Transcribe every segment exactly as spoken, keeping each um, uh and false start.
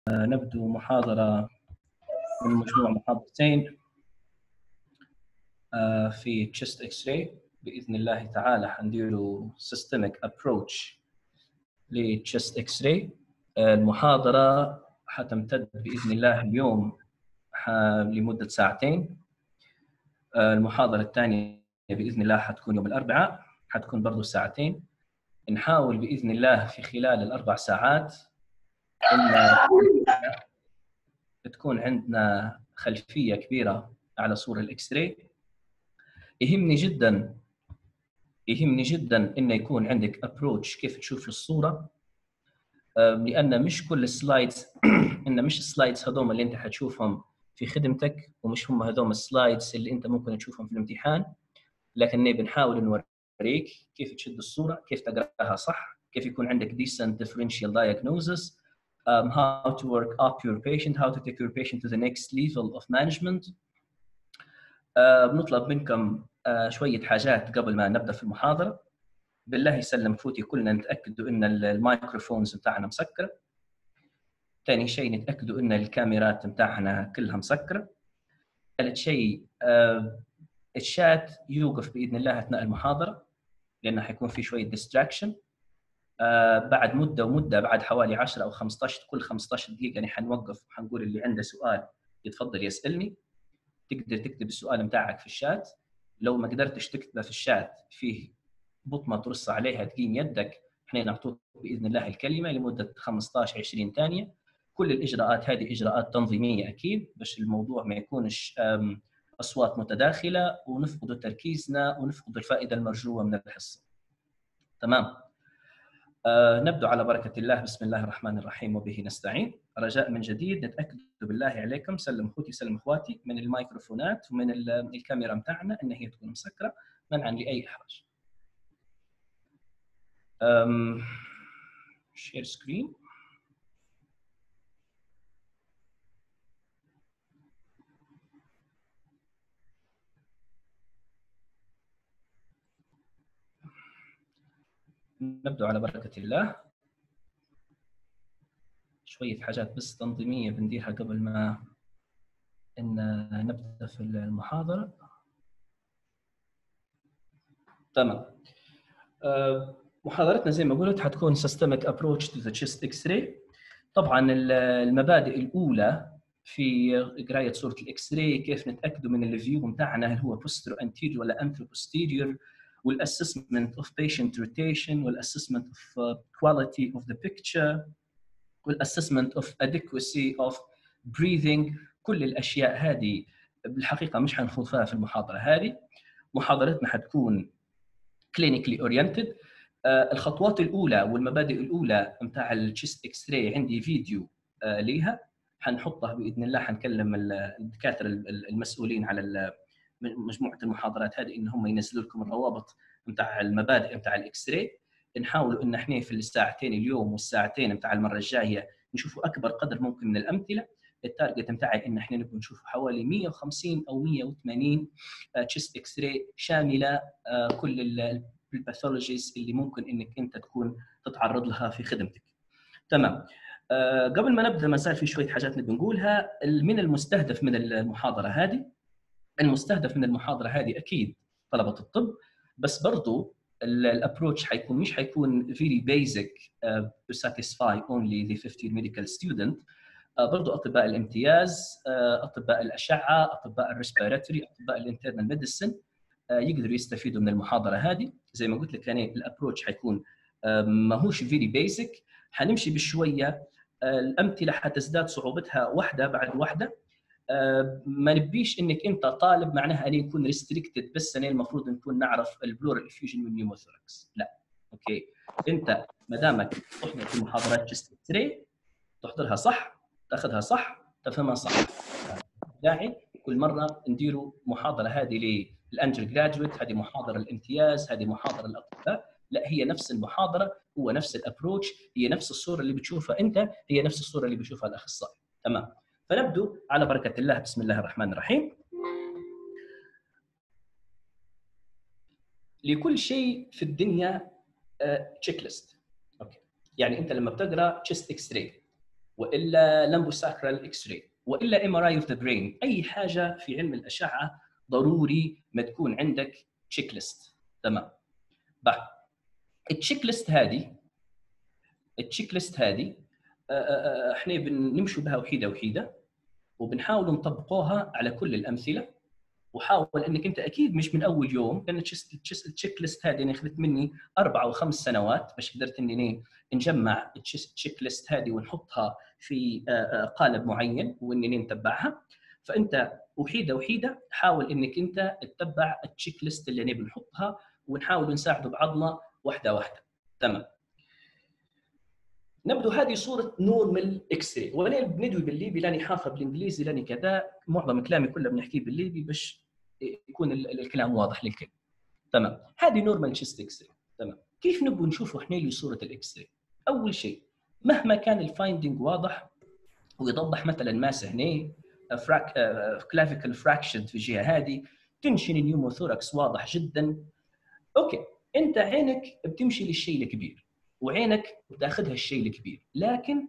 نبدو محاضرة من مجموع محاضرتين في chest x-ray بإذن الله تعالى. حنديروا systemic approach ل chest x-ray. المحاضرة حتمتد بإذن الله اليوم لمدة ساعتين. المحاضرة الثانية بإذن الله حتكون يوم الأربعاء، حتكون برضو ساعتين. نحاول بإذن الله في خلال الأربع ساعات إن تكون عندنا خلفية كبيرة على صورة الإكس راي. يهمني جدا يهمني جدا إنه يكون عندك أبروتش كيف تشوف الصورة، لأن مش كل السلايدز إن مش السلايدز هذوم اللي أنت حتشوفهم في خدمتك، ومش هم هذوم السلايدز اللي أنت ممكن تشوفهم في الامتحان، لكن بنحاول نوريك كيف تشد الصورة، كيف تقرأها صح، كيف يكون عندك decent differential diagnosis, um, how to work up your patient, how to take your patient to the next level of management. uh, بنطلب منكم uh, شوية حاجات قبل ما نبدأ في المحاضرة. بالله يسلم فوتي كلنا نتأكدوا إن الميكروفونز بتاعنا مسكرة. ثاني شيء نتأكدوا إن الكاميرات بتاعنا كلها مسكرة. ثالث شيء uh, الشات يوقف بإذن الله أثناء المحاضرة، لأنه حيكون في شوية distraction. آه بعد مدة ومدة بعد حوالي عشرة أو خمسة عشر كل خمسة عشر دقيقة يعني حنوقف وحنقول اللي عنده سؤال يتفضل يسألني. تقدر تكتب السؤال متاعك في الشات، لو ما قدرتش تكتبه في الشات فيه بطمة ترص عليها تقيم يدك، احنا نعطوك بإذن الله الكلمة لمدة خمسة عشر عشرين ثانية. كل الإجراءات هذه إجراءات تنظيمية أكيد، باش الموضوع ما يكونش أصوات متداخلة ونفقد تركيزنا ونفقد الفائدة المرجوة من الحصة. تمام. آه نبدأ على بركة الله. بسم الله الرحمن الرحيم وبه نستعين. رجاء من جديد نتأكد بالله عليكم، سلم أخوتي سلم أخواتي، من الميكروفونات ومن الكاميرا متاعنا إن هي تكون مسكرة منعا لأي إحراج. أم شير سكرين. نبدأ على بركة الله. شوية حاجات بس تنظيمية بنديرها قبل ما إن نبدأ في المحاضرة. تمام. أه محاضرتنا زي ما قلت حتكون systemic approach to the chest X-ray. طبعا المبادئ الأولى في قراية صورة الإكس راي كيف نتأكدوا من الفيو متاعنا هل هو posterior anterior ولا antero posterior، والassessment of patient rotation، والassessment of quality of the picture، والassessment of adequacy of breathing. كل الأشياء هذه بالحقيقة مش حنخوض فيها في المحاضرة هذه. محاضرتنا حتكون clinically oriented. آه الخطوات الأولى والمبادئ الأولى متاع الشيست إكس راي عندي فيديو آه ليها حنحطها بإذن الله. حنكلم الدكاترة المسؤولين على مجموعة المحاضرات هذه إن هم ينزلوا لكم الروابط متاع المبادئ متاع الإكس راي. نحاولوا إن إحنا في الساعتين اليوم والساعتين متاع المرة الجاية نشوفوا أكبر قدر ممكن من الأمثلة. التارجت متاعي إن إحنا نبغى نشوفوا حوالي مئة وخمسين أو مئة وثمانين تشيست إكس راي شاملة آه كل الباثولوجيز اللي ممكن إنك أنت تكون تتعرض لها في خدمتك. تمام. آه قبل ما نبدأ ما زال في شوية حاجات نبي نقولها. من المستهدف من المحاضرة هذه، المستهدف من المحاضرة هذه أكيد طلبة الطب، بس برضو الابروتش حيكون مش حيكون very basic uh, to satisfy only the fifteen medical student. uh, برضو أطباء الامتياز، uh, أطباء الأشعة، أطباء الريسبيراتوري، أطباء الانترنال ميديسن uh, يقدروا يستفيدوا من المحاضرة هذه. زي ما قلت لك يعني الابروتش حيكون uh, ما هوش very basic، حنمشي بشوية. uh, الأمثلة حتزداد صعوبتها واحدة بعد واحدة. ما نبيش انك انت طالب معناها ان يكون ريستريكتد بس انا المفروض نكون نعرف البلورال افيوجن والنيوموثوركس. لا، اوكي، انت ما دامك تحضر في محاضرات تشست إكس راي تحضرها صح، تاخذها صح، تفهمها صح. داعي كل مره نديروا محاضره هذه للانجر جراديويت، هذه محاضره الامتياز، هذه محاضره الاطباء. لا، هي نفس المحاضره، هو نفس الابروتش، هي نفس الصوره اللي بتشوفها انت، هي نفس الصوره اللي بيشوفها الاخصائي. تمام. فنبدأ على بركة الله. بسم الله الرحمن الرحيم. لكل شيء في الدنيا تشيك ليست. اوكي، يعني انت لما بتقرا تشيست اكس راي والا لامبوساكرال اكس راي، والا ام ار اي اوف ذا برين. اي حاجه في علم الاشعه ضروري ما تكون عندك تشيك ليست. تمام. بقى التشيك ليست هذه التشيك ليست هذه احنا بنمشوا بها وحيده وحيده، وبنحاول نطبقوها على كل الامثله. وحاول انك انت اكيد مش من اول يوم، لان التشيك ليست هذه انا اخذت مني اربع او خمس سنوات باش قدرت اني نجمع التشيك ليست هذه ونحطها في قالب معين واني نتبعها. فانت وحيده وحيده حاول انك انت تتبع التشيك ليست اللي نبي نحطها، ونحاول نساعد بعضنا واحده واحده. تمام. نبدو هذه صوره نورمال اكس راي، وانا بندوي بالليبي لاني حافظ بالانجليزي لاني كذا، معظم كلامي كله بنحكيه بالليبي باش يكون الكلام واضح للكل. تمام. هذه نورمال تشيست اكس راي. تمام. كيف نبغى نشوفوا احنا لي صوره الاكس راي؟ اول شيء مهما كان الفايندينج واضح ويوضح مثلا ماس هنا فراك كلافيكال فراكشن في الجهه هذه، تنشن النيوموثوركس واضح جدا، اوكي، انت عينك بتمشي للشيء الكبير وعينك بتاخذها الشيء الكبير، لكن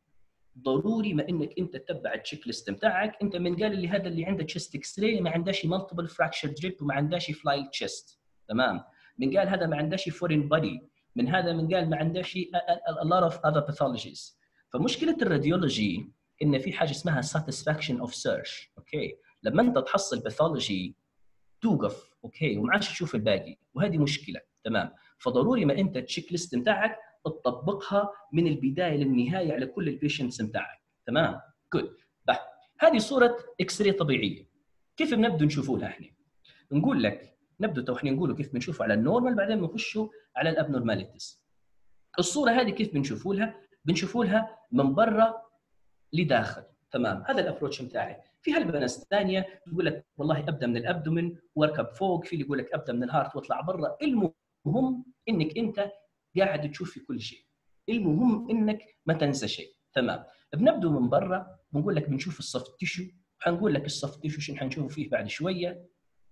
ضروري ما انك انت تتبع التشيك ليست بتاعك. انت من قال لي هذا اللي عنده تشيست اكس راي ما عندهاش مالتيبل فراكشر دريب وما عندهاش فلاي تشيست. تمام. من قال هذا ما عندهاش فورين بودي، من هذا من قال ما عندهاش a lot of other pathologies. فمشكله الراديولوجي ان في حاجه اسمها satisfaction of search. اوكي، لما انت تحصل باثولوجي توقف، اوكي، وما عادش تشوف الباقي، وهذه مشكله. تمام. فضروري ما انت التشيك ليست بتاعك تطبقها من البدايه للنهايه على كل البيشنتس بتاعك. تمام. جود. هذه صوره اكس راي طبيعيه. كيف بنبدا نشوفوها احنا؟ نقول لك نبدا تو احنا نقولوا كيف بنشوفوا على النورمال، بعدين بنخشوا على الابنورماليتيز. الصوره هذه كيف بنشوفوا لها؟ بنشوفوا لها من برا لداخل. تمام. هذا الابروتش بتاعي. في هلبة ناس ثانيه تقول لك والله ابدا من الابدومن واركب فوق، في اللي يقول لك ابدا من الهارت واطلع برا. المهم انك انت قاعد تشوف في كل شيء، المهم انك ما تنسى شيء. تمام. بنبدا من برا، بنقول لك بنشوف السوفت تيشو، وحنقول لك السوفت تيشو شنو حنشوفه فيه بعد شويه،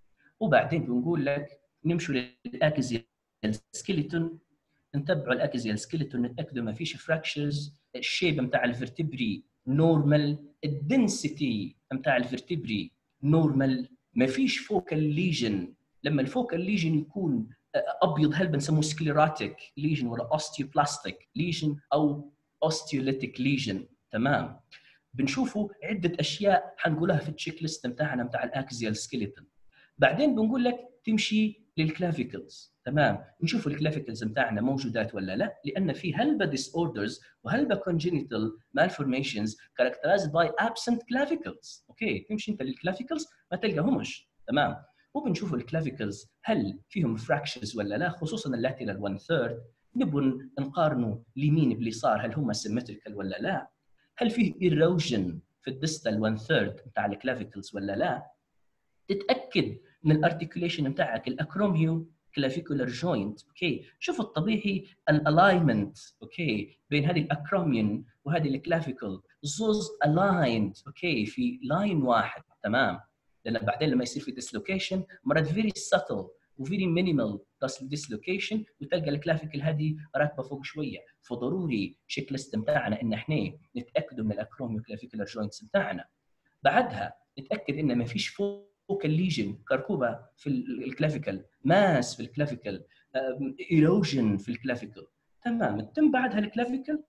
وبعدين بنقول لك نمشوا للاكزيال سكيلتون، نتبعوا الاكزيال سكيلتون نتاكدوا ما فيش فراكشرز، الشيب نتاع الفرتبري نورمال، الدنسيتي نتاع الفرتبري نورمال، ما فيش فوكال ليجن. لما الفوكال ليجن يكون ابيض هل بنسموه سكليراتيك ليجن ولا اوستيوبلاستيك ليجن او اوستيوليتيك ليجن. تمام. بنشوفوا عده اشياء حنقولها في التشيك ليست نتاعنا نتاع الاكزيال سكيلتون. بعدين بنقول لك تمشي للكلافيكلز. تمام. نشوف الكلافيكلز بتاعنا موجودات ولا لا، لان في هلبة ديس اوردرز وهلبة congenital malformations characterized by absent clavicles. اوكي، تمشي انت للكلافيكلز ما تلقاهمش. تمام. وبنشوف الكلافيكلز هل فيهم فراكشرز ولا لا، خصوصا اللاترال one third. نبون نقارنوا اليمين باليسار هل هم سيمتريكال ولا لا، هل فيه erosion في الديستال one third بتاع الكلافيكلز ولا لا. تتاكد من الارتكوليشن بتاعك الاكروميو كلافيكولار جوينت. اوكي، شوف الطبيعي الالاينمنت اوكي بين هذه الاكروميون وهذه الكلافيكل، زوز الايند اوكي في لاين واحد. تمام. لان بعدين لما يصير في ديسلوكيشن مرات فيري ساتل وفيري مينيمال ديسلوكيشن وتلقى الكلافيكل هذه راكبه فوق شويه. فضروري تشيك ليست بتاعنا ان احنا نتاكدوا من الاكروميو كلافيكولار جوينتس بتاعنا. بعدها نتاكد ان ما فيش فوق فوكال ليجن، كركوبه في الكلافيكل، ماس في الكلافيكل، ايروجن في الكلافيكل. تمام. تم بعدها الكلافيكل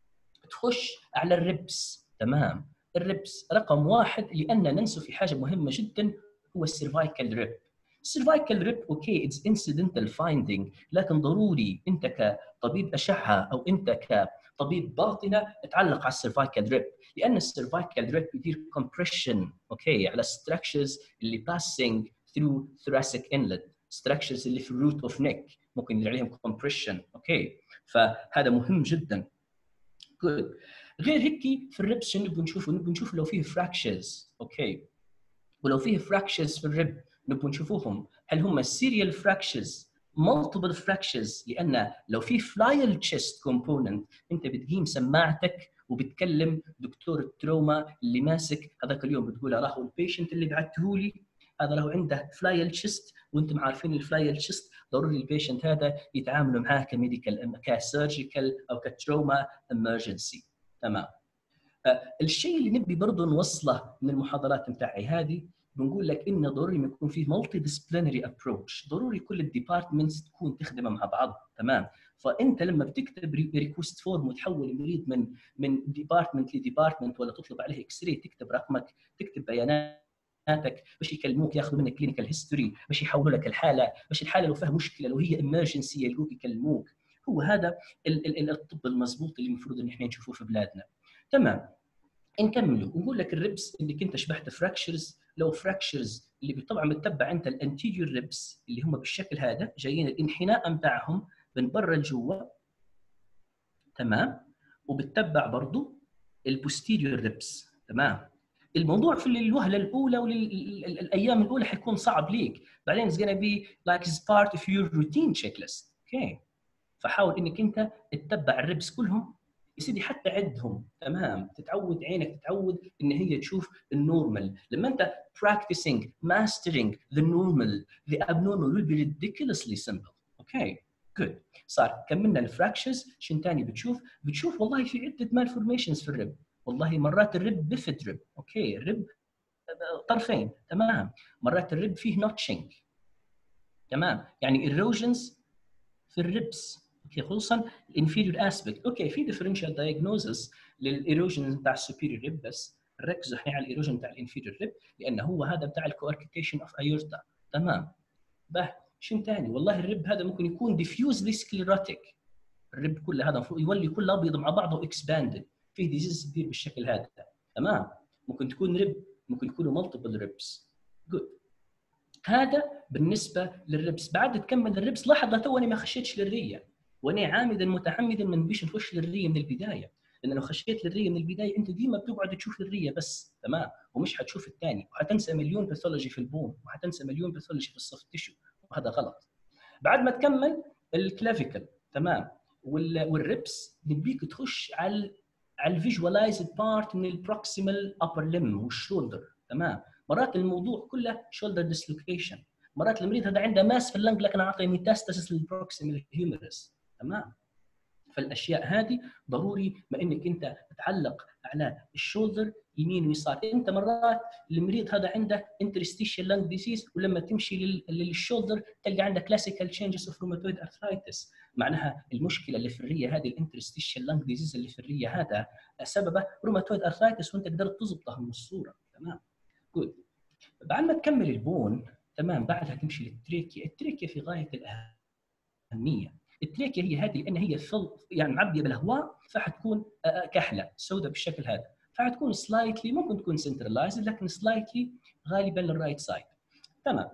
تخش على الربس. تمام. الربس رقم واحد، لان ننسوا في حاجه مهمه جدا هو السيرفايكال ريب. السيرفايكال ريب اوكي اتس انسيدنتال فايندينج، لكن ضروري انت كطبيب اشعه او انت كطبيب باطنه تعلق على السيرفايكال ريب، لان السيرفايكال ريب يدير كومبريشن اوكي على الستراكشرز اللي باسنج ثرو ثوراسيك انلت، ستراكشرز اللي في الروت اوف نيك ممكن يدير عليهم كومبريشن. اوكي، فهذا مهم جدا. جود. غير هيك في الريب شنو نبغى نشوفه؟ نبغى نشوف لو فيه فراكشرز. اوكي، ولو فيه فراكشرز في الريب نبغى نشوفوهم هل هم سيريال فراكشرز مالتيبل فراكشرز، لان لو في فلايل تشيست كومبوننت انت بتقيم سماعتك وبتكلم دكتور التروما اللي ماسك هذاك اليوم بتقول راهو البيشنت اللي بعته لي هذا له عنده فلايل تشيست، وانتم عارفين الفلايل تشيست ضروري البيشنت هذا يتعاملوا معاه كميديكال كسيرجيكال او كتروما امرجنسي. تمام. الشيء اللي نبي برضه نوصله من المحاضرات بتاعي هذه، بنقول لك انه ضروري يكون في مالتي ديسبلينري ابروتش، ضروري كل الديبارتمنتس تكون تخدمها مع بعض. تمام. فانت لما بتكتب ريكوست فورم وتحول المريض من من ديبارتمنت لديبارتمنت، ولا تطلب عليه اكس راي، تكتب رقمك، تكتب بياناتك باش يكلموك، ياخذوا منك كلينيكال هيستوري، باش يحولوا لك الحاله، باش الحاله لو فيها مشكله، لو هي امرجنسي يلقوك يكلموك. هو هذا الطب المضبوط اللي المفروض ان احنا نشوفه في بلادنا. تمام. نكملوا ونقول لك الريبس اللي كنت شبحت فراكشرز. لو فراكشرز اللي طبعا بتتبع انت الانتيريور ريبس اللي هم بالشكل هذا، جايين الانحناء بتاعهم من برا لجوا. تمام. وبتتبع برضو البوستيريور ريبس. تمام. الموضوع في الوهله الاولى والايام الاولى حيكون صعب ليك، بعدين it's gonna be like it's part of your routine checklist. اوكي. فحاول انك انت تتبع الريبس كلهم يا سيدي، حتى عدهم. تمام. تتعود عينك تتعود ان هي تشوف النورمال. لما انت practicing mastering the normal the abnormal will be ridiculously simple. اوكي جود. صار كملنا الفراكشرز. شن ثاني بتشوف؟ بتشوف والله في عده malformations في الرب. والله مرات الرب بفد رب. اوكي. الرب طرفين. تمام. مرات الرب فيه نوتشنج. تمام. يعني erosions في الربس. اوكي. خصوصا الانفيريور اسبكت. اوكي. في ديفرنشال دايجنوزس للايروجن بتاع السوبيريور ريب، بس ركزوا احنا على الايروجن بتاع الانفيريور ريب لانه هو هذا بتاع الكواركتيشن اوف ايورتا. تمام. به شنو ثاني؟ والله الرب هذا ممكن يكون ديفيوزلي سكليروتيك. الرب كله هذا المفروض يولي كله ابيض مع بعضه اكسباندد. في ديزيز كثير بالشكل هذا. تمام. ممكن تكون رب، ممكن يكونوا مالتيبل ريبس. جود. هذا بالنسبه للربس. بعد تكمل الربس، لاحظ توني ما خشيتش للريه، وانا عامدا متعمدا ما نبيش نخش للريه من البدايه، لان لو خشيت للريه من البدايه انت ديما بتقعد تشوف الريه بس. تمام. ومش حتشوف الثاني، وحتنسى مليون باثولوجي في البون، وحتنسى مليون باثولوجي في السوفت تيشو، وهذا غلط. بعد ما تكمل الكلافيكل. تمام. والربس نبيك تخش على على الفيجوالايزد بارت من البروكسيمال ابر ليم والشولدر. تمام. مرات الموضوع كله شولدر ديسلوكيشن، مرات المريض هذا عنده ماس في اللنج لكن اعطي ميتاستاسيس للبروكسيمال هيومرس. تمام. فالاشياء هذه ضروري ما انك انت تعلق على الشولدر يمين ويسار. انت مرات المريض هذا عنده انترستيشال لانج ديزيز، ولما تمشي للشولدر تلقى عنده كلاسيكال تشينجز اوف روماتويد ارثرايتس. معناها المشكله اللي في الريه هذه، الانترستيشال لانج ديزيز اللي في الريه هذا سببه روماتويد ارثرايتس، وانت قدرت تضبطها من الصوره. تمام. جود. بعد ما تكمل البون. تمام. بعدها تمشي للتريكيا. التريكيا في غايه الاهميه. التريكيا هي هذه لان هي يعني معبيه بالهواء، فحتكون كحله سوداء بالشكل هذا، فحتكون سلايتلي، ممكن تكون سنترلايزد لكن سلايتلي غالبا للرايت سايد. تمام.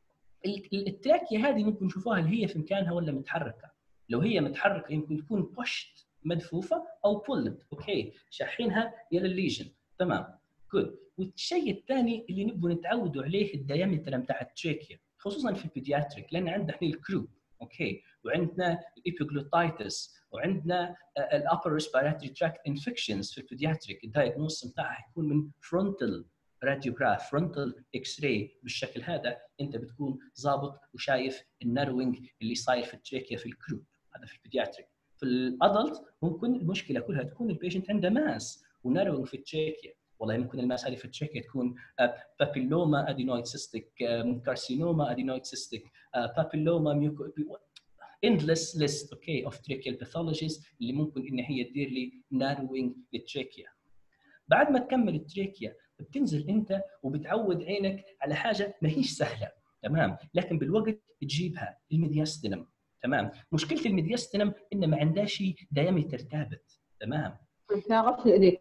التراكيا هذه ممكن نشوفوها اللي هي في مكانها ولا متحركه. لو هي متحركه يمكن تكون بوشت مدفوفه او بولد. اوكي. شاحينها الى الليجن. تمام. جود. والشيء الثاني اللي نبغى نتعودوا عليه الديامتر بتاع التراكيا، خصوصا في البيدياتريك، لان عندنا احنا الكروب. اوكي. وعندنا الابيجلوتايتس، وعندنا الابر ريسبيراتوري تراكت انفكشنز في البيدياتريك. الدايجنوستس بتاعها حيكون من فرونتال راديوغراف، فرونتال اكس راي بالشكل هذا، انت بتكون ظابط وشايف الناروينج اللي صاير في التراكيا في الكروب. هذا في البيدياتريك. في الادلت ممكن المشكله كلها تكون البيشنت عنده ماس وناروينج في التراكيا. والله ممكن الماس هذه في التراكيا تكون بابيلوما ادينويد سيستيك، كارسينوما ادينويد سيستيك، بابيلوما ميوكو، endless list اوكي اوف tracheal pathologies اللي ممكن ان هي تدير لي narrowing للتراكيا. بعد ما تكمل التراكيا بتنزل انت وبتعود عينك على حاجه ما هيش سهله. تمام. لكن بالوقت تجيبها، الميدياستينم. تمام. مشكله الميدياستينم انه ما عندهاش دايمتر ثابت. تمام. نعرف ايديك.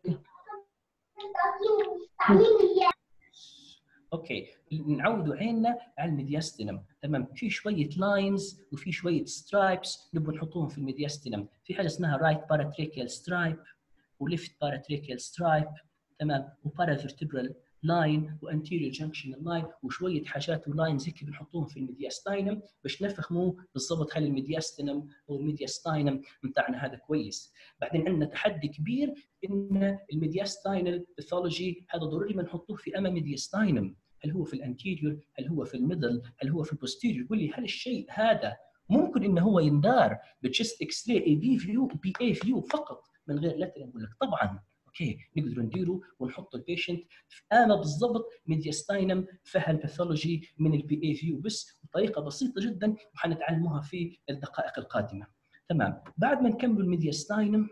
اوكي. نعودوا عيننا على الميدياستينم. تمام. في شويه لاينز وفي شويه سترايبس نبغى نحطوهم في الميدياستينم. في حاجه اسمها رايت باراتريكيال سترايب وليفت باراتريكيال سترايب. تمام. وبارافيرتبرال لاين وانتيريور جانكشنال لاين وشويه حاجات ولاينز هيك بنحطوهم في الميدياستاينم باش نفهموا بالضبط هل الميدياستينم او الميدياستاينم بتاعنا هذا كويس. بعدين عندنا تحدي كبير ان الميدياستاينال باثولوجي هذا ضروري ما نحطوه في اما ميدياستاينم. هل هو في الانتيريور؟ هل هو في الميدل؟ هل هو في البوستيريور؟ قول لي هل الشيء هذا ممكن انه هو يندار بتشست اكس راي اي بي فيو بي اي فيو فقط من غير لاترال؟ نقول لك طبعا. اوكي نقدر نديره ونحط البيشنت في آمة بالضبط ميدياستاينم فيها الباثولوجي من البي اي فيو بس بطريقه بسيطه جدا وحنتعلموها في الدقائق القادمه. تمام. بعد ما نكمل الميدياستاينم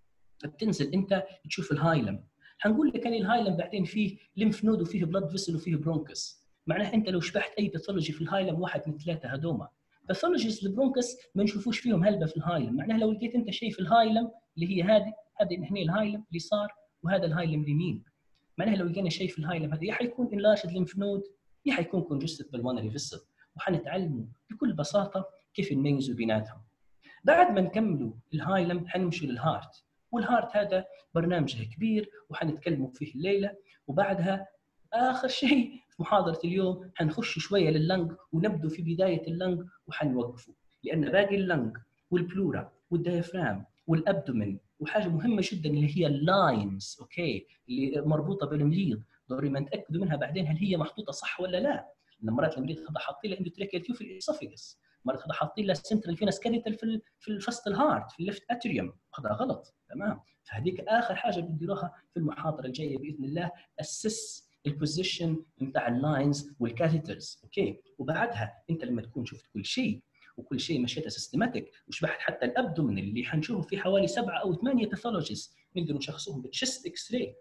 بتنزل انت تشوف الهايلم. حنقول لك ان الهايلم بعدين فيه ليمف نود وفيه بلاد فيسل وفيه برونكس. معناها انت لو شبحت اي باثولوجي في الهايلم واحد من ثلاثه هذوما. باثولوجيز البرونكس ما نشوفوش فيهم هلبه في الهايلم. معناها لو لقيت انت شيء في الهايلم اللي هي هذه هذه هنا الهايلم اليسار وهذا الهايلم اليمين. معناها لو لقينا شيء في الهايلم هذا يا حيكون انلارجد ليمف نود يا حيكون كونجستد بالمونري فيسل. وحنتعلموا بكل بساطه كيف نميزوا بيناتهم. بعد ما نكملوا الهايلم حنمشوا للهارت. والهارت هذا برنامجه كبير وحنتكلموا فيه الليله. وبعدها اخر شيء في محاضره اليوم حنخش شويه لللنج ونبدو في بدايه اللنج وحنوقفوا لان باقي اللنج والبلورا والديافرام والابدومين وحاجه مهمه جدا اللي هي اللاينز اوكي اللي مربوطه بالمريض ضروري ما نتاكدوا منها بعدين هل هي محطوطه صح ولا لا. لان مرات المريض هذا حاطين له اندوتراكيال تيوب في الاسوفيجس، مرات هذا حاطين له سنترال فينس كاريتال في في الفست الهارت في الليفت اتريوم هذا غلط. تمام. فهذيك اخر حاجه بنديروها في المحاضره الجايه باذن الله اسس البوزيشن نتاع اللاينز والكاثيترز اوكي. وبعدها انت لما تكون شفت كل شيء وكل شيء مشيتها سيستماتيك وشبحت حتى الابدومين اللي حنشوفه في حوالي سبعه او ثمانيه باثولوجيز نقدر نشخصوهم بالتشست اكس راي.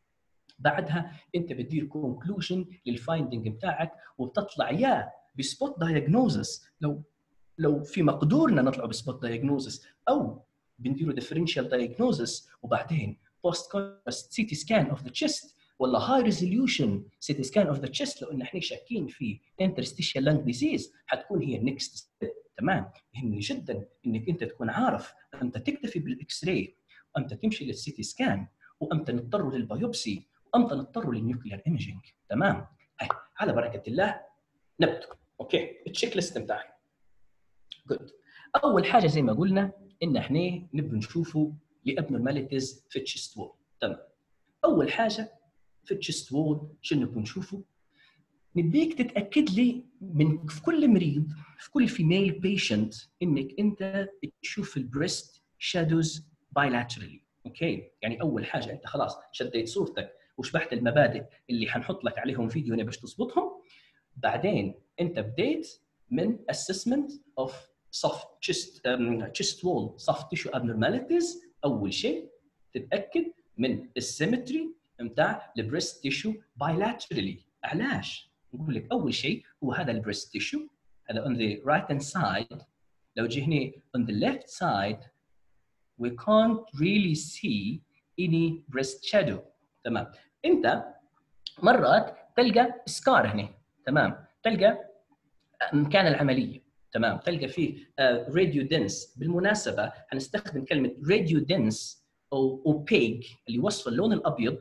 بعدها انت بتدير كونكلوجن للفايندنج بتاعك وبتطلع يا بسبوت دايجنوزس لو لو في مقدورنا نطلع بسبوت دايجنوزس او بنديروا ديفرنشال دايجنوزس وبعدين بوست كونتراست سي تي سكان اوف ذا تشيست ولا هاي ريزوليوشن سي تي سكان اوف ذا تشيست لو ان احنا شاكين في انترستيشال لانج ديزيز حتكون هي النكست ستيب. تمام. يهمني جدا انك انت تكون عارف امتى تكتفي بالاكس راي وامتى تمشي للسي تي سكان وامتى نضطر للبيوبسي وامتى نضطر للنيوكلير ايميجينج. تمام. هاي على بركه الله نبدا. اوكي التشيك ليست بتاعي. جود. اول حاجه زي ما قلنا ان احنا نبي نشوفوا لابنورماليتيز في التشيست وول. تمام. اول حاجه في التشيست وول شنو نبي نشوفه؟ نبيك تتاكد لي من في كل مريض في كل فيميل بيشنت انك انت تشوف البريست شادوز بايلاترالي. اوكي يعني اول حاجه انت خلاص شديت صورتك وشبحت المبادئ اللي حنحط لك عليهم فيديو هنا باش تظبطهم. بعدين انت بديت من assessment of soft chest um, chest wall soft tissue abnormalities. اول شيء تتاكد من السيمتري نتاع البريست تيشو بايلاترالي. علاش؟ نقول لك اول شيء هو هذا البريست تيشو هذا on the right hand side. لو جي هنا on the left side we can't really see any breast shadow. تمام. انت مرات تلقى سكار هنا. تمام. تلقى مكان العمليه. تمام. تلقى فيه راديو دنس. بالمناسبه هنستخدم كلمه راديو دنس او اوبيك اللي وصف اللون الابيض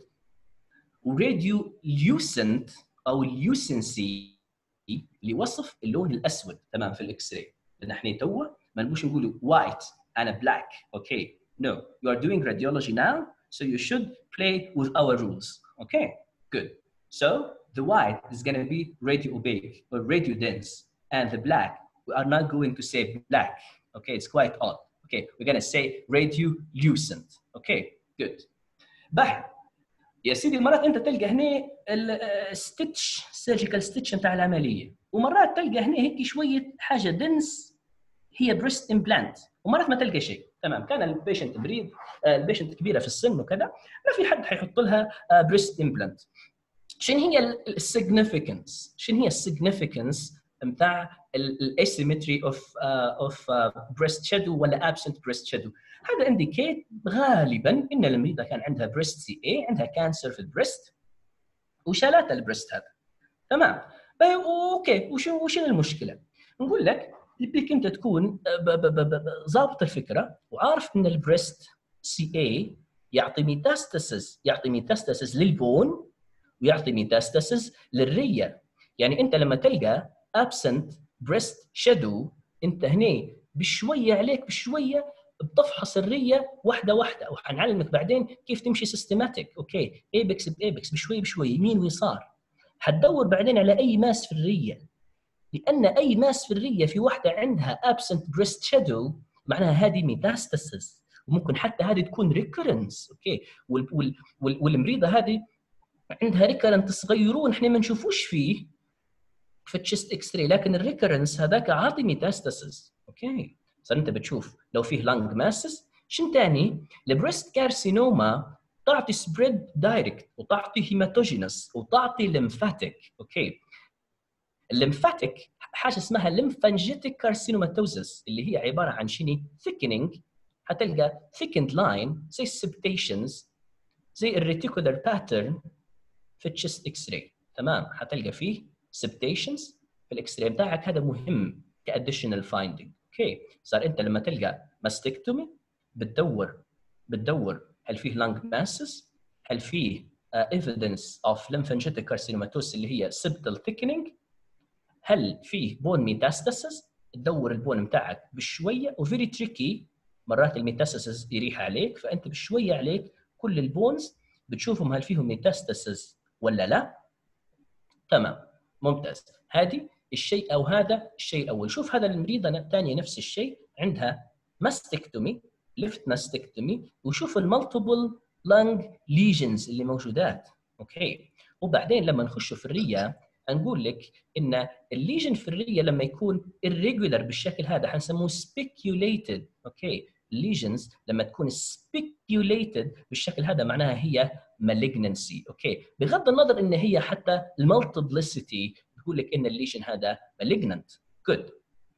وراديو ليوسنت او ليوسنسي اللي وصف اللون الاسود. تمام. في الاكس راي لان احنا توا ما نبوش نقولوا وايت انا بلاك. اوكي no you are doing radiology now so you should play with our rules. Okay good. So the white is going to be radio opaque or radio dense and the black we are not going to say black. Okay it's quite odd. Okay we're going to say radio lucent. Okay good. بعد يا سيدي مرات انت تلقى هنا الستitch سيرجيكال ستitch نتاع العمليه ومرات تلقى هنا هيك شويه حاجه دنس هي بريست امبلانت ومرات ما تلقى شيء. تمام. كان البيشنت مريض البيشنت كبيره في السن وكذا ما في حد حيحط لها بريست امبلانت. شنو هي السيجنيفيكانس؟ شنو هي السيجنيفيكانس نتاع الاسيمتري اوف اوف بريست شادو ولا ابسنت بريست شادو؟ هذا انديكيت غالبا ان المريضه كان عندها بريست سي اي عندها كانسر في البريست وشالت البريست هذا. تمام. اوكي وشو وشنو المشكله؟ نقول لك بدك انت تكون ضابط الفكره وعارف ان البريست سي اي يعطي ميتاستاسيس يعطي ميتاستاسيس للبون ويعطي ميتاستاسيس للريه. يعني انت لما تلقى absent breast shadow انت هنا بشويه عليك بشويه بتفحص الريه واحده واحده وحنعلمك بعدين كيف تمشي سيستماتيك. اوكي ايبكس بايبكس بشوي بشوي يمين ويسار. حتدور بعدين على اي ماس في الريه لان اي ماس في الريه في واحده عندها absent breast shadow معناها هذه ميتاستاسيس وممكن حتى هذه تكون ريكورنس. اوكي، وال وال وال والمريضه هذه عندها ريكورنت صغيرون احنا ما نشوفوش فيه في التشست اكس راي، لكن الريكورنس هذاك عاطي ميتاستاسيس. اوكي، صار انت بتشوف لو فيه لانج ماسس. شن ثاني؟ البريست كارسينوما تعطي سبريد دايركت وتعطي هيماتوجينس وتعطي ليمفاتيك. اوكي، الليمفاتيك حاجه اسمها ليمفانجيتيك كارسينوماتوزس اللي هي عباره عن شنو؟ ثيكنينج. حتلقى ثيكند لاين زي السبتيشنز زي الريتيكولار باترن في التشست اكس راي. تمام، حتلقى فيه سبتيشنز في الاكس راي بتاعك. هذا مهم كاديشنال فايندينج. اوكي، صار انت لما تلقى ماستكتومي بتدور بتدور هل فيه لانج ماسس، هل فيه ايفيدنس اوف ليمفانجيتيك كارسينوماتوس اللي هي سبتال ثيكنينج، هل فيه بون ميتاستاسيس. تدور البون بتاعك بشويه، وفيري تريكي مرات الميتاستاسيس يريح عليك، فانت بشويه عليك كل البونز بتشوفهم هل فيهم ميتاستاسيس ولا لا. تمام، ممتاز. هذه الشيء او هذا الشيء الاول. شوف هذا المريضه الثانيه نفس الشيء، عندها ماستكتومي، ليفت ماستكتومي، وشوف المالتيبل لانج ليجنز اللي موجودات. اوكي، وبعدين لما نخش في الريه نقول لك ان الليجن في الريه لما يكون irregular بالشكل هذا حنسموه speculated. اوكي، الليجنز لما تكون speculated بالشكل هذا معناها هي malignancy. اوكي، بغض النظر ان هي حتى المالتيبلسيتي بتقول لك ان الليجن هذا malignant. جود،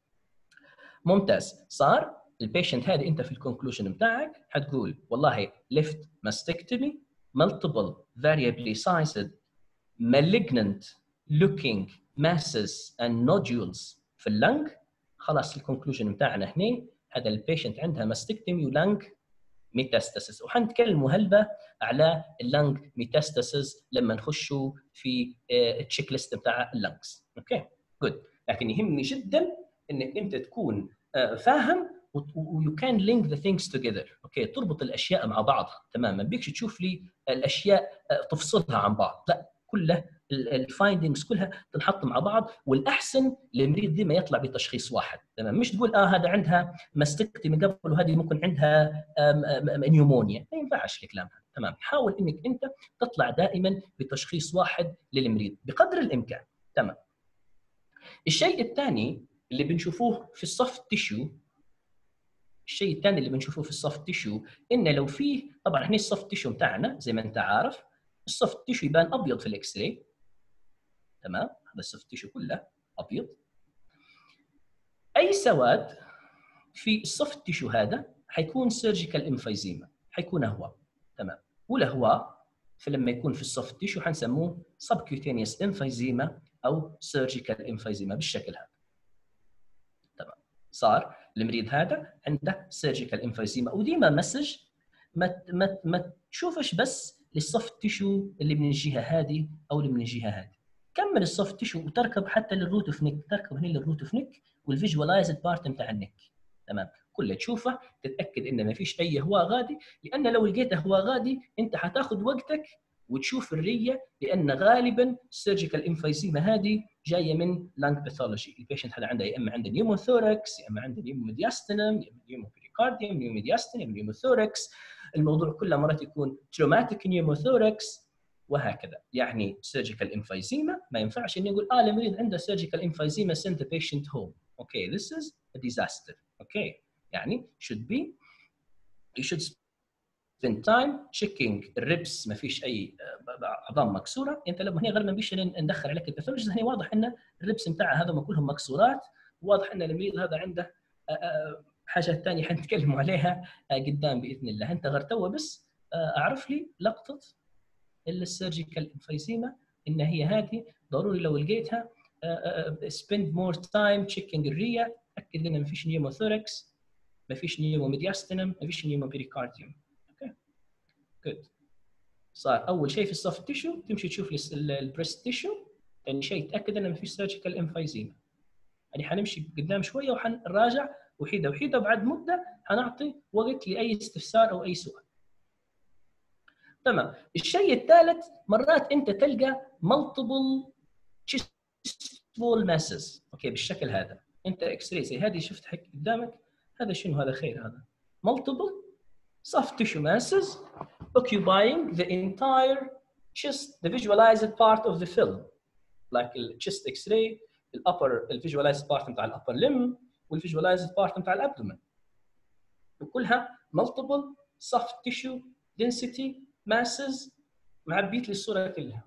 ممتاز. صار البيشنت هذه انت في الكونكلوجن بتاعك حتقول والله left mastectomy multiple variably sized malignant looking masses and nodules في اللنج. خلاص الكونكلوجن بتاعنا هنا هذا البيشنت عندها ماستكتومي ولنج ميتاستاسيس. وحنتكلموا هلبة على اللنج ميتاستاسيس لما نخشوا في التشيك ليست بتاع اللنجز. اوكي جود، لكن يهمني جدا انك انت تكون فاهم ويو كان لينك ذا ثينجز توجذر. اوكي، تربط الاشياء مع بعضها. تمام، ما بيكش تشوف لي الاشياء تفصلها عن بعض، لا، كلها الفايندنجز كلها تنحط مع بعض، والاحسن للمريض دي ما يطلع بتشخيص واحد. تمام، مش تقول اه هذا عندها ماستكتومي قبل وهذه ممكن عندها نيومونيا، ما ينفعش الكلام هذا. تمام، حاول انك انت تطلع دائما بتشخيص واحد للمريض بقدر الامكان. تمام. الشيء الثاني اللي بنشوفوه في السوفت تيشو، الشيء الثاني اللي بنشوفوه في السوفت تيشو ان لو فيه، طبعا احنا السوفت تيشو بتاعنا زي ما انت عارف السوفت تيشو يبان ابيض في الاكس راي. تمام، هذا السوفت تيشو كله ابيض. اي سواد في السوفت تيشو هذا حيكون سيرجيكال انفايزيما، حيكون هواء. تمام، والهواء فلما يكون في السوفت تيشو حنسموه سبكيوتينيوس انفايزيما او سيرجيكال انفايزيما بالشكل هذا. تمام، صار المريض هذا عنده سيرجيكال انفايزيما. وديما مسج ما ما ما تشوفش بس للسوفت تيشو اللي من الجهه هذه او اللي من الجهه هذه، كمل السوفت تيشو وتركب حتى للروت اوف نيك، تركب هنا للروت اوف نيك والفيجوالايزد بارت بتاع النك. تمام، كله تشوفه تتاكد ان ما فيش اي هواء غادي، لان لو لقيت هواء غادي انت حتاخذ وقتك وتشوف الريه، لان غالبا السيرجيكال انفايزيما هذه جايه من لانج باثولوجي. البيشنت هذا عنده يا اما عنده نيوموثوركس، يا اما عنده نيومودياستينم، يا اما نيوموبريكارديوم، نيومودياستينم، نيوموثوركس. الموضوع كله مرات يكون تروماتيك نيوموثوركس وهكذا. يعني سيرجيكال انفايزيما ما ينفعش اني اقول اه المريض عنده سيرجيكال انفايزيما send the patient home. اوكي، this is a disaster. اوكي، يعني should be you should spend time checking الريبس ما فيش اي عظام مكسوره. انت لما هنا غالبا بيش ندخل عليك الباثولوجيست، هنا واضح ان الريبس بتاعها هذا كلهم مكسورات، واضح ان المريض هذا عنده حاجات ثانيه حنتكلموا عليها قدام باذن الله. انت غير توا بس اعرف لي لقطه السيرجيكال انفايزيما ان هي هذه ضروري لو لقيتها spend more time checking الريه، اكد ان ما فيش نيوموثوركس، ما فيش نيوموميدياستينم، ما فيش نيوموبريكارديوم. اوكي جود. صار اول شيء في السوفت تيشو تمشي تشوف البريست تيشو، ثاني شيء تاكد ان ما فيش سيرجيكال انفايزيما. يعني حنمشي قدام شويه وحنراجع وحيده وحيده، وبعد مده حنعطي وقت لاي استفسار او اي سؤال. تمام. الشيء الثالث مرات انت تلقى multiple chest wall masses. اوكي بالشكل هذا انت اكس راي زي هذه شفت حق قدامك، هذا شنو؟ هذا خير، هذا multiple soft tissue masses occupying the entire chest, the visualized part of the film, like the chest X-ray, the upper, the visualized part بتاع الupper limb والvisualized part بتاع الabdomen. وكلها multiple soft tissue density masses معبيت لي الصورة كلها.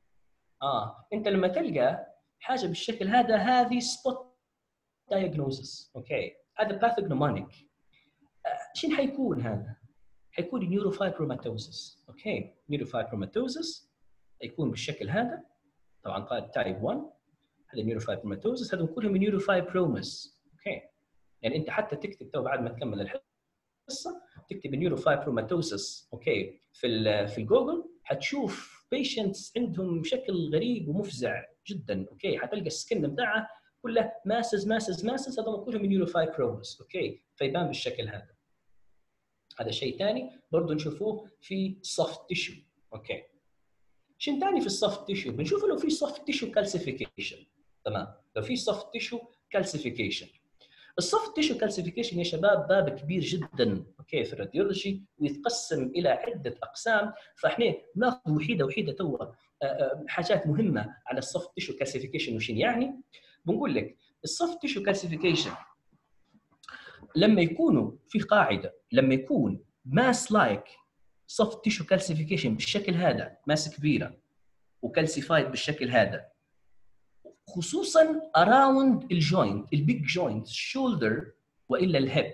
آه أنت لما تلقى حاجة بالشكل هذا هذه spot diagnosis. أوكي هذا pathognomonic. آه شنو حيكون هذا؟ حيكون neurofibromatosis. أوكي neurofibromatosis يكون بالشكل هذا طبعا قال تايب واحد هذا neurofibromatosis هذا كلهم neurofibromatosis. أوكي يعني أنت حتى تكتب تو بعد ما تكمل الحصة تكتب neurofibromatosis أوكي في في الجوجل حتشوف patients عندهم شكل غريب ومفزع جدا. أوكي حتلقى السكن بتاعه كله ماسز ماسز ماسز هذول كلهم neurofibromatosis. أوكي فيبان بالشكل هذا. هذا شيء ثاني برضه نشوفوه في soft tissue. أوكي شيء ثاني في السوفت تيشو بنشوف لو في سوفت تيشو كالسيفيكيشن. تمام لو في سوفت تيشو كالسيفيكيشن. السوفت تيشو كالسيفيكيشن يا شباب باب كبير جدا اوكي في الراديولوجي ويتقسم الى عده اقسام. فاحنا ناخذ وحيده وحيده تو حاجات مهمه على السوفت تيشو كالسيفيكيشن وشين يعني. بنقول لك السوفت تيشو كالسيفيكيشن لما يكونوا في قاعده لما يكون ماس لايك soft tissue calcification بالشكل هذا ماس كبيره وكالسيفايد بالشكل هذا خصوصا around الجوينت البيج جوينت الشولدر والا الهيب.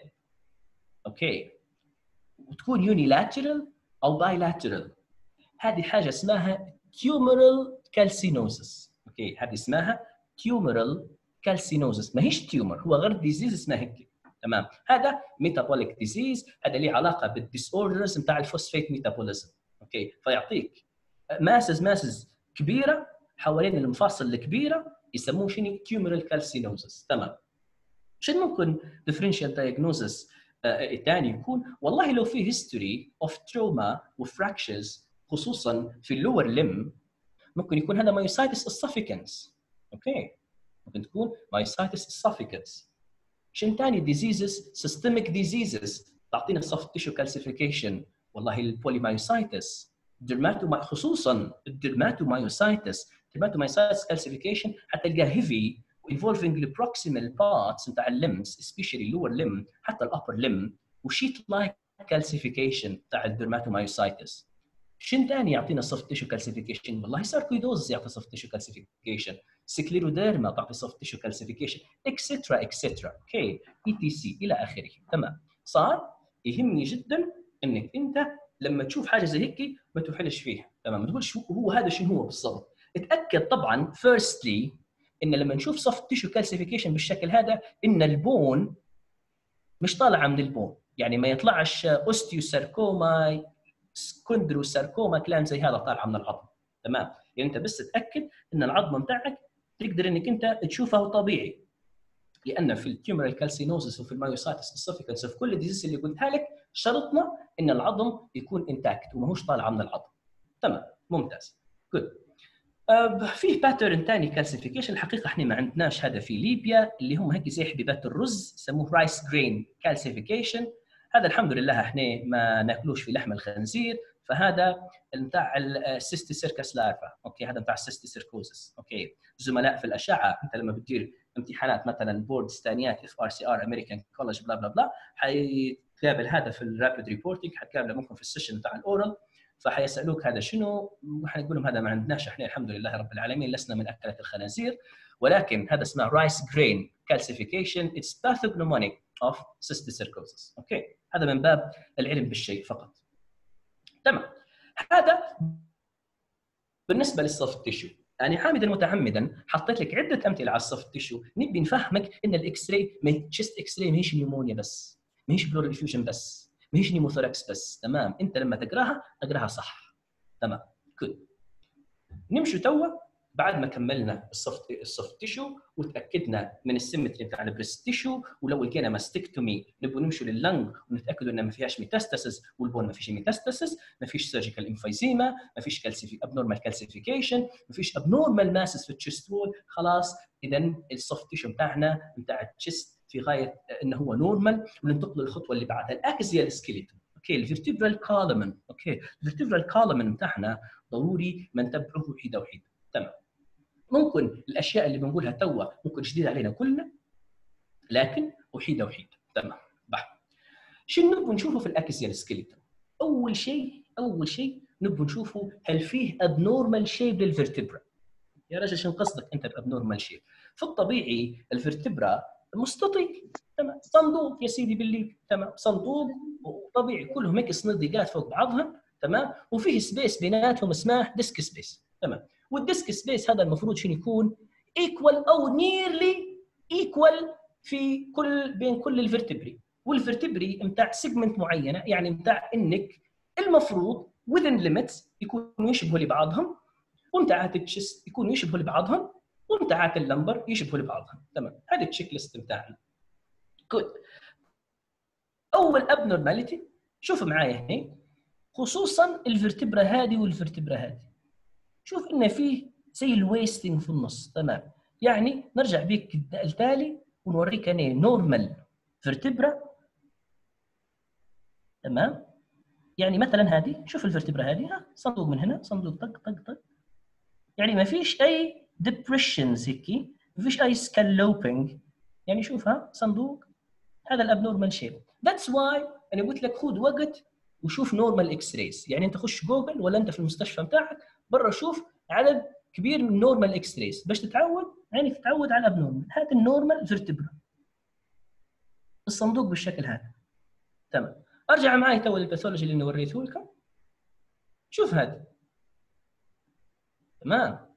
اوكي وتكون unilateral او bilateral هذه حاجه اسمها tumoral calcinosis. اوكي هذه اسمها tumoral calcinosis ما هيش تيومر هو غير ديزيز اسمها هيك. تمام هذا ميتابوليك ديزيز هذا له علاقه بالديس اوردرز نتاع الفوسفيت ميتابوليزم. اوكي فيعطيك ماسز ماسز كبيره حوالين المفاصل الكبيره يسموه شنو تيومرال كالسينوزس. تمام شنو ممكن ديفرنشال دايجنوزس الثاني يكون والله لو في هيستوري اوف تروما وفراكشرز خصوصا في اللور ليم ممكن يكون هذا مايوسايتس اسوفيكانس. اوكي ممكن تكون مايوسايتس اسوفيكانس. شن ثاني ديزيزز سيستميك ديزيزز تعطينا سوفت تيشو كالسيفيكيشن والله البوليمايوسايتس درماتو خصوصا الدرماتومايوسايتس الدرماتومايوسايتس كالسيفيكيشن حتلقاه هيفي involving the proximal parts نتاع الليمز especially lower limb حتى الupper limb وشيت لايك كالسيفيكيشن تاع الدرماتومايوسايتس. شن ثاني يعطينا سوفت تيشو كالسيفيكيشن والله ساركويدوز يعطي سوفت تيشو كالسيفيكيشن سكليروديرما تعطي سوفت تيشو كالسيفيكيشن اكسترا اكسترا. اوكي اي تي سي الى اخره. تمام صار يهمني جدا انك انت لما تشوف حاجه زي هيك ما تحلش فيها. تمام ما تقولش هو هذا شنو هو بالضبط. اتاكد طبعا فيرستلي ان لما نشوف سوفت تيشو كالسيفيكيشن بالشكل هذا ان البون مش طالعه من البون يعني ما يطلعش اوستيوساركوما سكوندروساركوما كلام زي هذا طالعه من العظم. تمام يعني انت بس تتاكد ان العظم بتاعك تقدر انك انت تشوفه طبيعي لان في التيومرال كالسينوزس وفي المايوسايتس اسوفيكانس وفي كل الديزيز اللي قلتها لك شرطنا ان العظم يكون انتاكت وماهوش طالع من العظم. تمام ممتاز جود. أه في باترن ثاني كالسيفيكيشن الحقيقه احنا ما عندناش هذا في ليبيا اللي هم هيك زي حبيبات الرز يسموه رايس جرين كالسيفيكيشن. هذا الحمد لله احنا ما ناكلوش في لحم الخنزير فهذا نتاع السيستي سيركس لارفا. اوكي هذا نتاع السيستي سيركوزس. اوكي زملاء في الاشعه انت لما بتدير امتحانات مثلا بورد ثانيات اف ار سي ار امريكان كولج بلا بلا بلا حيتقابل هذا في الرابيد ريبورتنج حتقابله ممكن في السيشن بتاع الاورال فحيسالوك هذا شنو وحنقول لهم هذا ما عندناش احنا الحمد لله رب العالمين لسنا من اكله الخنازير ولكن هذا اسمه رايس جرين كالسيفيكيشن اتس باثوجنومونيك اوف سيستي سيركوزس. اوكي هذا من باب العلم بالشيء فقط. تمام هذا بالنسبه للسوفت تيشو. يعني حامدا متعمدا حطيت لك عده امثله على السوفت تيشو نبي نفهمك ان الاكس راي ما تشست اكس راي ماهيش نيمونيا بس ماهيش بلورال افيوجن بس ماهيش نيموثوركس بس. تمام انت لما تقراها اقراها صح. تمام كود نمشي توا بعد ما كملنا السوفت السوفت تيشو وتاكدنا من السيمتري بتاع البريست تيشو ولو لقينا ماستكتومي نبغى نمشي لللنج ونتاكدوا ان ما فيهاش ميتاستاسيس والبون ما فيش ميتاستاسيس ما فيش سيرجيكال انفايزيما ما فيش كالسيفي ابنورمال كالسيفيكيشن ما فيش ابنورمال ماسس في التشست وول. خلاص اذا السوفت تيشو بتاعنا بتاع التشست في غايه انه هو نورمال وننتقل للخطوه اللي بعدها الاكزيال سكيليتون. اوكي الفيرتبرال كولمن. اوكي الفيرتبرال كولمن بتاعنا ضروري ما نتبعه وحيده وحيده. تمام. ممكن الاشياء اللي بنقولها توا ممكن جديده علينا كلنا، لكن وحيده وحيده. تمام. بح. شنو نبغى نشوفه في الاكسيال سكيلتون؟ اول شيء اول شيء نبغى نشوفه هل فيه ابنورمال شيب للفرتبرا. يا رجل شنو قصدك انت بابنورمال شيب؟ في الطبيعي الفرتبرا مستطيل. تمام. صندوق يا سيدي بالليل. تمام. صندوق وطبيعي كلهم هيك صنديقات فوق بعضهم. تمام. وفيه سبيس بيناتهم اسمه ديسك سبيس. تمام. والديسك سبيس هذا المفروض شنو يكون؟ ايكوال او نيرلي ايكوال في كل بين كل الفرتبري. والفرتبري نتاع سيجمنت معينه، يعني نتاع انك المفروض within limits يكونوا يشبهوا لبعضهم، ومتاعات التشست يكونوا يشبهوا لبعضهم، ومتاعات اللمبر يشبهوا لبعضهم. تمام. هذه التشيك ليست بتاعنا. جود. اول ابنورماليتي شوف معايا هنا، خصوصا الفرتبرا هذه والفرتبرا هذه، شوف ان فيه زي الويستنج في النص. تمام. يعني نرجع بيك التالي ونوريك انا نورمال فيرتبرا. تمام. يعني مثلا هذه، شوف الفرتبرا هذه، ها صندوق من هنا، صندوق طق طق طق، يعني ما فيش اي ديبريشنز هيك، ما فيش اي سكالوبينج، يعني شوفها صندوق. هذا الابنورمال شيب. ذاتس واي انا قلت لك خذ وقت وشوف نورمال اكس رايز. يعني انت خش جوجل ولا انت في المستشفى بتاعك برا، شوف عدد كبير من نورمال اكس رايز باش تتعود، يعني تتعود على الابنورمال. هذا النورمال فيرتبرا، الصندوق بالشكل هذا. تمام. ارجع معي تو للباثولوجي اللي انا وريته لكم. شوف هذا. تمام.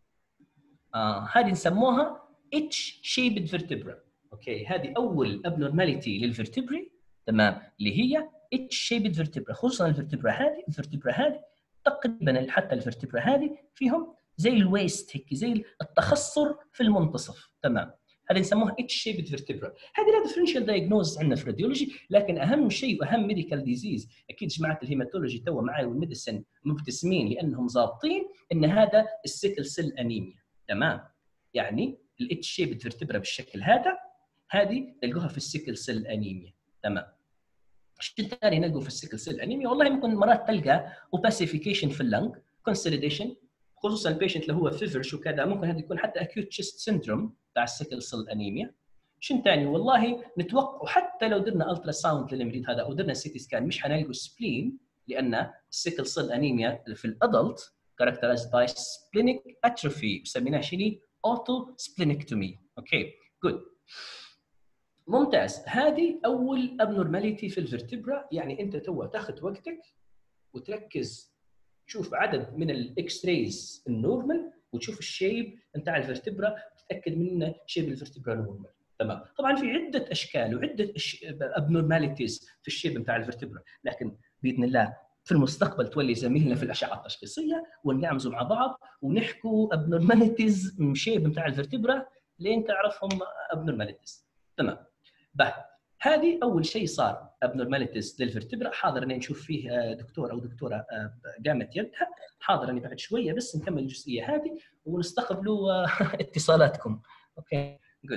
آه هذه نسموها اتش شيبد فيرتبرا. اوكي هذه اول ابنورماليتي للفيرتبري. تمام. اللي هي اتش شيبد فيرتبرا، خصوصا الفيرتبرا هذه الفيرتبرا هذه تقريبا حتى الفيرتبرا هذه فيهم زي الويست هيك، زي التخصر في المنتصف. تمام. هذه نسموها اتش شيبد فيرتبرا. هذه لا ديفرنشال دايجنوز عندنا في الراديولوجي، لكن اهم شيء واهم ميديكال ديزيز اكيد جماعه الهيماتولوجي تو معي والميديسن مبتسمين لانهم ضابطين ان هذا السيكل سيل انيميا. تمام. يعني الاتش شيبد فيرتبرا بالشكل هذا، هذه نلقوها في السيكل سيل انيميا. تمام. شيء ثاني نلقوا في السيكل سيل انيميا، والله ممكن مرات تلقى اوباسيفيكيشن في اللنج، كونسوليديشن، خصوصا البيشنت اللي هو فيفرش وكذا، ممكن هذا يكون حتى اكيوت تشيست سيندروم تاع السيكل سيل انيميا. شيء ثاني والله نتوقع حتى لو درنا الترا ساوند للمريض هذا او درنا سيتي سكان مش حنلقوا سبلين، لان السيكل سيل انيميا في الادلت characterized by splenic atrophy، سميناها شنو؟ auto splenectomy. اوكي جود. ممتاز. هذه اول ابنورماليتي في الفرتبرا. يعني انت تو تاخذ وقتك وتركز تشوف عدد من الاكس رايز النورمال وتشوف الشيب نتاع الفرتبرا، تتاكد من شيب الفرتبرا نورمال. تمام. طبعا في عده اشكال وعده ابنورماليتيز في الشيب نتاع الفرتبرا، لكن باذن الله في المستقبل تولي زميلنا في الاشعه التشخيصيه ونقعمزوا مع بعض ونحكوا ابنورماليتيز شيب نتاع الفرتبرا لين تعرفهم ابنورماليتيز. تمام. به هذه اول شيء صار ابنورماليتيز للفرتبرا. حاضر اني نشوف فيه دكتور او دكتوره قامت يدها. حاضر اني بعد شويه بس نكمل الجزئيه هذه ونستقبلوا اتصالاتكم. اوكي جود.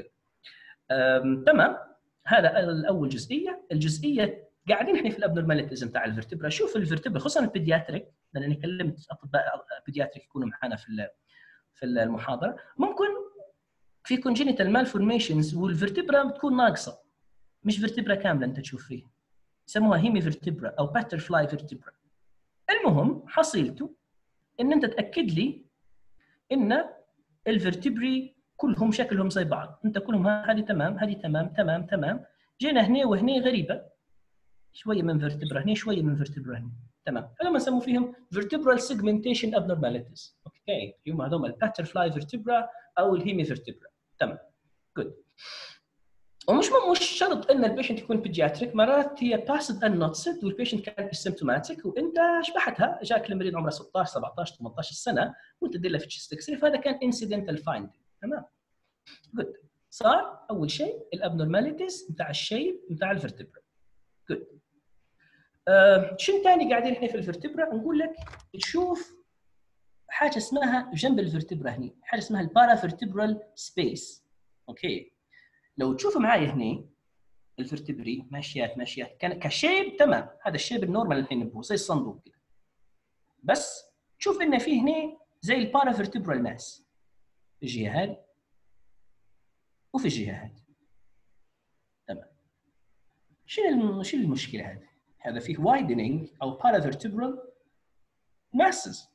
تمام. هذا الاول جزئيه. الجزئيه قاعدين احنا في الابنورماليتيز نتاع الفرتبرا. شوف الفرتبرا خصوصا البيدياتريك، لان انا كلمت اطباء بيدياتريك يكونوا معنا في في المحاضره. ممكن في كونجينيتال مالفورميشنز والفرتبرا بتكون ناقصه، مش فيرتبرا كامله انت تشوف فيه، يسموها هيمي فيرتبرا او باترفلاي فيرتبرا. المهم حصيلته ان انت تاكد لي ان الفرتبري كلهم شكلهم زي بعض، انت كلهم هذه تمام، هذه تمام تمام تمام. جينا هنا وهنا غريبه، شويه من فيرتبرا هنا، شويه من فيرتبرا هنا. تمام. هذول نسموا فيهم vertebral segmentation abnormalities. اوكي هم هذول الباترفلاي فيرتبرا او الهيمي فيرتبرا. تمام جود. ومش مش شرط ان البيشنت يكون بيدياتريك، مرات هي باسد ان نوت سيد والبيشنت كان سيمتوماتيك وانت شبحتها، جاك المريض عمره ستة عشر سبعة عشر ثمانية عشر سنه وانت تدير له في تشيست اكس راي، فهذا كان انسيدنتال فايندينج. تمام جود. صار اول شيء الابنورماليتيز بتاع الشيب بتاع الفرتبرا. جود. آه شنو ثاني قاعدين احنا في الفرتبرا؟ نقول لك تشوف حاجه اسمها جنب الفرتبرا هني حاجه اسمها البارافيرتبرال سبيس. اوكي لو تشوفوا معي هني الفرتبري ماشيات ماشيات كان كشيب تمام، هذا الشيب النورمال الحين نبغه زي الصندوق كده، بس تشوف انه في هنا زي البارافرتبرال ماس في الجهه هذه وفي الجهه هذه. تمام. شنو شنو المشكله هذه؟ هذا فيه وايدنينج او بارافرتبرال ماسز.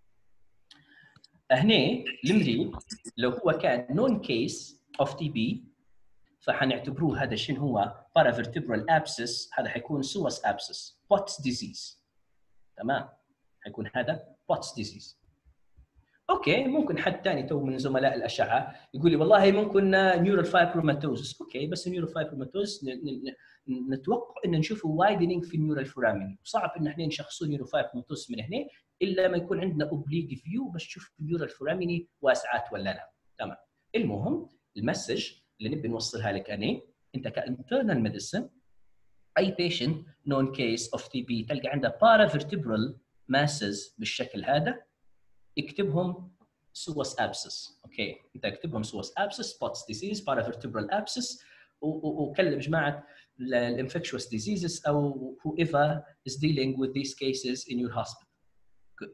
هنا المريض لو هو كان نون كيس اوف تي بي فحنعتبروه هذا شنو هو بارافرتبرال ابسس، هذا حيكون سوس ابسس بوتس ديزيز. تمام، حيكون هذا بوتس ديزيز. اوكي، ممكن حد ثاني تو من زملاء الاشعه يقول لي والله ممكن نيورال فايبروماتوزس. اوكي، بس النيورال فايبروماتوزس نتوقع ان نشوفه وايدنينج في النيورال فورامين، وصعب ان احنا نشخصوا نيورال فايبروماتوزس من هنا الا ما يكون عندنا اوبليك فيو بس تشوف النيورال فورامين واسعات ولا لا. تمام. المهم المسج اللي نبي نوصلها لك انا، انت كانترنال ميديسن اي بيشنت نون كيس اوف تي بي تلقى عنده بارافرتبرال ماسز بالشكل هذا، اكتبهم سوس ابسس. اوكي، انت اكتبهم سوس ابسس، بوتس ديزيز، بارافرتبرال ابسس، وكلم جماعه الانفكشوس ديزيزز او whoever is dealing with these cases in your hospital. Good.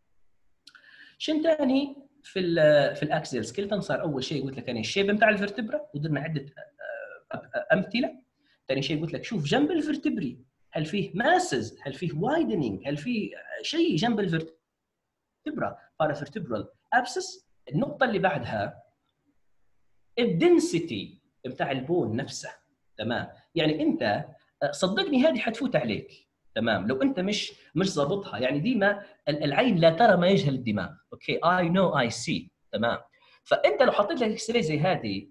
شن ثاني في ال في الاكسيال سكيلتون؟ صار اول شيء قلت لك انا الشيب بتاع الفرتبرا ودرنا عده امثله. ثاني شيء قلت لك شوف جنب الفرتبري هل فيه ماسز، هل فيه وايدنينج، هل فيه شيء جنب الفرتبرا بارافرتبرال ابسس. النقطه اللي بعدها الدنسيتي بتاع البون نفسه. تمام، يعني انت صدقني هذه حتفوت عليك. تمام، لو انت مش مش ظابطها، يعني ديما العين لا ترى ما يجهل الدماغ. اوكي، اي نو اي سي. تمام، فانت لو حطيت لك اكس راي زي هذه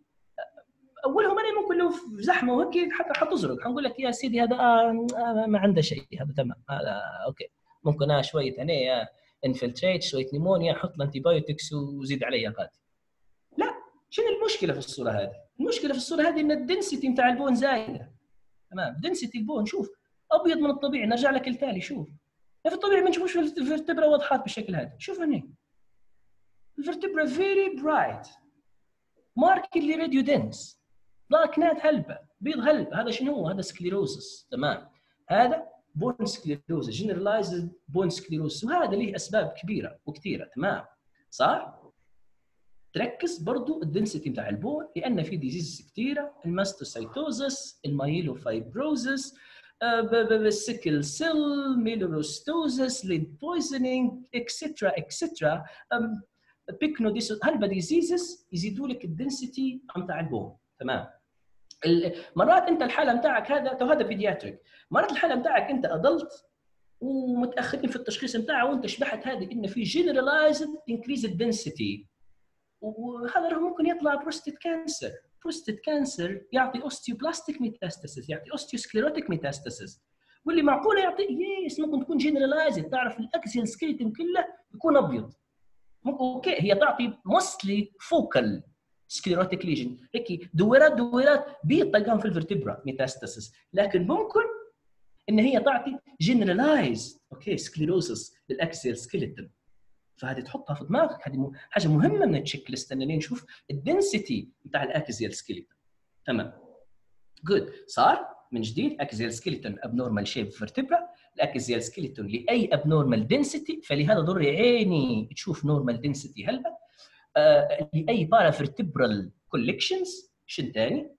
اولهم انا ممكن لو في زحمه وهيك حتى حتزرق، حنقول لك يا سيدي هذا آه آه ما عنده شيء، هذا تمام، هذا اوكي، ممكن آه شويه هنا انفلتريت، شويه نيمونيا، حط له انتي بايوتكس وزيد عليها غادي. لا، شنو المشكله في الصوره هذه؟ المشكله في الصوره هذه ان الدنسيتي بتاع البون زايده. تمام، دنسيتي البون شوف ابيض من الطبيعي. نرجع لك التالي، شوف في الطبيعي ما نشوفش الفرتبرا واضحات بالشكل هذا. شوف هنا الفرتبرا فيري برايت ماركتلي راديو دنس، لاكنات هلبة، بيض هلبة. هذا شنو هو؟ هذا سكليروزس. تمام، هذا بون سكليروزس، جنرالايزد بون سكليروزس، وهذا له اسباب كبيره وكثيره. تمام، صح؟ تركز برضو الدنسيتي بتاع البون لان في ديزيز كثيره، الماستوسايتوزس، المايلوفايبروزس، السيكل سيل، ميلوروستوزس، ليد بويزنينج، اكسترا اكسترا، بيكنوديس، هلبا ديزيزز يزيدوا لك الدنسيتي بتاع البون. تمام، مرات انت الحاله بتاعك هذا تو هذا بيدياتريك، مرات الحاله بتاعك انت ادلت ومتاخرين في التشخيص بتاعه وانت شبحت هذه ان في جنرالايزد انكريز الدنسيتي، وهذا ممكن يطلع بروستيت كانسر. بروستيت كانسر يعطي اوستيوبلاستيك ميتاستاسيس، يعطي اوستيوسكليروتيك ميتاستاسيس، واللي معقوله يعطي يس ممكن تكون جنرالايزد. تعرف الاكسيال سكيلتون كله يكون ابيض. اوكي، هي تعطي موستلي فوكال سكليروتيك ليجن، هيك دويرات دويرات بيض تلقاهم في الفرتبرا ميتاستاسيس، لكن ممكن ان هي تعطي جنرالايز اوكي سكليروسس للاكسيال سكيلتون. فهذه تحطها في دماغك، هذه حاجه مهمه من التشيك ليست اننا نشوف الدنسيتي بتاع الاكسيال سكيلتون. تمام، جود. صار من جديد اكسيال سكيلتون ابنورمال شيب فيرتبرا، الاكسيال سكيلتون لاي ابنورمال دنسيتي، فلهذا ضروري عيني تشوف نورمال دنسيتي هلبا. آه لاي بارافيرتبرال كولكشنز. شن ثاني؟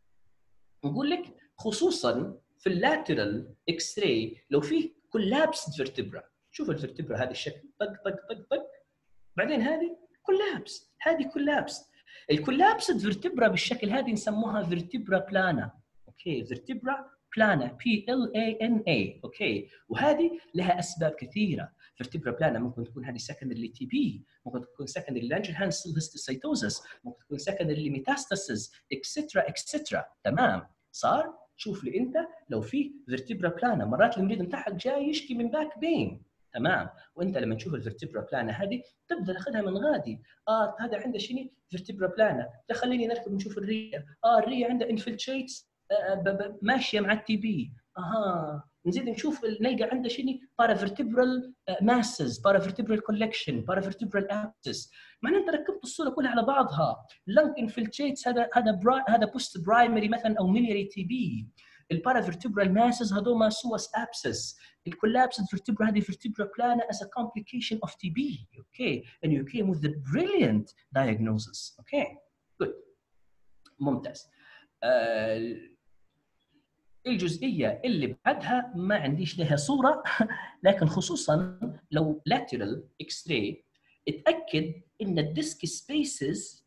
نقول لك خصوصا في اللاترال اكس راي لو فيه كولابس فيرتبرا. شوف الفيرتبرا هذه الشكل، طق طق طق طق، بعدين هذه كولابس، هذه كولابس. الكولابس فيرتبرا بالشكل هذه نسموها فيرتبرا بلانا. اوكي، فيرتبرا بلانا، بي ال اي ان اي. اوكي، وهذه لها اسباب كثيره. فيرتبرا بلانا ممكن تكون هذه سكندري تي بي، ممكن تكون سكندري لانجرهانز هيستوسايتوزس، ممكن تكون سكندري ميتاستاسيس، اكسترا اكسترا. تمام، صار شوف لي انت لو في فيرتبرا بلانا، مرات المريض بتاعك جاي يشكي من باك بين. تمام، وانت لما تشوف الفيرتبرا بلانا هذه تبدا تاخذها من غادي. اه هذا عنده شنو؟ فيرتبرا بلانا، خليني نركب نشوف الريه. اه الريه عنده انفلتريتس آه ماشيه مع التي بي. اها نزيد نشوف نلقى عنده شنو بارافرتبرال ماسز، بارافرتبرال كولكشن، بارافرتبرال ابسس. معناها انت ركبت الصوره كلها على بعضها. لانج انفلتريتس هذا هذا برا هذا بوست برايمري مثلا او ميلياري تي بي. البارافرتبرال ماسز هذوما سوس ابسس. الكولابسد vertebra هذه vertebra plana as a complication of T B. Okay, and you came with the brilliant diagnosis. Okay, good. ممتاز. آه الجزئيه اللي بعدها ما عنديش لها صوره لكن خصوصا لو lateral x-ray اتاكد ان الديسك سبيسز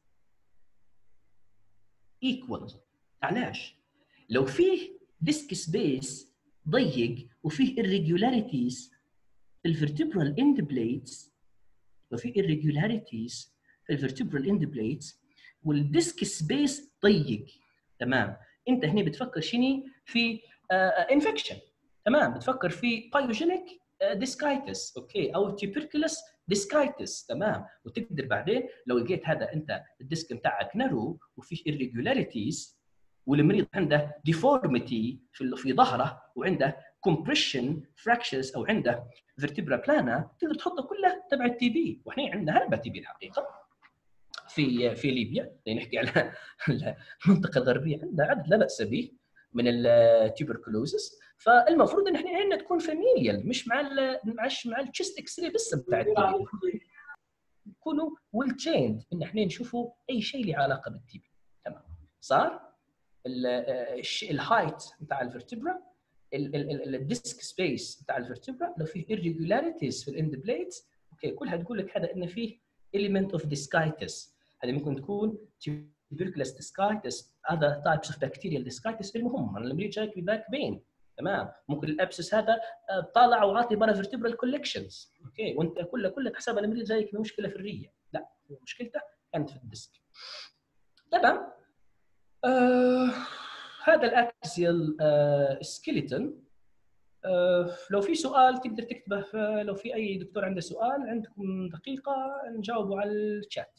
equal. علاش؟ لو فيه ديسك سبيس ضيق وفيه irregularities في الفرتبرال اند بليدز، لو في irregularities في الفرتبرال اند بليدز والديسك سبيس ضيق، تمام، انت هنا بتفكر شنو في انفكشن، تمام، بتفكر في بايوجينيك ديسكايتس، اوكي، او تيبركلس ديسكايتس، تمام. وتقدر بعدين لو لقيت هذا انت الديسك بتاعك نارو وفيه irregularities والمريض عنده ديفورميتي في في ظهره وعنده كومبريشن فراكشرز او عنده فيرتبرا بلانا، تقدر تحطه كله تبع التي بي. واحنا عندنا هربة تي بي الحقيقه في في ليبيا، نحكي على المنطقه الغربيه، عندنا عدد لا باس به من التيبركلوزس. فالمفروض ان احنا عندنا تكون فاميليال، مش مع ال مش مع التشست اكس راي بس بتاع التي بي، يكونوا ويل تريند ان احنا نشوفوا اي شيء له علاقه بالتي بي. تمام، صار الهايت بتاع الفرتبرا، الديسك سبيس بتاع الفرتبرا، لو فيه irregularities في الاند بليدز، اوكي، كلها تقول لك هذا انه فيه element of discitis. هذه ممكن تكون tuberculous discitis، other types of bacterial discitis. المهم انا المريض جايك بباك بين، تمام، ممكن الابسس هذا طالع وعاطي بارافرتبرال كولكشنز، اوكي، وانت كله كله تحسب المريض جايك بمشكله في الريه، لا، مشكلته كانت في الديسك. تمام. آه هذا الاكسيال آه سكيلتون. آه لو في سؤال تقدر تكتبه، لو في اي دكتور عنده سؤال عندكم دقيقه نجاوبه على الشات.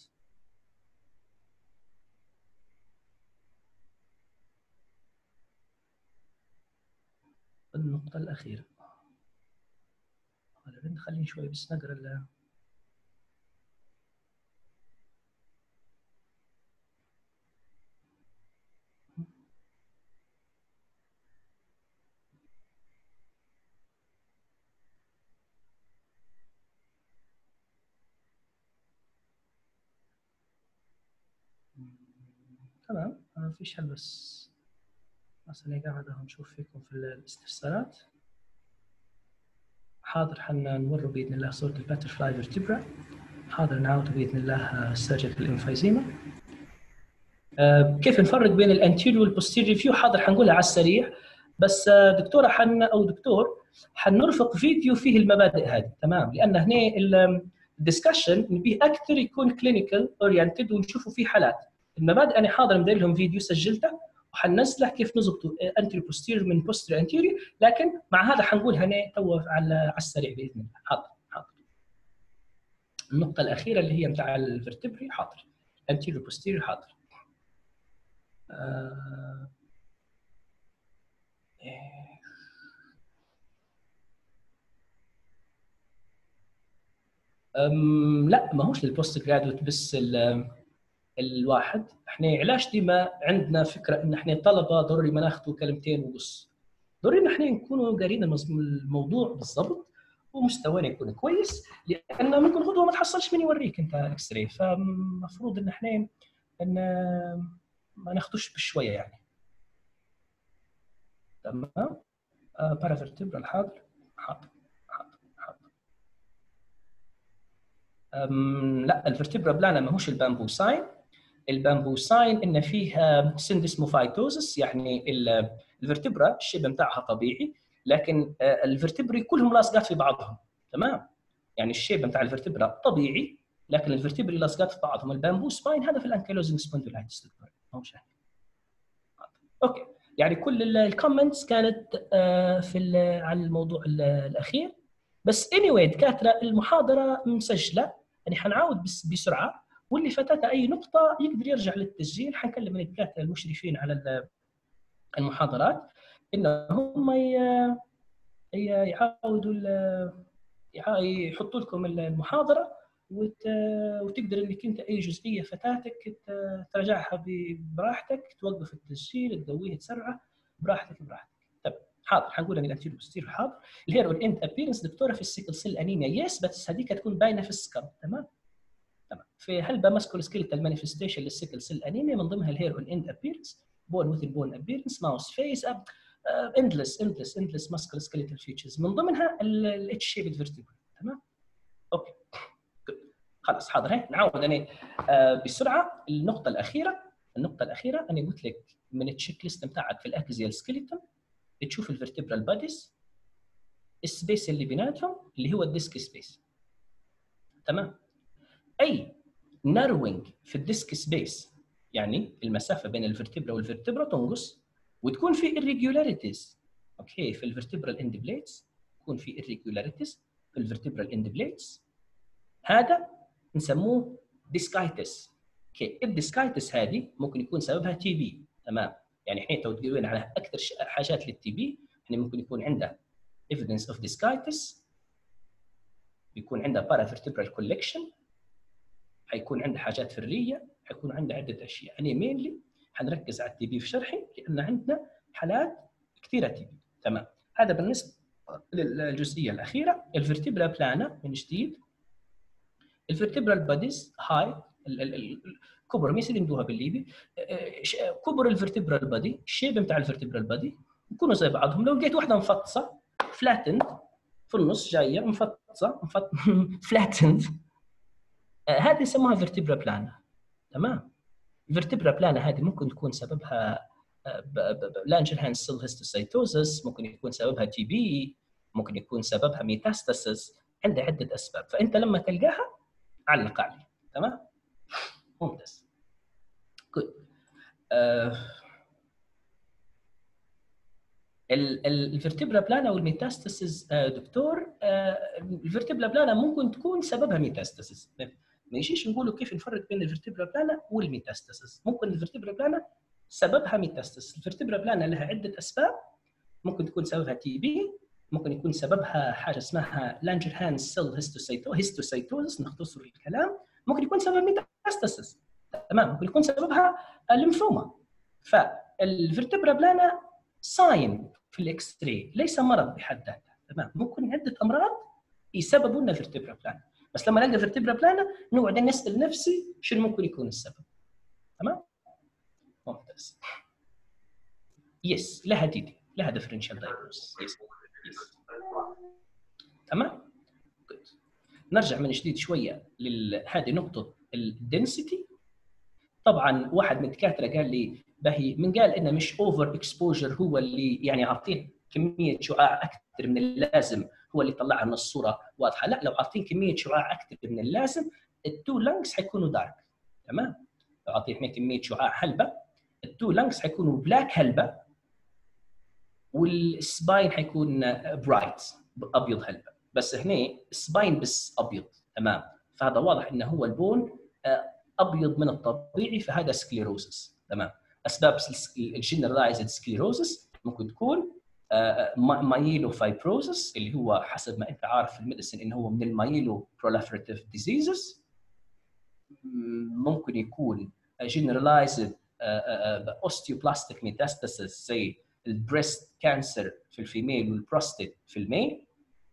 النقطه الاخيره، خليني شوي بس نقرا. تمام، ما فيش حل، بس بس انا قاعد نشوف فيكم في الاستفسارات. حاضر، حنمر باذن الله صوره الباترفلاي فيرتبرا. حاضر نعود باذن الله سيرجيكال انفايزيما. أه كيف نفرق بين الانتيريور والبوستيريور فيو؟ حاضر حنقولها على السريع، بس دكتوره حن او دكتور حنرفق فيديو فيه المبادئ هذه، تمام، لان هنا الدسكشن نبيه اكثر يكون كلينيكال اورينتد ونشوفوا فيه حالات. المبادئ انا حاضر مدير لهم فيديو سجلته وحننزله كيف نضبطوا انتيريور بوستيريور من بوستيريور انتيريور، لكن مع هذا حنقولها هنا تو على على السريع باذن الله. حاضر حاضر. النقطه الاخيره اللي هي بتاع الفرتبري، حاضر، انتيريور بوستيريور، حاضر. آه... أم لا، ما هوش للبوست جرادويت بس الواحد. احنا علاش ديما عندنا فكره ان احنا طلبه ضروري ما ناخذوا كلمتين ونص، ضروري ان احنا نكونوا قارين الموضوع بالضبط ومستوانا يكون كويس، لان ممكن غدوه ما تحصلش من يوريك انت اكس راي، فمفروض ان احنا ان ما ناخذوش بشويه يعني. تمام. آه بارافيرتبرال، حاضر حاضر حاضر حاضر. لا، الفرتبرا بلانا ماهوش البامبو ساين. البامبو ساين ان فيها سندسموفايتوزس، يعني الفرتبرا الشبه بتاعها طبيعي، لكن الفرتبري كلهم لاصقات في بعضهم، تمام، يعني الشيب بتاع الفرتبرا طبيعي لكن الفرتبري لاصقات في بعضهم. البامبو سباين هذا في الانكيلوزنج سبونديلايتس. اوكي، يعني كل الكومنتس كانت في على الموضوع الاخير. بس anyway دكاتره المحاضره مسجله، يعني حنعاود بس بسرعه، واللي فاتته اي نقطه يقدر يرجع للتسجيل. حنكلم الدكاتره المشرفين على المحاضرات ان هم هي يعاودوا يحطوا لكم المحاضره وتقدر انك انت اي جزئيه فاتتك تراجعها براحتك، توقف التسجيل تدويه تسرعه براحتك براحتك. طيب حاضر، حنقول ان الانتيريور بوستيريور حاضر. الهير اون اند ابيرنس دكتوره في السيكل سيل انيميا يس، بس هذيك تكون باينه في السكر. تمام تمام. في هلبا ماسكول سكيلتال مانيفستيشن للسيكل سيل انيميا من ضمنها الهير اون اند ابيرنس، بون وذ البون ابيرنس، ماوس فيس اب، اندلس اندلس اندلس ماسكول سكيلتال فيتشرز، من ضمنها الاتش شيبد فيرتيبرا. تمام اوكي خلاص حاضر. هي نعاود انا آه بسرعه. النقطه الاخيره النقطه الاخيره انا قلت لك من التشيك ليست بتاعك في الاكزيال سكيلتون تشوف الفيرتبرال باديز، السبيس اللي بيناتهم اللي هو الديسك سبيس. تمام. اي ناروينج في الديسك سبيس يعني المسافه بين الفيرتبرا والفيرتبرا تنقص وتكون في irregularities اوكي في الفيرتبرال اند بليتس، يكون في irregularities في الفيرتبرال اند بليتس، هذا نسموه ديسكايتس. اوكي الديسكايتس هذه ممكن يكون سببها تي بي. تمام. يعني احنا تو تقولون على اكثر حاجات للتي بي احنا ممكن يكون عنده evidence of discitis، يكون عنده paravertebral collection، حيكون عنده حاجات في الريه، حيكون عنده عده اشياء. انا مينلي حنركز على التي بي في شرحي لان عندنا حالات كثيره تي بي. تمام. هذا بالنسبه للجزئيه الاخيره. الفيرتبرا بلانا من جديد، الفيرتبرال باديز هاي الكبر ما يصير يمدوها بالليبي، كبر الفيرتبرال بادي، الشيب بتاع الفيرتبرال بادي يكونوا زي بعضهم. لو لقيت واحده مفطسه فلاتند في النص جايه مفطسه مفط... فلاتند، هذه يسموها فيرتبرا بلانا. تمام. الفيرتبرا بلانا هذه ممكن تكون سببها لانجرهانز سيل هيستوسايتوزس، ممكن يكون سببها تي بي، ممكن يكون سببها ميتاستاسيس، عندها عده اسباب. فانت لما تلقاها علق عليه. تمام ممتاز. جود. الفيرتبرا بلانا والميتاستاسيس دكتور، الفيرتبرا بلانا ممكن تكون سببها ميتاستاسيس، ما يجيش نقولوا كيف نفرق بين الفيرتبرا بلانا والميتاستاسيس. ممكن الفيرتبرا بلانا سببها ميتاستاسيس. الفيرتبرا بلانا لها عده اسباب، ممكن تكون سببها تي بي، ممكن يكون سببها حاجه اسمها لانجرهانز سيل هيستوسايتوزس نختصر الكلام، ممكن يكون سبب ميتاستاسيس. تمام. ممكن يكون سببها الليمفوما. فالفيرتبرا بلانا ساين في الاكس راي ليس مرض بحد ذاته. تمام. ممكن عده امراض يسببوا لنا فيرتبرا بلانا، بس لما نلقى فيرتبرا بلانا نقعد نسال نفسي شنو ممكن يكون السبب. تمام ممتاز. يس لها دي دي لها ديفرنشال دايجنوستس. يس يس تمام. جود. نرجع من جديد شويه لهذه نقطه الدنسيتي. طبعا واحد من الدكاتره قال لي باهي من قال انه مش اوفر اكسبوجر هو اللي يعني عاطين كميه شعاع اكثر من اللازم هو اللي طلعها من الصوره واضحه. لا، لو عاطين كميه شعاع اكثر من اللازم التو لانكس حيكونوا دارك. تمام. لو عاطين احنا كميه شعاع هلبه التو لانكس حيكونوا بلاك هلبه والسباين حيكون برايت ابيض هلبه، بس هنا السباين بس ابيض. تمام. فهذا واضح انه هو البون ابيض من الطبيعي، فهذا سكليروزس. تمام. اسباب الجنرالايزد سكليروزس ممكن تكون مايلو فايبروزس اللي هو حسب ما انت عارف في الميديسن انه هو من المايلو بروليفريتيف ديزيزز، ممكن يكون جنرالايزد اوستيوبلاستيك ميتاستاسيس زي البريست كانسر في الفيميل والبروستيت في الميل،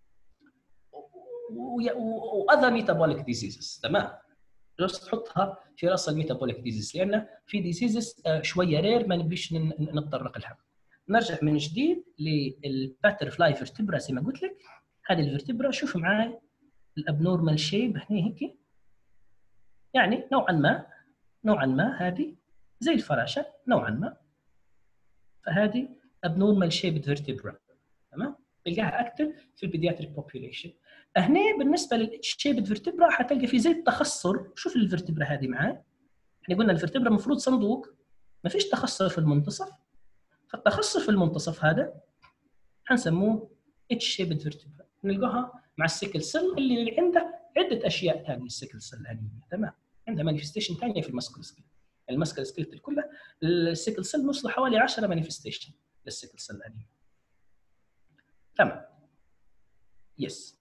واذر ميتابوليك ديزيزز. تمام. بس تحطها في راس الميتابوليك ديزيز لان في ديزيزز شويه رير ما نبيش نتطرق لها. نرجع من جديد للباترفلاي فيرتبرا زي ما قلت لك. هذه الفيرتبرا شوف معاي الابنورمال شيب هنا هيك، يعني نوعا ما نوعا ما هذه زي الفراشه نوعا ما، فهذه abnormal shaped vertebra. تمام. تلقاها اكثر في البيدياتريك بوبيوليشن. هنا بالنسبه للشيبد فيرتبرا حتلقى في زي التخصر. شوف الفيرتبرا هذه معاه، احنا قلنا الفيرتبرا المفروض صندوق ما فيش تخصر في المنتصف، فالتخصر في المنتصف هذا حنسموه اتش شيبد فيرتبرا. نلقاها مع السيكل سيل اللي عنده عده اشياء ثانيه. السيكل سيل الانيميا تمام عندها مانيفستيشن ثانيه في الماسكول سكيل. الماسكول سكيل كلها السيكل سيل نوصل حوالي عشرة مانيفستيشن للسيكل سيل الانيميا. تمام. يس.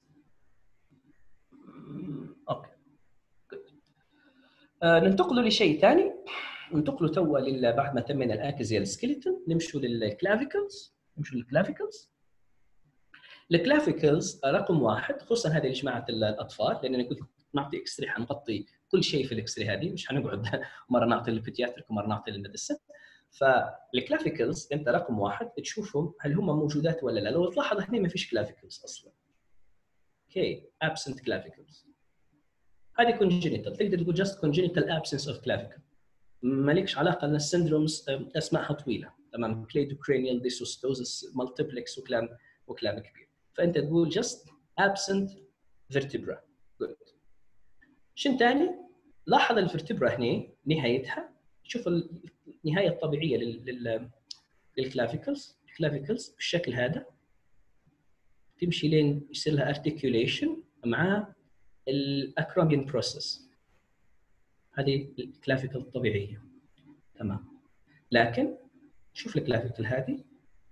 اوكي جود. آه ننتقلوا لشيء ثاني، ننتقلوا توا لل بعد ما تمينا الاكزيال سكيلتون نمشوا للكلافيكلز. نمشوا للكلافيكلز. الكلافيكلز رقم واحد، خصوصا هذه يا جماعه الاطفال، لان انا قلت نعطي اكس راي حنغطي كل شيء في الاكس راي هذه، مش حنقعد مره نعطي للبيدياتريك ومره نعطي للمدرسه. فالكلافيكلز انت رقم واحد تشوفهم هل هم موجودات ولا لا. لو تلاحظ هنا ما فيش كلافيكلز اصلا. اوكي absent clavicle. هذه congenital، تقدر تقول just congenital absence of clavicle. ما لكش علاقه ان السندرومز اسمائها طويله، تمام؟ cleidocranial dysostosis multiplex وكلام وكلام كبير. فانت تقول just absent vertebra. good. شن ثاني؟ لاحظ الفرتبرا هنا نهايتها، شوف النهايه الطبيعيه لل للكلافيكلز. الكلافيكلز بالشكل هذا تمشي لين يصير لها articulation مع الاكروميون بروسيس. هذه الكلافيكل الطبيعيه، تمام؟ لكن شوف الكلافيكل هذه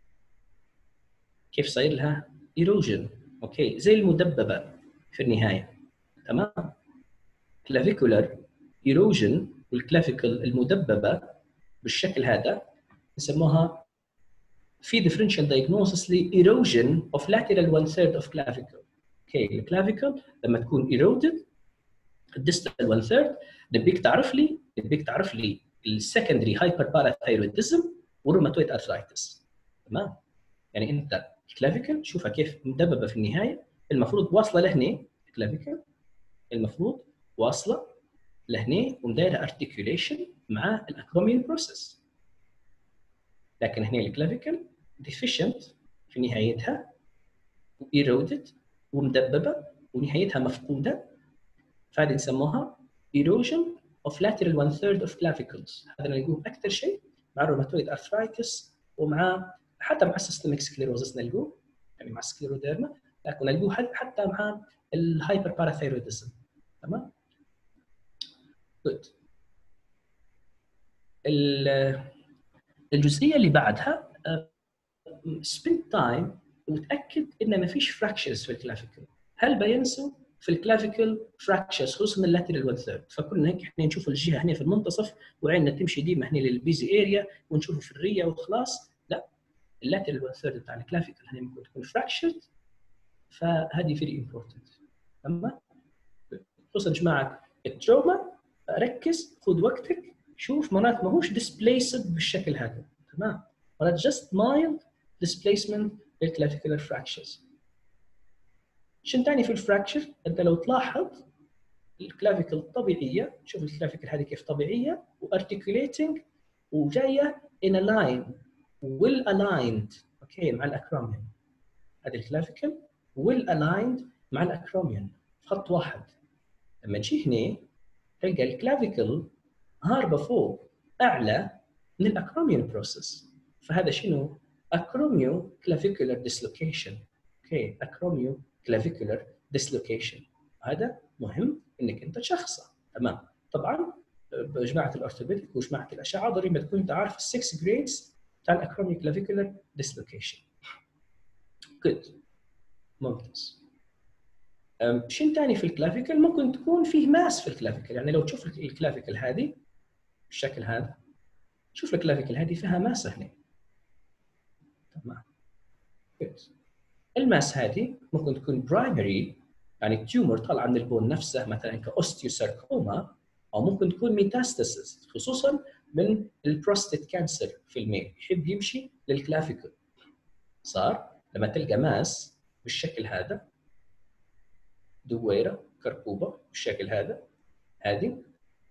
كيف صاير لها ايروجن. اوكي زي المدببه في النهايه، تمام؟ كلافيكولار ايروجن والكلافيكل المدببه بالشكل هذا نسموها في differential diagnosis ل erosion of lateral one third of clavicle. اوكي الكلافيكل لما تكون eroded الديستال one third نبيك تعرف لي نبيك تعرف لي السكندري هايبر باراثايرويدزم والروماتويد ارثرايتس، تمام؟ يعني انت الكلافيكل شوفها كيف مدببه في النهايه، المفروض واصله لهنا. الكلافيكل المفروض واصله لهنا ومدايره ارتكيوليشن مع الاكروميون بروسيس، لكن هنا الكلافيكل ديفيشنت في نهايتها ايرودد ومدببه ونهايتها مفقوده، فهذه نسموها erosion of lateral one third of clavicles. هذا نلقوه اكثر شيء مع الروماتويد ارثرايتس ومع حتى مع السيستميك سكليروزس نلقوه، يعني مع السكليروديرما، لكن نلقوه حتى مع الهايبر باراثايرويدزم، تمام؟ جود. الجزئيه اللي بعدها سبند تايم وتاكد ان ما فيش فراكشرز في الكلافيكل. هل بينسوا في الكلافيكل فراكشرز خصوصا اللاترال وان ثيرد؟ فكنا هيك احنا نشوف الجهه هنا في المنتصف وعيننا تمشي ديما هنا للبيزي اريا ونشوفه في الريه وخلاص، لا، اللاترال وان ثيرد بتاع الكلافيكل هنا ممكن تكون فراكشرد، فهذه فيري امبورتنت، تمام؟ خصوصا يا جماعه التروما ركز، خذ وقتك، شوف مرات ماهوش ديسبليسد بالشكل هذا، تمام؟ مرات جاست مايلد displacement للكلافيكولار fractures. شن ثاني في الفراكشر؟ انت لو تلاحظ الكلافيكل الطبيعيه، شوف الكلافيكل هذه كيف طبيعيه وارتكيوليتنج وجايه in a line well aligned، اوكي، مع الاكروميون. هذه الكلافيكل well aligned مع الاكروميون خط واحد. لما تجي هنا تلقى الكلافيكل هاربه فوق اعلى من الاكروميون بروسيس، فهذا شنو؟ acromioclavicular dislocation. اوكي acromioclavicular dislocation، هذا مهم انك انت تشخصه، تمام؟ طبعا بجماعه الاورثوبيديك وجماعه الاشعه ضروري ما تكون انت عارف السكس جريدز بتاع الاكروميوكلافيكولار ديسلوكيشن. جود، ممتاز. شيء ثاني في الكلافيكل ممكن تكون فيه ماس في الكلافيكل، يعني لو تشوف الكلافيكل هذه بالشكل هذا، شوف الكلافيكل هذه فيها ماس هنا، تمام؟ الماس هذه ممكن تكون برايمري، يعني تيومر طالعه من البون نفسه مثلا كاوستيوساركوما، او ممكن تكون ميتاستاسيس خصوصا من البروستات كانسر في الميل يحب يمشي للكلافيكل. صار لما تلقى ماس بالشكل هذا، دويره كركوبه بالشكل هذا، هذه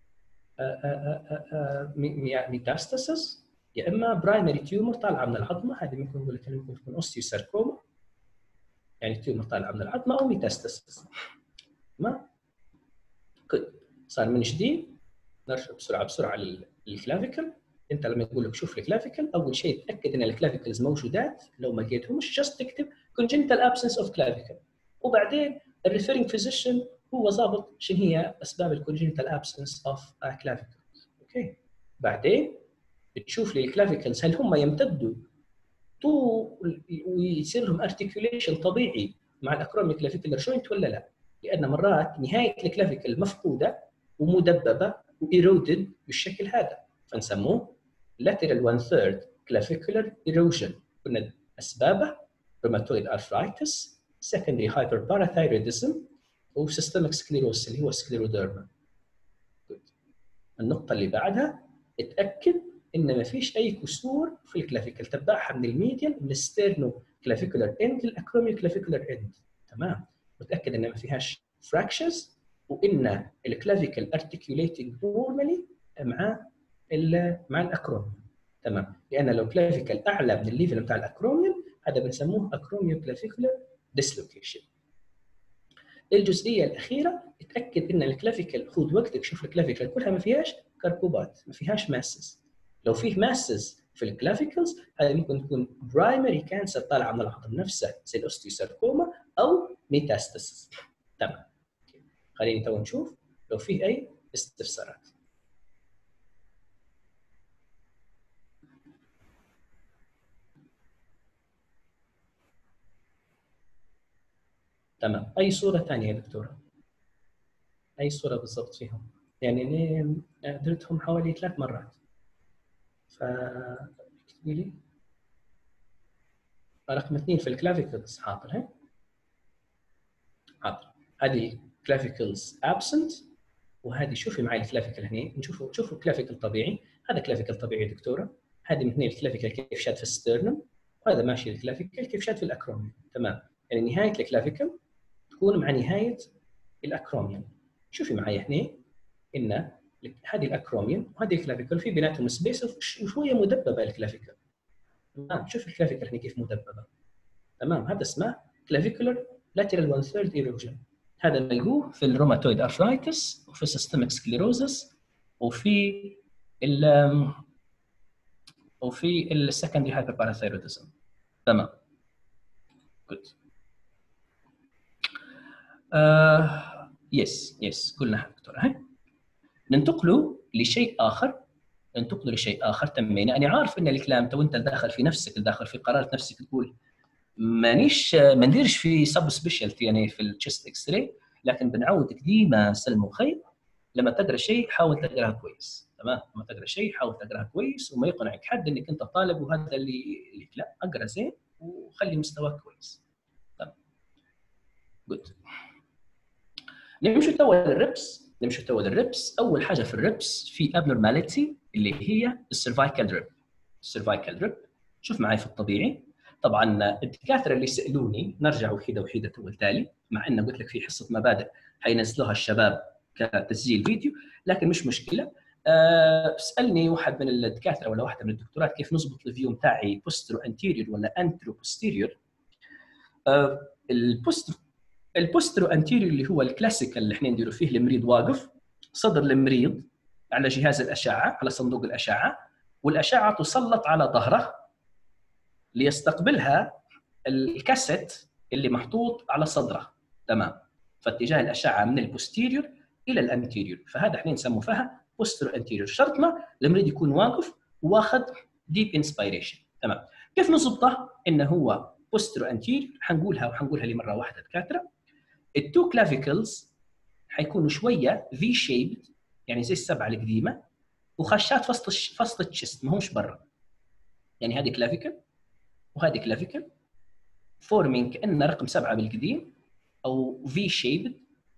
ميتاستاسيس يا اما برايمري تيومر طالعه من العظمه، هذه ممكن نقول لك ممكن تكون اوستيوساركوما، يعني تيومر طالعه من العظمه او ميتاستاسيس، تمام؟ كد صار من جديد نرجع بسرعه بسرعه للكلافيكل. انت لما يقول لك شوف الكلافيكل، اول شيء تاكد ان الكلافيكلز موجودات، لو ما لقيتهمش جست تكتب congenital absence of clavicle، وبعدين الريفيرنج فيزيشن هو ضابط شنو هي اسباب الكونجنتال ابسنس اوف كلافيكل. اوكي، بعدين تشوف لي الكلافيكلز هل هم يمتدوا طول ويصير لهم ارتكيوليشن طبيعي مع الاكروميو كلافيكولار جوينت ولا لا؟ لان مرات نهايه الكلافيكل مفقوده ومدببه وايرودد بالشكل هذا، فنسموه lateral one third clavicular erosion. قلنا اسبابه rheumatoid arthritis، secondary hyperparathyroidism، وسيستمك سكليروس اللي هو سكليروديرما. النقطه اللي بعدها اتاكد ان ما فيش اي كسور في الكلافيكل، تبعها من الميديال من الستيرنو كلافيكولار اند للاكروميو كلافيكولار اند. تمام، وتاكد ان ما فيهاش فراكشرز، وان الكلافيكل ارتكيوليتنج نورمالي مع مع الاكروميوم. تمام، لان لو كلافيكل اعلى من الليفل بتاع الاكروميوم هذا بنسموه اكروميو كلافيكولار ديسلوكيشن. الجزئيه الاخيره اتاكد ان الكلافيكل، خذ وقتك شوف الكلافيكل كلها ما فيهاش كركوبات، ما فيهاش ماسز. لو فيه ماسز في الكلافيكلز هذا ممكن تكون برايمري كانسر طالعه من العظم نفسه زي الاوستيوساركوما او ميتاستاسيس. تمام، خلينا تو نشوف لو فيه اي استفسارات. تمام، اي صوره ثانيه يا دكتوره؟ اي صوره بالضبط فيهم؟ يعني درتهم حوالي ثلاث مرات، ف اكتبي لي رقم اثنين في الكلافيكلز. حاضر، هي حاضر، هذه كلافيكلز ابسنت، وهذه شوفي معي الكلافيكل هنا، نشوفوا شوفوا كلافيكل طبيعي، هذا كلافيكل طبيعي يا دكتوره، هذه من هنا الكلافيكل كيف شاد في الستيرنم، وهذا ماشي الكلافيكل كيف شاد في الاكروميوم. تمام، يعني نهايه الكلافيكل تكون مع نهايه الاكروميوم. شوفي معي هنا ان هذه الاكروميوم وهذه الكلافيكل في بيناتهم سبيس وشويه مدببه الكلافيكل. تمام، شوف الكلافيكل هنا كيف مدببه. تمام، هذا اسمه كلافيكولار lateral one third erosion. هذا نلقوه في الروماتويد ارثرايتس وفي السيستميك سكليروزس وفي ال وفي السكندري هايبرباراثايروديزم. تمام، جود. آه يس يس قلنا دكتور. هاي ننتقلوا لشيء اخر، ننتقلوا لشيء اخر. تمينا، انا عارف ان الكلام تو انت داخل في نفسك، داخل في قرارة نفسك تقول مانيش ما نديرش في سب سبيشالتي يعني في التشست اكس راي، لكن بنعودك ديما سلم وخير لما تقرا شيء حاول تقراه كويس. تمام، لما تقرا شيء حاول تقراه كويس وما يقنعك حد انك انت طالب وهذا اللي لك، لا اقرا زين وخلي مستواك كويس. تمام، جود. نمشي تو للربس، نمشي تو للربس. اول حاجه في الربس في ابنورماليتي اللي هي السيرفايكال ريب. السيرفايكال ريب شوف معي في الطبيعي، طبعا الدكاتره اللي سالوني نرجع وحيده وحيده تو التالي، مع ان قلت لك في حصه مبادئ حينزلوها الشباب كتسجيل فيديو، لكن مش مشكله. أه سالني واحد من الدكاتره ولا واحده من الدكتورات كيف نظبط الفيو بتاعي بوسترو انتيريور ولا انترو بوستيريور. أه البوسترو البوسترو انتيريور اللي هو الكلاسيكال اللي احنا نديروا فيه المريض واقف، صدر المريض على جهاز الاشعه على صندوق الاشعه، والاشعه تسلط على ظهره ليستقبلها الكاسيت اللي محطوط على صدره. تمام، فاتجاه الاشعه من البوستيريور الى الانتيريور، فهذا احنا نسموه فيها بوسترو انتيريور. شرطنا المريض يكون واقف واخذ ديب انسبيريشن. تمام، كيف نظبطه انه هو بوسترو انتيريور؟ حنقولها وحنقولها لي مره واحده دكاتره. التو كلافيكلز حيكونوا شويه في شيبد، يعني زي السبعه القديمه، وخشات فصل فصل التشست ما همش برا، يعني هذه كلافيكل وهذه كلافيكل فورمينج كأنه رقم سبعه بالقديم، او في شيبد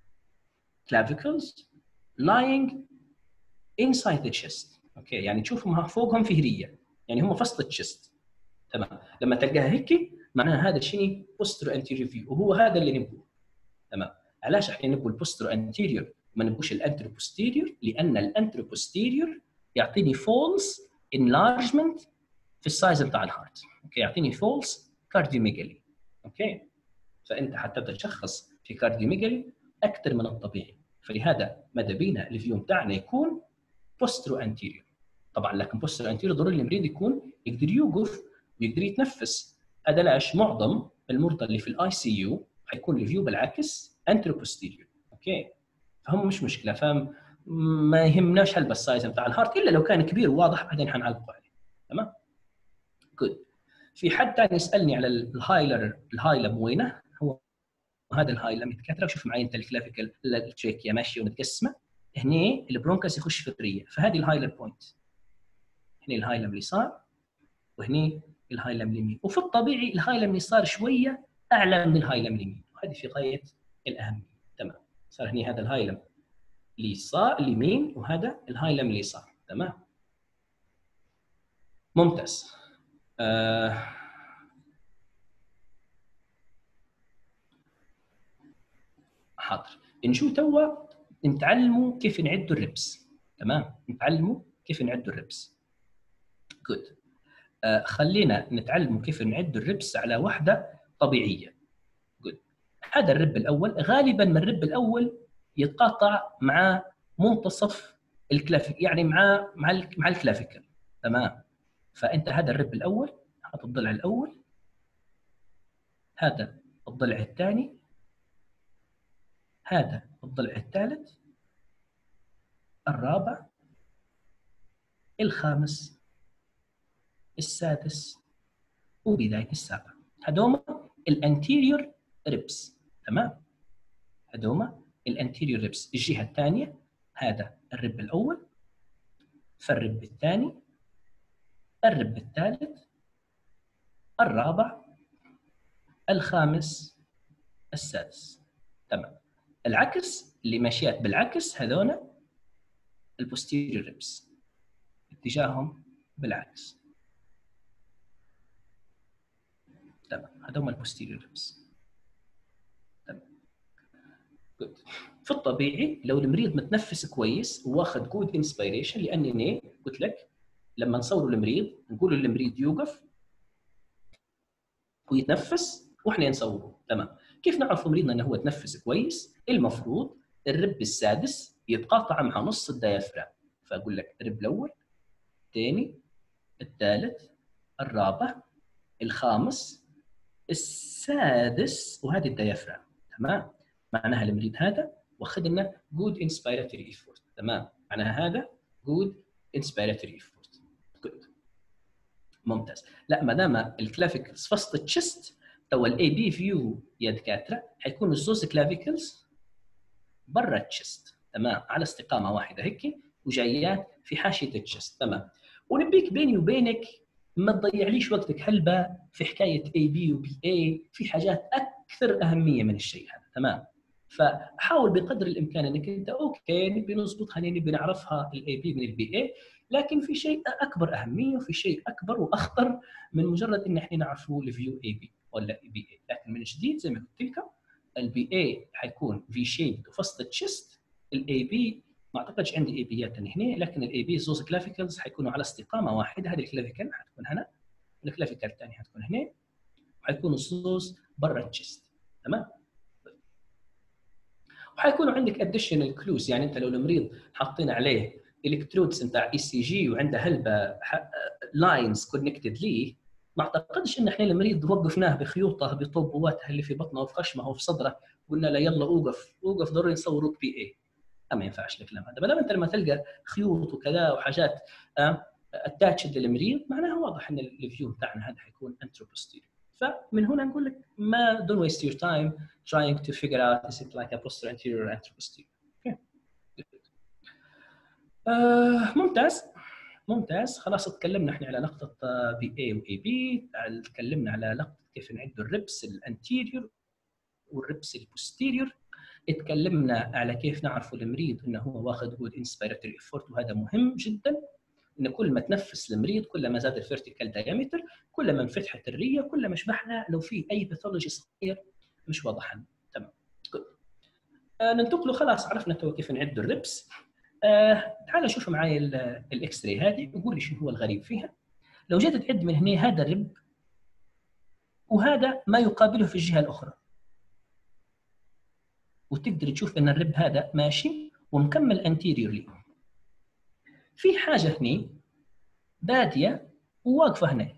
كلافيكلز lying inside the chest. اوكي، يعني تشوفهم فوقهم فهريه، يعني هم فصل التشست. تمام، لما تلقاها هيك معناها هذا شيء بوسترو انتيريور فيو، وهو هذا اللي نبغاه. تمام، علاش احنا نبغوا البوسترو انتيريور ما نبغوش الانترو بوستيريور؟ لان الانترو بوستيريور يعطيني فولس انلارجمنت في السايز بتاع الهارت. اوكي، يعطيني فولس كارديوميجالي. اوكي، فانت حتبدا تشخص في كارديوميجالي اكثر من الطبيعي، فلهذا ماذا بينا الفيو بتاعنا يكون بوسترو انتيريور. طبعا لكن بوسترو انتيريور ضروري المريض يكون يقدر يوقف ويقدر يتنفس. هذا لاش معظم المرضى اللي في الاي سي يو حيكون الفيو بالعكس انترو بوستيريور. اوكي، فهم مش مشكله، فهم ما يهمناش هل بس سايز بتاع الهارت، الا لو كان كبير وواضح بعدين حنعلقه عليه. تمام، جود. في حد ثاني يسالني على الهايلر، الهايلم وينه؟ هو وهذا الهايلم يتكاثر. وشوف معي انت الكلافيكل التريكيا ماشيه ومتقسمه، هني البرونكس يخش في الريه، فهذه الهايلر بوينت، هني الهايلم اليسار وهني الهايلم اليمين. وفي الطبيعي الهايلم اليسار شويه اعلى من الهايلم اليمين، وهذه في غايه الاهميه. تمام، صار هني هذا الهايلم اليسار اليمين وهذا الهايلم اليسار. تمام، ممتاز. آه حاضر، نشوف توا نتعلموا كيف نعدوا الربس. تمام، نتعلموا كيف نعدوا الربس. جود. آه خلينا نتعلموا كيف نعدوا الربس على وحده طبيعيه. جود. هذا الرب الاول غالبا ما الرب الاول يتقاطع مع منتصف الكلافيك، يعني مع مع مع الكلافيكل. تمام، فانت هذا الرب الاول، هذا الضلع الاول، هذا الضلع الثاني، هذا الضلع الثالث، الرابع، الخامس، السادس، وبداية السابع. هذوما الانتيريور ريبس. تمام، هذوما الانتيريور ريبس. الجهة الثانية هذا الرب الأول، فالرب الثاني، الرب الثالث، الرابع، الخامس، السادس. تمام، العكس اللي ماشيات بالعكس هذونا البوستيريور ريبس، اتجاههم بالعكس. تمام، هذوما البوستيريور ريبس. تمام، جود. في الطبيعي لو المريض متنفس كويس واخذ جود انسبيريشن، لانني قلت لك لما نصور المريض نقول للمريض يوقف ويتنفس واحنا نصوره. تمام، كيف نعرف مريضنا انه هو تنفس كويس؟ المفروض الرب السادس يتقاطع مع نص الديافرام، فاقول لك الرب الاول، الثاني، الثالث، الرابع، الخامس، السادس، وهذه الديافرام. تمام، معناها المريض هذا واخذ لنا جود انسبيراتوري ايفورت. تمام، معناها هذا جود انسبيراتوري ايفورت. جود، ممتاز. لا، ما دام الكلافيكلز في وسط التشست، تو الاي بي فيو يا دكاتره حيكون الزوز كلافيكلز برا التشست. تمام، على استقامه واحده هيك وجايات في حاشيه التشست. تمام، ونبيك بيني وبينك ما تضيعليش وقتك هلبة في حكايه اي بي وبي اي، في حاجات اكثر اهميه من الشيء هذا. تمام، فحاول بقدر الامكان انك انت اوكي نبي نظبطها، نبي نعرفها الاي بي من البي اي، لكن في شيء اكبر اهميه وفي شيء اكبر واخطر من مجرد ان احنا نعرفوا الفيو اي بي ولا اي بي اي. لكن من جديد زي ما قلت لكم البي اي حيكون في شيب وفصل التشست، الاي بي ما اعتقدش عندي اي بيات هنا، لكن الاي بي زوز كلافيكلز حيكونوا على استقامه واحده. هذه الكلافيكل حتكون هنا، والكلافيكل الثانيه حتكون هنا، وحيكونوا الزوز برا التشست. تمام، وحيكونوا عندك اديشنال كلوز، يعني انت لو المريض حاطين عليه الكترودز نتاع اي سي جي وعنده هلبة لاينز كونكتد ليه، ما اعتقدش ان احنا المريض وقفناه بخيوطه بطبواتها اللي في بطنه وفي خشمه وفي صدره قلنا له يلا اوقف اوقف ضروري نصوروك بي اي. ما ينفعش الكلام هذا. ما دام انت لما تلقى خيوط وكذا وحاجات اتاتشد للمريض، معناها واضح ان الفيو بتاعنا هذا حيكون انتروبوستيريور. فمن هنا نقول لك ما don't waste your time trying to figure out is it like a posterior anterior or anteroposterior. Okay. آه ممتاز ممتاز. خلاص تكلمنا احنا على لقطه بي اي واي بي، تكلمنا على لقطه كيف نعد الربس الانتيريور والربس البوستيريور، اتكلمنا على كيف نعرف المريض انه هو واخذ جود انسبيراتوري افورت، وهذا مهم جدا، ان كل ما تنفس المريض كل ما زاد الفيرتيكال دايمتر، كل ما انفتحت الريه، كل ما شبحنا لو في اي باثولوجي صغير مش واضح لنا. تمام، آه ننتقلوا خلاص عرفنا تو كيف نعد الربس. آه تعال شوفوا معي الاكس راي هذه وقول لي شنو هو الغريب فيها. لو جيت تعد من هنا هذا الرب وهذا ما يقابله في الجهه الاخرى، وتقدر تشوف ان الرب هذا ماشي ومكمل انتيريورلي، في حاجه هني باديه وواقفه هنا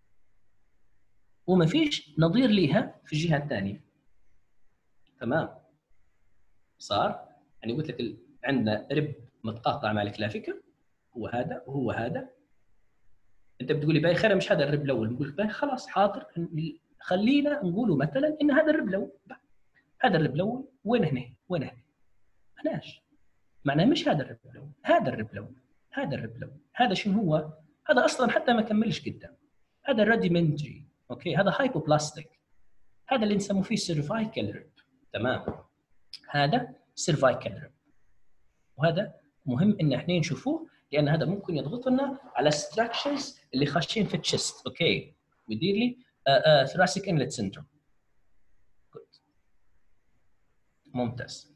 وما فيش نظير ليها في الجهه الثانيه. تمام، صار يعني قلت لك عندنا رب متقاطع مع الكلافيكل، هو هذا وهو هذا. انت بتقول لي باي خير مش هذا الرب الاول، بقول لك باي خلاص حاضر، خلينا نقوله مثلا ان هذا الرب الاول. هذا الرب الاول وين هنا وين هنا هناش معناه مش هذا الرب الاول هذا الرب الاول هذا الرب الاول هذا شنو هو هذا اصلا حتى ما كملش قدام هذا الراديمنتري اوكي هذا هايبوبلاستيك هذا اللي نسموه فيه سيرفايكال رب تمام هذا سيرفايكال رب وهذا مهم ان احنا نشوفوه لان هذا ممكن يضغط لنا على الستراكشرز اللي خاشين في التشست اوكي ويدير لي ثراسيك انلت سيندروم ممتاز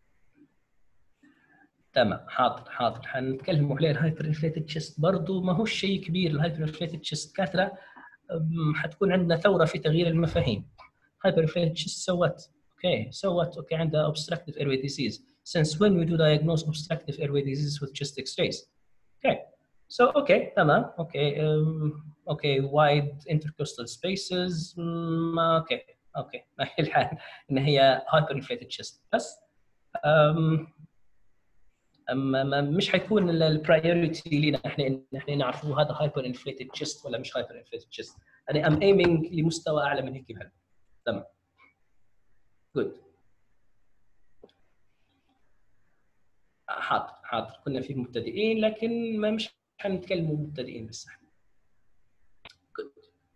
تمام حاضر حاضر حنتكلم عليه الهايبر انفليتد تشست برضه ما هو شيء كبير الهايبر انفليتد تشست كثره حتكون عندنا ثوره في تغيير المفاهيم هايبر انفليتد تشست سوت اوكي سوت اوكي عندها obstructive airway disease since when we do diagnose obstructive airway disease with chest x-rays okay so okay تمام اوكي اوكي wide intercostal spaces ما اوكي اوكي ما هي الحال ان هي هايبر انفليتد تشست بس أم اما مش حيكون البرايورتي لينا احنا احنا نعرفوا هذا هايبر انفليتد تشست ولا مش هايبر انفليتد تشست انا ام ايمينج لمستوى اعلى من هيك بهذا تمام جود حاضر حاضر كنا في مبتدئين لكن ما مش حنتكلموا مبتدئين بس احنا جود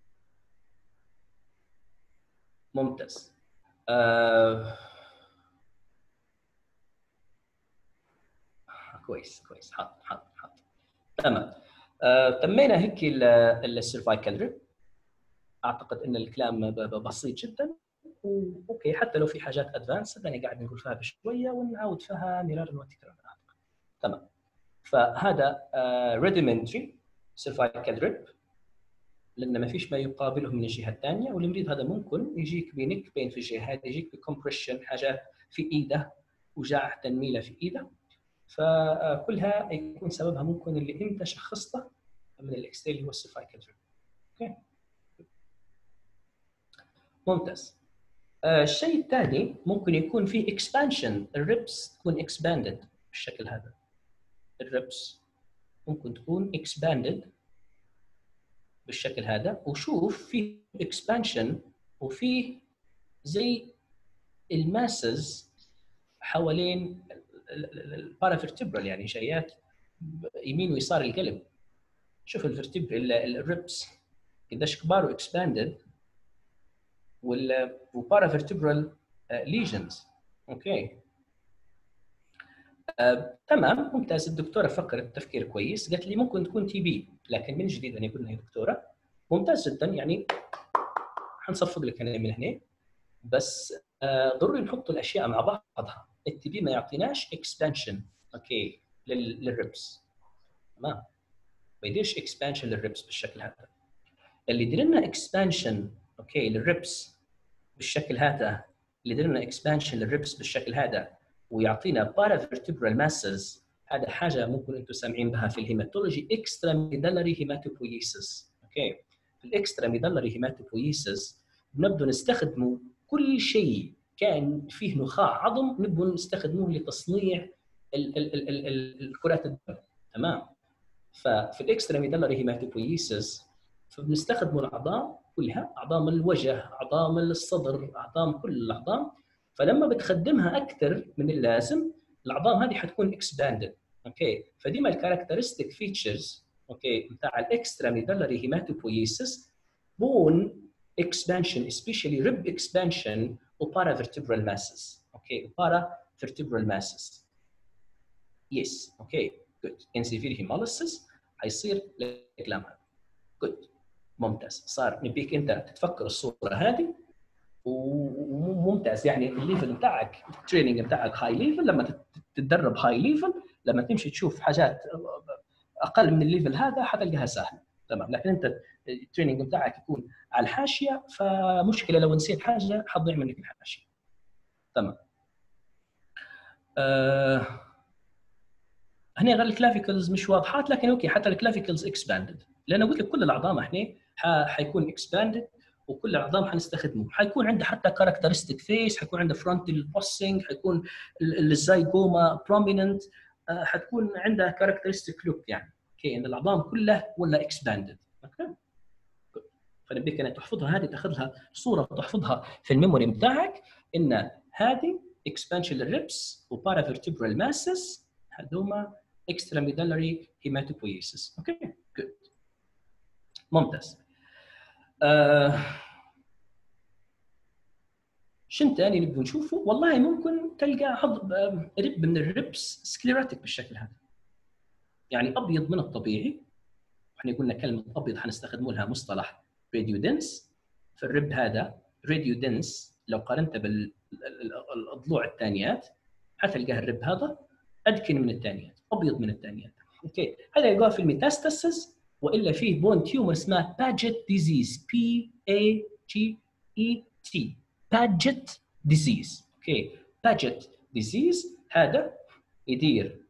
ممتاز آه... كويس كويس حاضر حاضر حاضر تمام آه، تمينا هيك السيرفايكال ريب اعتقد ان الكلام بسيط جدا اوكي حتى لو في حاجات ادفانس انا قاعد نقول فيها بشويه ونعاود فيها مرارا وتكرارا تمام فهذا ريديمنتري سيرفايكال ريب لان ما فيش ما يقابله من الجهه الثانيه والمريض هذا ممكن يجيك بنك بين في الجهات يجيك بكمبريشن حاجه في ايده وجع تنميله في ايده فكلها يكون سببها ممكن اللي انت شخصته من الاكس اللي هو السيرفايكال ريب اوكي ممتاز آه الشيء الثاني ممكن يكون في اكسبانشن الريبس تكون اكسباندد بالشكل هذا الريبس ممكن تكون اكسباندد بالشكل هذا وشوف في اكسبانشن وفي زي الماسز حوالين البارافيرتبرال يعني شيات يمين ويسار القلب شوف الفرتبرال الريبس قديش كبار واكسباندد والبارافيرتبرال ليجنز اوكي آه، تمام ممتاز الدكتوره فكرت تفكير كويس قالت لي ممكن تكون تي بي لكن من جديد انا قلنا يا دكتوره ممتاز جدا يعني حنصفق لك انا من هنا بس آه، ضروري نحط الاشياء مع بعضها التي بي ما يعطيناش اكسبانشن اوكي للريبس تمام ما يديرش اكسبانشن للريبس بالشكل هذا اللي يدير لنا اكسبانشن اوكي للريبس بالشكل هذا اللي يدير لنا اكسبانشن للريبس بالشكل هذا ويعطينا بارافيرتبرال ماسز هذا حاجه ممكن انتم سامعين بها في الهيماتولوجي اكسترا ميدالري هيماتوبويسيس اوكي في الاكسترا ميدالري هيماتوبويسيس بنبدو نستخدموا كل شيء كان فيه نخاع عظم نبغى نستخدموه لتصنيع ال ال ال ال ال الكرات الدم تمام ففي الاكسترا ميدالري هيماتوبويسيس فبنستخدموا العظام كلها اعضام الوجه اعضام الصدر اعضام كل الاعضام فلما بتخدمها اكثر من اللازم العظام هذه حتكون اكسباندد اوكي فدي ما الكاركترستيك فيتشرز اوكي بتاع الاكسترا ميدالري هيماتوبويسيس بون expansion especially rib expansion و paravertebral masses okay paravertebral masses yes okay good in severe hemolysis حيصير الكلام هذا good ممتاز صار نبيك انت تتفكر الصوره هذه وممتاز يعني الليفل بتاعك التريننج بتاعك هاي ليفل لما تتدرب هاي ليفل لما تمشي تشوف حاجات اقل من الليفل هذا حتلقاها سهله تمام لكن انت التريننج بتاعك يكون على الحاشيه فمشكله لو نسيت حاجه حتضيع منك الحاشيه تمام آه هنا غير الكلافيكلز مش واضحات لكن اوكي حتى الكلافيكلز اكسباندد لان قلت لك كل العظام احنا حيكون اكسباندد وكل العظام حنستخدمه حيكون عنده حتى كاركترستيك فيس حيكون عنده فرونتال بوسنج حيكون الزايجوما بروميننت حتكون عندها كاركترستيك لوك يعني اوكي ان العظام كلها ولا اكسباندد اوكي فنبيك انك تحفظها هذه تاخذها صوره وتحفظها في الميموري بتاعك ان هذه expansion للريبس وبارافيرتبرال ماسس هذوما extramedullary hematopoiesis. اوكي جود ممتاز. آه شنو ثاني نبغى نشوفه؟ والله ممكن تلقى عض رب من الربس سكليراتيك بالشكل هذا، يعني ابيض من الطبيعي. احنا قلنا كلمه ابيض حنستخدم لها مصطلح راديو دنس، فالرب هذا راديو دنس لو قارنته بالضلوع الثانيات حتلقاه الرب هذا ادكن من الثانيات، ابيض من الثانيات. اوكي هذا يلقاه في الميتاستاسيس، والا فيه بون تيومر اسمها باجيت ديزيز بي اي جي اي تي باجيت ديزيز. اوكي باجيت ديزيز هذا يدير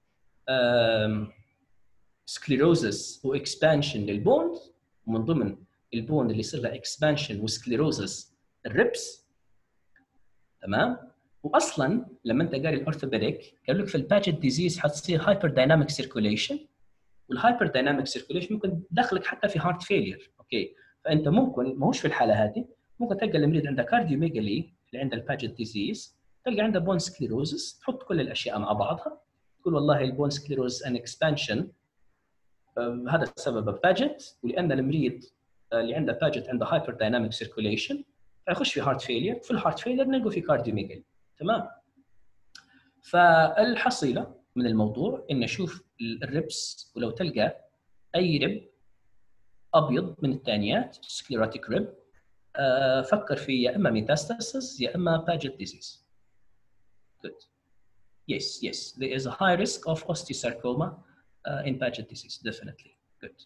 سكليروزس واكسبانشن للبون، ومن ضمن البون اللي يصير له اكسبانشن وسكليروزس الربس. تمام. واصلا لما انت قاري الارثوبيديك قال لك في الباجيت ديزيز حتصير هايبر دايناميك سيركوليشن، والهايبر دايناميك سيركوليشن ممكن تدخلك حتى في هارت فيلير. اوكي فانت ممكن ماهوش في الحاله هذه ممكن تلقى المريض عنده كارديوميجالي اللي عنده الباجيت ديزيز، تلقى عنده بون سكليروزس، تحط كل الاشياء مع بعضها تقول والله البون سكليروز ان اكسبانشن هذا سبب باجيت، ولان المريض اللي عنده باجيت عنده هايبر دايناميك سيركوليشن فيخش في هارت فيلير، في الهارت فيلير نلقى في كارديوميجالي. تمام. فالحصيله من الموضوع ان نشوف الربس، ولو تلقى اي رب ابيض من الثانيات سكليروتيك رب أه فكر في يا اما ميتاستاسيس يا اما باجيت ديزيز. Good. Yes, yes. There is a high risk of osteosarcoma uh, in Paget disease, definitely. Good.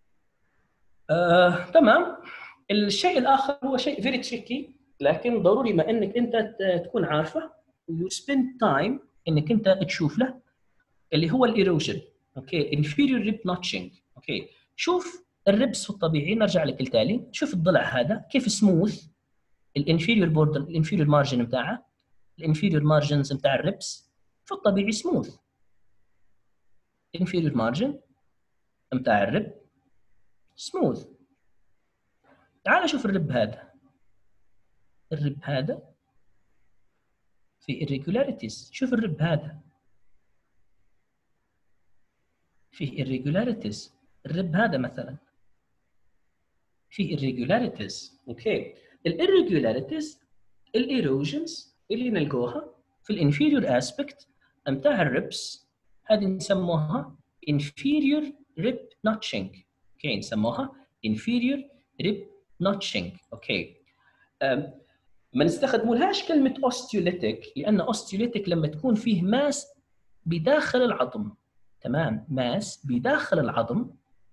Uh, تمام. الشيء الآخر هو شيء very tricky، لكن ضروري ما إنك أنت تكون عارفه you spend time إنك أنت تشوف له اللي هو الإيروجن. أوكي inferior rib notching. أوكي شوف الربس في الطبيعي، نرجع لك التالي، شوف الضلع هذا كيف سموث، الانفيريور بوردر الانفيريور مارجن بتاعه، الانفيريور مارجنز بتاع الربس في الطبيعي سموث. الانفيريور مارجن بتاع الرب سموث. تعال شوف الرب هذا، الرب هذا في irregularities. شوف الرب هذا فيه irregularities. الرب هذا مثلا فيه irregularities. اوكي الirregularities الايروجنز اللي نلقوها في الانفيريور اسبكت بتاع الربس هذه نسموها inferior rib notching. اوكي نسموها inferior rib notching. اوكي ما نستخدمولهاش كلمه osteolytic، لان osteolytic لما تكون فيه ماس بداخل العظم. تمام. ماس بداخل العظم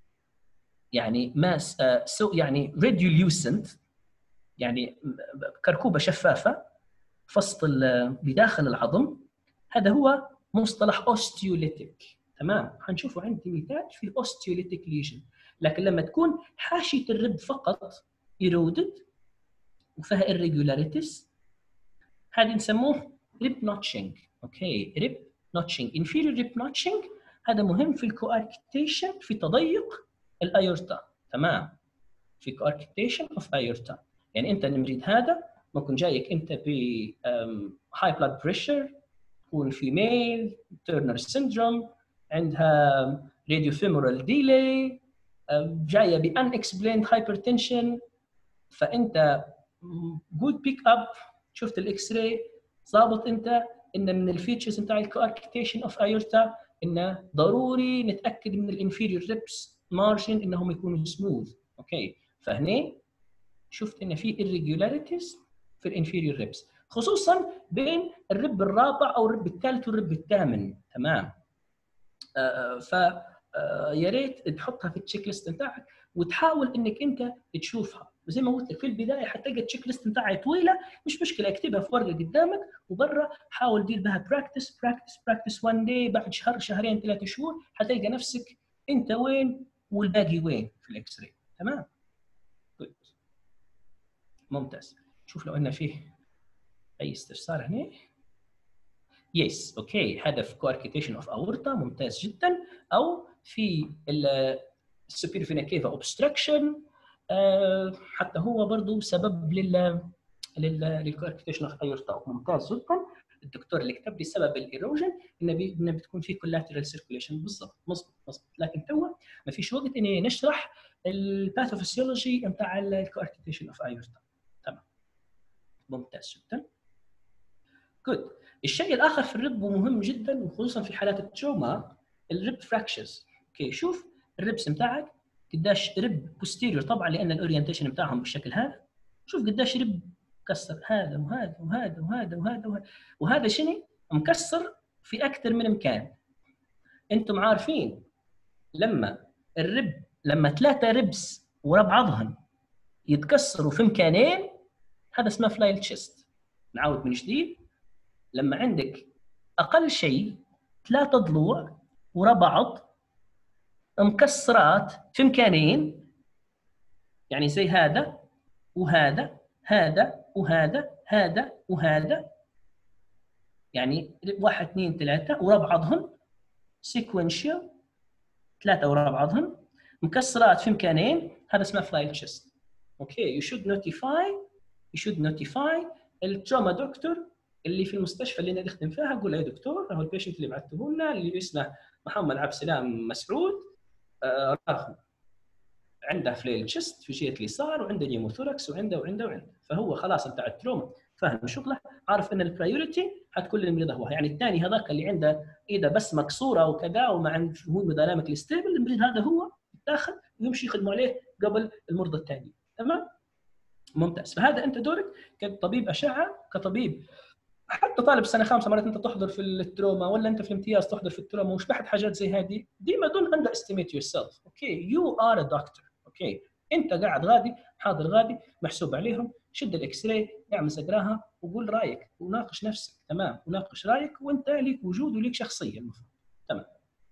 يعني ماس آه سو يعني radiolucent، يعني كركوبه شفافه فسط بداخل العظم، هذا هو مصطلح osteolytic. تمام. حنشوفه عندي مثال في الاوستيوليتيك ليجن. لكن لما تكون حاشيه الرب فقط eroded وفيها irregularities هذه نسموه rib notching. اوكي rib notching inferior rib notching هذا مهم في الكواركتيشن في تضيق الايورتا. تمام. في كواركتيشن اوف ايورتا، يعني انت المريض هذا ممكن جايك انت ب هاي بلاد بريشر، تكون فيميل تيرنر سيندروم، عندها راديو فيمورال ديلي، جايه ب unexplained hypertension، فانت جود بيك اب شفت الاكس راي ظابط انت ان من الفيتشرز بتاع الكواركتيشن اوف ايورتا انه ضروري نتاكد من الانفيريور ريبس مارجن انهم يكونوا سموث. اوكي فهنا شفت ان في irregularities في الانفيريور ريبس، خصوصا بين الرب الرابع او الرب الثالث والرب الثامن. تمام. آه ف آه يا ريت تحطها في التشيك ليست بتاعك وتحاول انك انت تشوفها. وزي ما قلت لك في البدايه حتلقى التشيك ليست بتاعها طويله، مش مشكله اكتبها في ورقه قدامك، وبرا حاول دير بها براكتس براكتس براكتس وان داي، بعد شهر شهرين ثلاثة شهور حتلقى نفسك انت وين والباقي وين في الاكس راي. تمام. ممتاز. شوف لو ان فيه اي استفسار هنا. يس اوكي هذا في كواركتيشن اوف اورتا ممتاز جدا، او في السوبير فينا كيفا اوبستراكشن حتى هو برضه سبب لل للكواركتيشن اوف ايورتا. ممتاز جدا. الدكتور اللي كتب لي سبب الايروجن انه بي... انه بتكون في كولاترال سيركوليشن. بالضبط مظبوط مظبوط. لكن تو ما فيش وقت اني نشرح الباثوفيسيولوجي بتاع الكواركتيشن اوف ايورتا. تمام ممتاز جدا. جود. الشيء الاخر في الرب ومهم جدا وخصوصا في حالات التروما الرب فراكشرز. اوكي شوف الربس بتاعك قداش رب بوستيريور طبعا لان الاورينتيشن بتاعهم بالشكل هذا. شوف قداش رب مكسر هذا وهذا وهذا وهذا وهذا وهذا, وهذا شنو مكسر في اكثر من مكان. انتم عارفين لما الرب لما ثلاثه ربس ورا بعضهم يتكسروا في مكانين هذا اسمه فلايل تشيست. نعاود من جديد. لما عندك اقل شيء ثلاثه ضلوع ورا بعض مكسرات في مكانين يعني زي هذا وهذا هذا وهذا هذا وهذا يعني واحد اثنين ثلاثة ورا بعضهم سيكونشال ثلاثة ورا بعضهم مكسرات في مكانين هذا اسمه فلايل تشيست. اوكي you should notify you should notify التروما دكتور اللي في المستشفى اللي انا نخدم فيها. اقول له يا دكتور هو البيشنت اللي بعثته لنا اللي اسمه محمد عبد السلام مسعود آه عنده فلايل تشيست في جهه اليسار وعنده نيموثوركس وعنده وعنده وعنده. فهو خلاص بتاع التروما فاهم شغله عارف ان البرايورتي حتكون للمريض هو. يعني الثاني هذاك اللي عنده ايده بس مكسوره وكذا وما عنده هو دايناميك ستيبل المريض هذا هو يتاخذ ويمشي يخدموا عليه قبل المرضى الثانيين. تمام ممتاز. فهذا انت دورك كطبيب اشعه كطبيب حتى طالب سنه خامسه مرات انت تحضر في التروما ولا انت في الامتياز تحضر في التروما وش بحث حاجات زي هذه ديما دون اندر استيميت يور سيلف. اوكي يو ار ا دكتور. اوكي انت قاعد غادي حاضر غادي محسوب عليهم. شد الاكس راي اعمل سقراها وقول رايك وناقش نفسك. تمام وناقش رايك وانت ليك وجود وليك شخصيه المفروض. تمام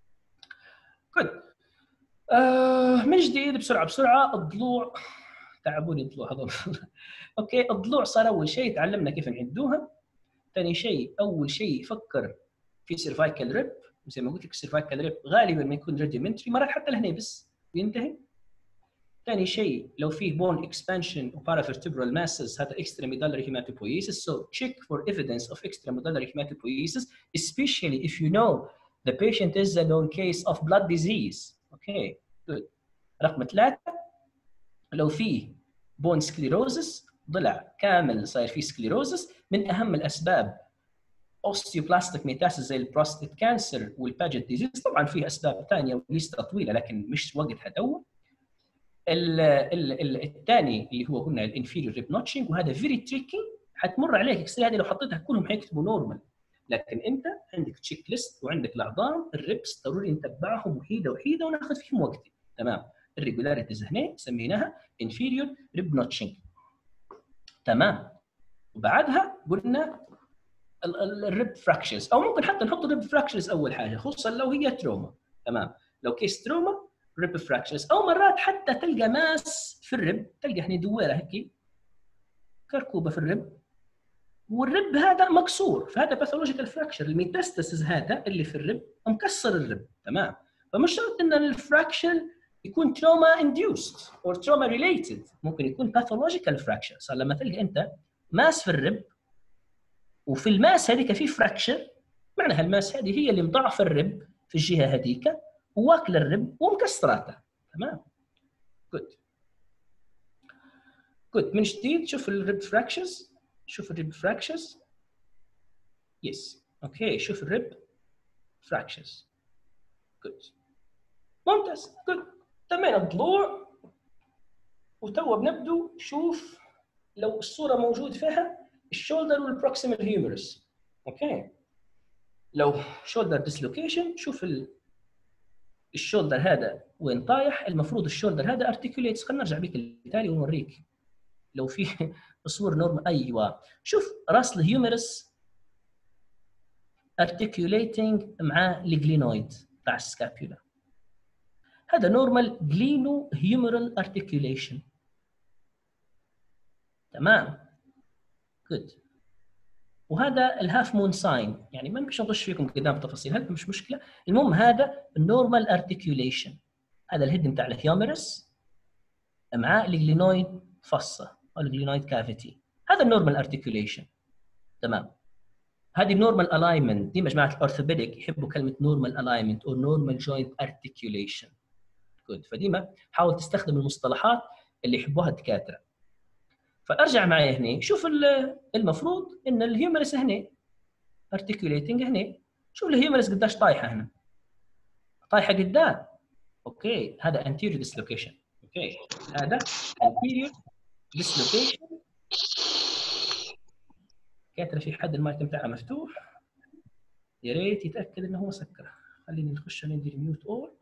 كد آه من جديد بسرعه بسرعه الضلوع تعبوني الضلوع هذول. اوكي الضلوع صار اول شيء تعلمنا كيف نعدوها. ثاني شيء اول شيء فكر في سيرفايكال ريب زي ما قلت لك. سيرفايكال ريب غالبا ما يكون ريديمنتري مرات حتى لهنا بس ينتهي. ثاني شيء لو فيه bone expansion or paravertebral masses هذا extramedullary hematopoiesis. So check for evidence of extramedullary hematopoiesis especially if you know the patient is a known case of blood disease. Okay good. رقم ثلاثة لو فيه bone sclerosis ضلع كامل صاير فيه sclerosis من أهم الأسباب osteoplastic metastasis زي البروستات كانسر والباجيت ديزيز. طبعا فيه أسباب ثانية وليستة طويلة لكن مش وقتها دور. الثاني اللي هو قلنا الانفيريور ريب نوتشنج وهذا فيري تريكي حتمر عليك اكس هذه لو حطيتها كلهم حيكتبوا نورمال لكن انت عندك تشيك ليست وعندك العظام الريبس ضروري نتبعهم وحيده وحيده وناخذ فيهم وقت. تمام الريجولاريتيز هنا سميناها انفيريور ريب نوتشنج. تمام وبعدها قلنا الريب فراكشرز او ممكن حتى نحط الريب فراكشرز اول حاجه خصوصا لو هي تروما. تمام لو كيس تروما ريب فراكشرز او مرات حتى تلقى ماس في الرب تلقى هنا دويره هيك كركوبه في الرب والرب هذا مكسور فهذا باثولوجيكال فراكشر. الميتاستاسيس هذا اللي في الرب مكسر الرب. تمام فمش شرط ان الفراكشر يكون تروما انديوست او تروما ريليتد ممكن يكون باثولوجيكال فراكشر. صار لما تلقى انت ماس في الرب وفي الماس هذيك في فراكشر معناها الماس هذه هي اللي مضاعفه الرب في الجهه هذيك واكل الرب ومكسراته. تمام جود جود. من جديد شوف الريب فراكشرز شوف الريب فراكشرز يس اوكي شوف الريب فراكشرز جود ممتاز جود. تمام الضلوع وتوا بنبدو شوف لو الصوره موجود فيها الشولدر والبروكسيمال هيومرس. اوكي لو شولدر ديسلوكيشن شوف ال الشولدر هذا وين طايح المفروض الشولدر هذا ارتكيوليتس. خلينا نرجع بيك التالي ونوريك لو في صور نورمال. ايوه شوف راس الهيومرس ارتكيوليتنج مع الجلينويد تاع السكابيولا هذا نورمال جلينو هيومرال ارتكيوليشن. تمام جود. وهذا الهاف مون ساين يعني ما نمشي نغش فيكم قدام تفاصيل هذا مش مشكله. المهم هذا النورمال ارتكيوليشن هذا الهيد بتاع الهيومرس مع الجلينويد فصه او الجلينويد كافيتي. هذا النورمال ارتكيوليشن. تمام. هذه النورمال الاينمنت دي مجموعه الاورثوبيديك يحبوا كلمه نورمال الاينمنت او نورمال جوينت ارتكيوليشن. جود. فديما حاول تستخدم المصطلحات اللي يحبوها الدكاتره. فارجع معي هنا، شوف المفروض ان الهيومرس هنا ارتكيوليتنج هنا. شوف الهيومرس قداش طايحه هنا، طايحه قدام. اوكي هذا anterior dislocation. اوكي هذا anterior dislocation. كاتره في حد المايك بتاعها مفتوح، يا ريت يتاكد انه هو سكره. خليني نخش ندير ميوت اول.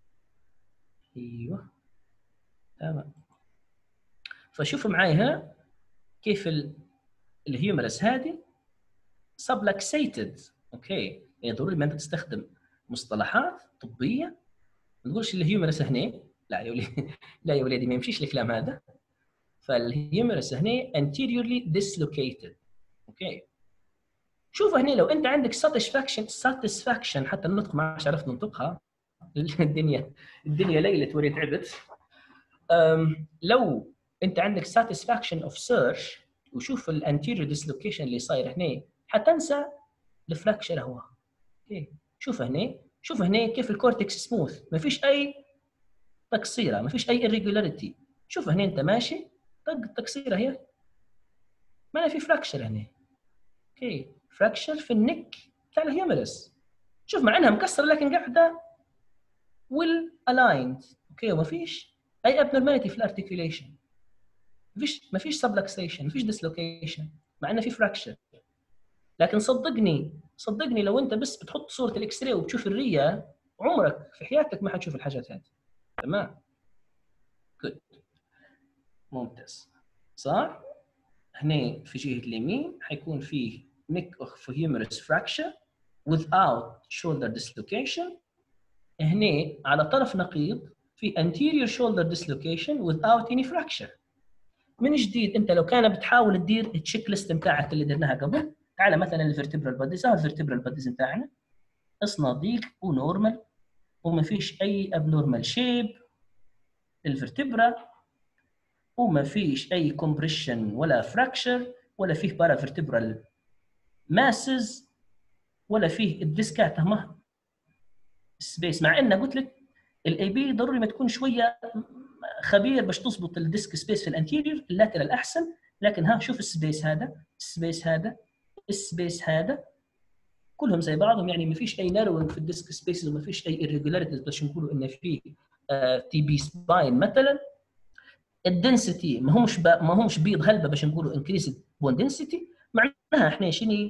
ايوه تمام. فشوفوا معي هنا كيف الهيومرس هذه سبلكسيتد. اوكي يعني ضروري ما انت تستخدم مصطلحات طبيه، ما تقولش الهيومرس هنا. لا يا ولدي لا يا ولدي ما يمشيش الكلام هذا. فالهيومرس هنا anteriorly dislocated. اوكي شوف هنا لو انت عندك satisfaction satisfaction حتى النطق ما عادش عرفت ننطقها الدنيا الدنيا ليلت وري تعبت. لو انت عندك satisfaction of search وشوف الانتيريور ديسلوكيشن اللي صاير هنا حتنسى الفراكشر. هو اوكي شوف هنا، شوف هنا كيف الكورتكس سموث، ما فيش اي تقصيره، ما فيش اي irregularity. شوف هنا انت ماشي طق التقصيره هي ما في فراكشر هنا. اوكي فراكشر في النك بتاع الهيومرس. شوف مع انها مكسره لكن قاعده ويل الايند. اوكي وما فيش اي ابنورماليتي في الارتكيوليشن، ما فيش ما فيش سبلكسيشن، ما فيش ديسلوكيشن مع انه في فراكشر. لكن صدقني صدقني لو انت بس بتحط صوره الاكس راي وبتشوف الريه عمرك في حياتك ما حتشوف الحاجات هذه. تمام جود ممتاز. صح هنا في جهه اليمين حيكون فيه neck of humerus fracture without shoulder dislocation. هنا على طرف نقيض في anterior shoulder dislocation without any fracture. من جديد انت لو كان بتحاول تدير التشيك ليست بتاعك اللي درناها قبل، تعال مثلا الفيرتبرال باديز، الفيرتبرال باديز بتاعنا نظيف ونورمال وما فيش اي ابنورمال شيب الفيرتبرا، وما فيش اي كومبريشن ولا فراكشر ولا فيه بارافيرتبرال ماسز ولا فيه الديسكات اهما سبيس. مع ان قلت لك الاي بي ضروري ما تكون شويه خبير باش تظبط الديسك سبيس في الانتيريور، اللاترال احسن. لكن ها شوف السبيس هذا، السبيس هذا، السبيس هذا كلهم زي بعضهم، يعني ما فيش اي ناروينج في الديسك سبيسز وما فيش اي irregularities باش نقولوا ان في تي بي سباين مثلا. الدنسيتي ما همش ما همش بيض هلبه باش نقولوا انكريس بون دنسيتي. معناها احنا شنو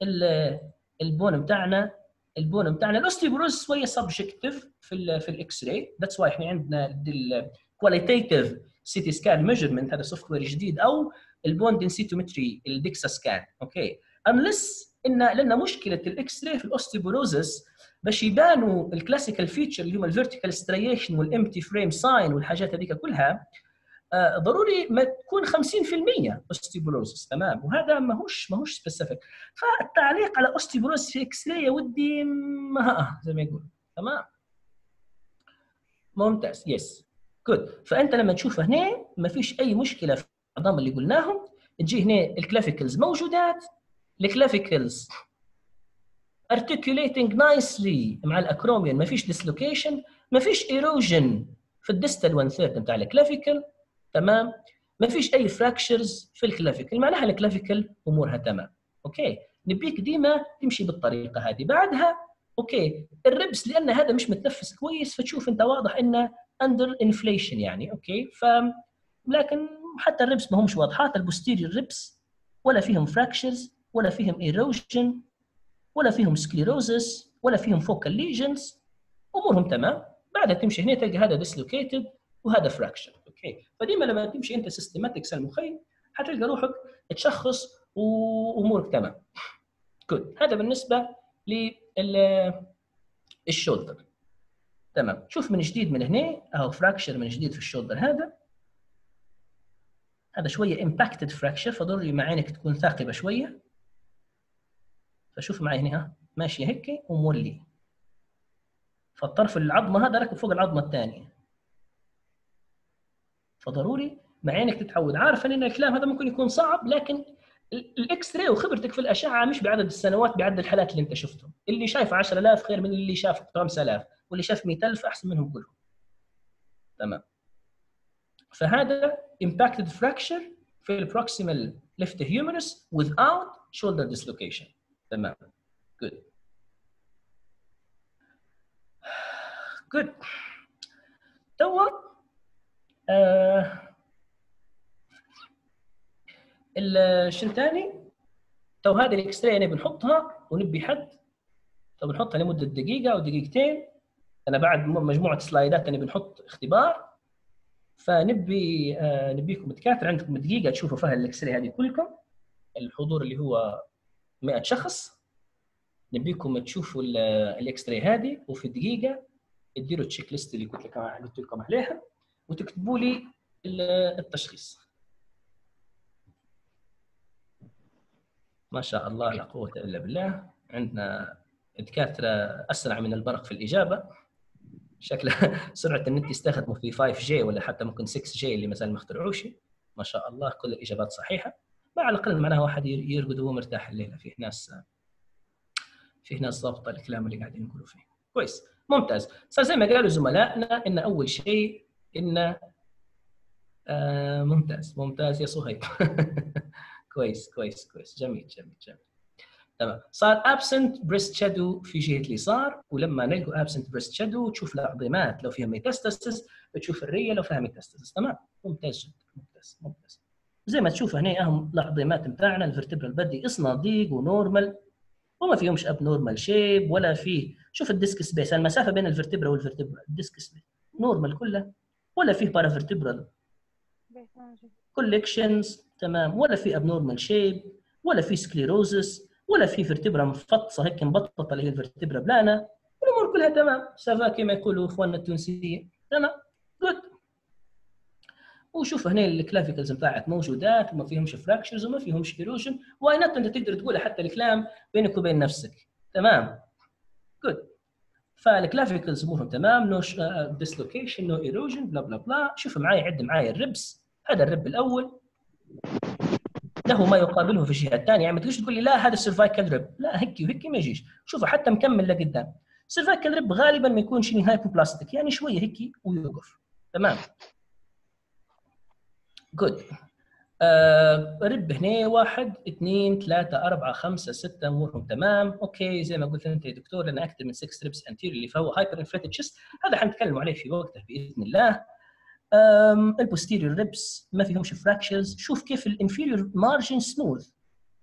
البون بتاعنا، البون بتاعنا الاوستيوبروز شويه سبجكتيف في ال في الاكس راي. ذاتس واي احنا عندنا الكواليتيتيف سيتي سكان ميجرمنت، هذا سوفت وير جديد، او البون دنسيتومتري الديكسا سكان. اوكي انلس ان لنا مشكله الاكس راي في الاوستيوبروزس باش يبانوا الكلاسيكال فيتشر اللي هم الفيرتيكال ستريشن والامتي فريم ساين والحاجات هذيك كلها، آه ضروري ما تكون خمسين بالمئة اوستيوبروزس. تمام وهذا ماهوش ماهوش سبيسيفيك. فالتعليق على اوستيوبروزس في اكس راي يا ودي ما زي ما يقول. تمام ممتاز يس جود. فانت لما تشوف هنا ما فيش اي مشكله في العظام اللي قلناهم. تجي هنا الكلافيكلز موجودات، الكلافيكلز articulating nicely مع الاكروميون، ما فيش ديسلوكيشن، ما فيش ايروجن في الديستال وان ثيرد بتاع الكلافيكل. تمام ما فيش اي فراكشرز في الكلافيكل، معناها الكلافيكل امورها تمام. اوكي نبيك ديما تمشي بالطريقه هذه. بعدها اوكي الربس لان هذا مش متنفس كويس فتشوف انت واضح انه اندر انفليشن يعني. اوكي ف لكن حتى الربس ما همش واضحات، البوستيريور ربس ولا فيهم فراكشرز ولا فيهم ايروجن ولا فيهم سكليروزس ولا فيهم فوكال ليجنز، امورهم تمام. بعدها تمشي هنا تلقى هذا ديسلوكيتد وهذا فراكشر. اوكي فديما لما تمشي انت سيستماتيك المخيم حتلقى روحك تشخص وامورك تمام. جود. هذا بالنسبه للشولدر. تمام شوف من جديد من هنا اهو فراكشر من جديد في الشولدر. هذا هذا شويه امباكتد فراكشر فضروري معينك تكون ثاقبه شويه. فشوف معي هنا ماشيه هيك ومولي، فالطرف العظمه هذا راكب فوق العظمه الثانيه، فضروري مع عينك تتعود. عارف ان الكلام هذا ممكن يكون صعب، لكن الاكس راي وخبرتك في الاشعه مش بعدد السنوات، بعدد الحالات اللي انت شفتهم. اللي شايف عشرة آلاف خير من اللي شاف خمسة آلاف، واللي شاف مئة ألف احسن منهم كلهم. تمام. فهذا impacted fracture في البروكسيمال left humerus without shoulder dislocation. تمام. good good توا آه الشيء الثاني، تو هذه الاكس راي يعني بنحطها ونبي حد، تو بنحطها لمده دقيقه او دقيقتين. انا بعد مجموعه سلايدات انا بنحط اختبار، فنبي آه نبيكم دكاتره عندكم دقيقه تشوفوا فيها الاكس راي هذه كلكم، الحضور اللي هو مئة شخص، نبيكم تشوفوا الاكس راي هذه، وفي دقيقه اديروا التشيك ليست اللي قلت لكم قلت لكم عليها، وتكتبوا لي التشخيص. ما شاء الله لا قوه الا بالله، عندنا دكاتره اسرع من البرق في الاجابه. شكلها سرعه النت يستخدموا في خمسة جي ولا حتى ممكن ستة جي اللي ما زال ما اخترعوش. ما شاء الله كل الاجابات صحيحه، ما على الاقل معناها واحد يرقد وهو مرتاح الليله. فيه ناس فيه ناس ضابطه الكلام اللي قاعدين نقولوا فيه. كويس ممتاز. صار زي ما قالوا زملائنا ان اول شيء ان آه ممتاز ممتاز يا صهيب. كويس كويس كويس جميل جميل جميل. تمام. صار absent breast shadow في جهه اليسار، ولما نلقوا absent breast shadow تشوف العظيمات لو فيها ميتاستاسيس، بتشوف الريه لو فيها ميتاستاسيس. تمام ممتاز جدا ممتاز ممتاز. زي ما تشوف هنا اهم العظيمات بتاعنا الفرتبرال بدي صناديق ونورمال، وما فيهمش اب نورمال شيب ولا فيه. شوف الديسك سبيس، المسافه بين الفرتبرا والفرتبرا الديسك سبيس نورمال كلها، ولا فيه بارافرتبرال كولكشنز. تمام. ولا في اب نورمال شيب، ولا في سكليروزس، ولا في فرتبرا مفطسه هيك مبططه اللي هي الفرتبرا بلانا. الامور كلها تمام سافا كما يقولوا اخواننا التونسيين. تمام جود. وشوف هنا الكلافيكلز بتاعت موجودات وما فيهمش فراكشرز وما فيهمش ايروجن، واينات انت تقدر تقولها حتى الكلام بينك وبين نفسك. تمام جود. فالكلافيكلز امورهم تمام، نو ديسلوكيشن نو ايروجن بلا بلا بلا. شوف معي عد معي الربس، هذا الرب الاول له ما يقابله في الجهه الثانيه. يعني ما تجيش تقول لي لا هذا السيرفايكال رب، لا هيك وهيك ما يجيش. شوفوا حتى مكمل لقدام. السيرفايكال رب غالبا ما يكونش هايبوبلاستيك، يعني شويه هيك ويوقف. تمام جود. آه رب هنا واحد اثنين ثلاثة أربعة خمسة ستة أمورهم تمام. أوكي زي ما قلت أنت يا دكتور لنا أكثر من ستة ريبس أنتيريورلي، فهو هايبر انفليتد تشيست، هذا حنتكلم عليه في وقته بإذن الله. البوستيريور ريبس ما فيهمش فراكشرز. شوف كيف الانفيريور مارجن سموث،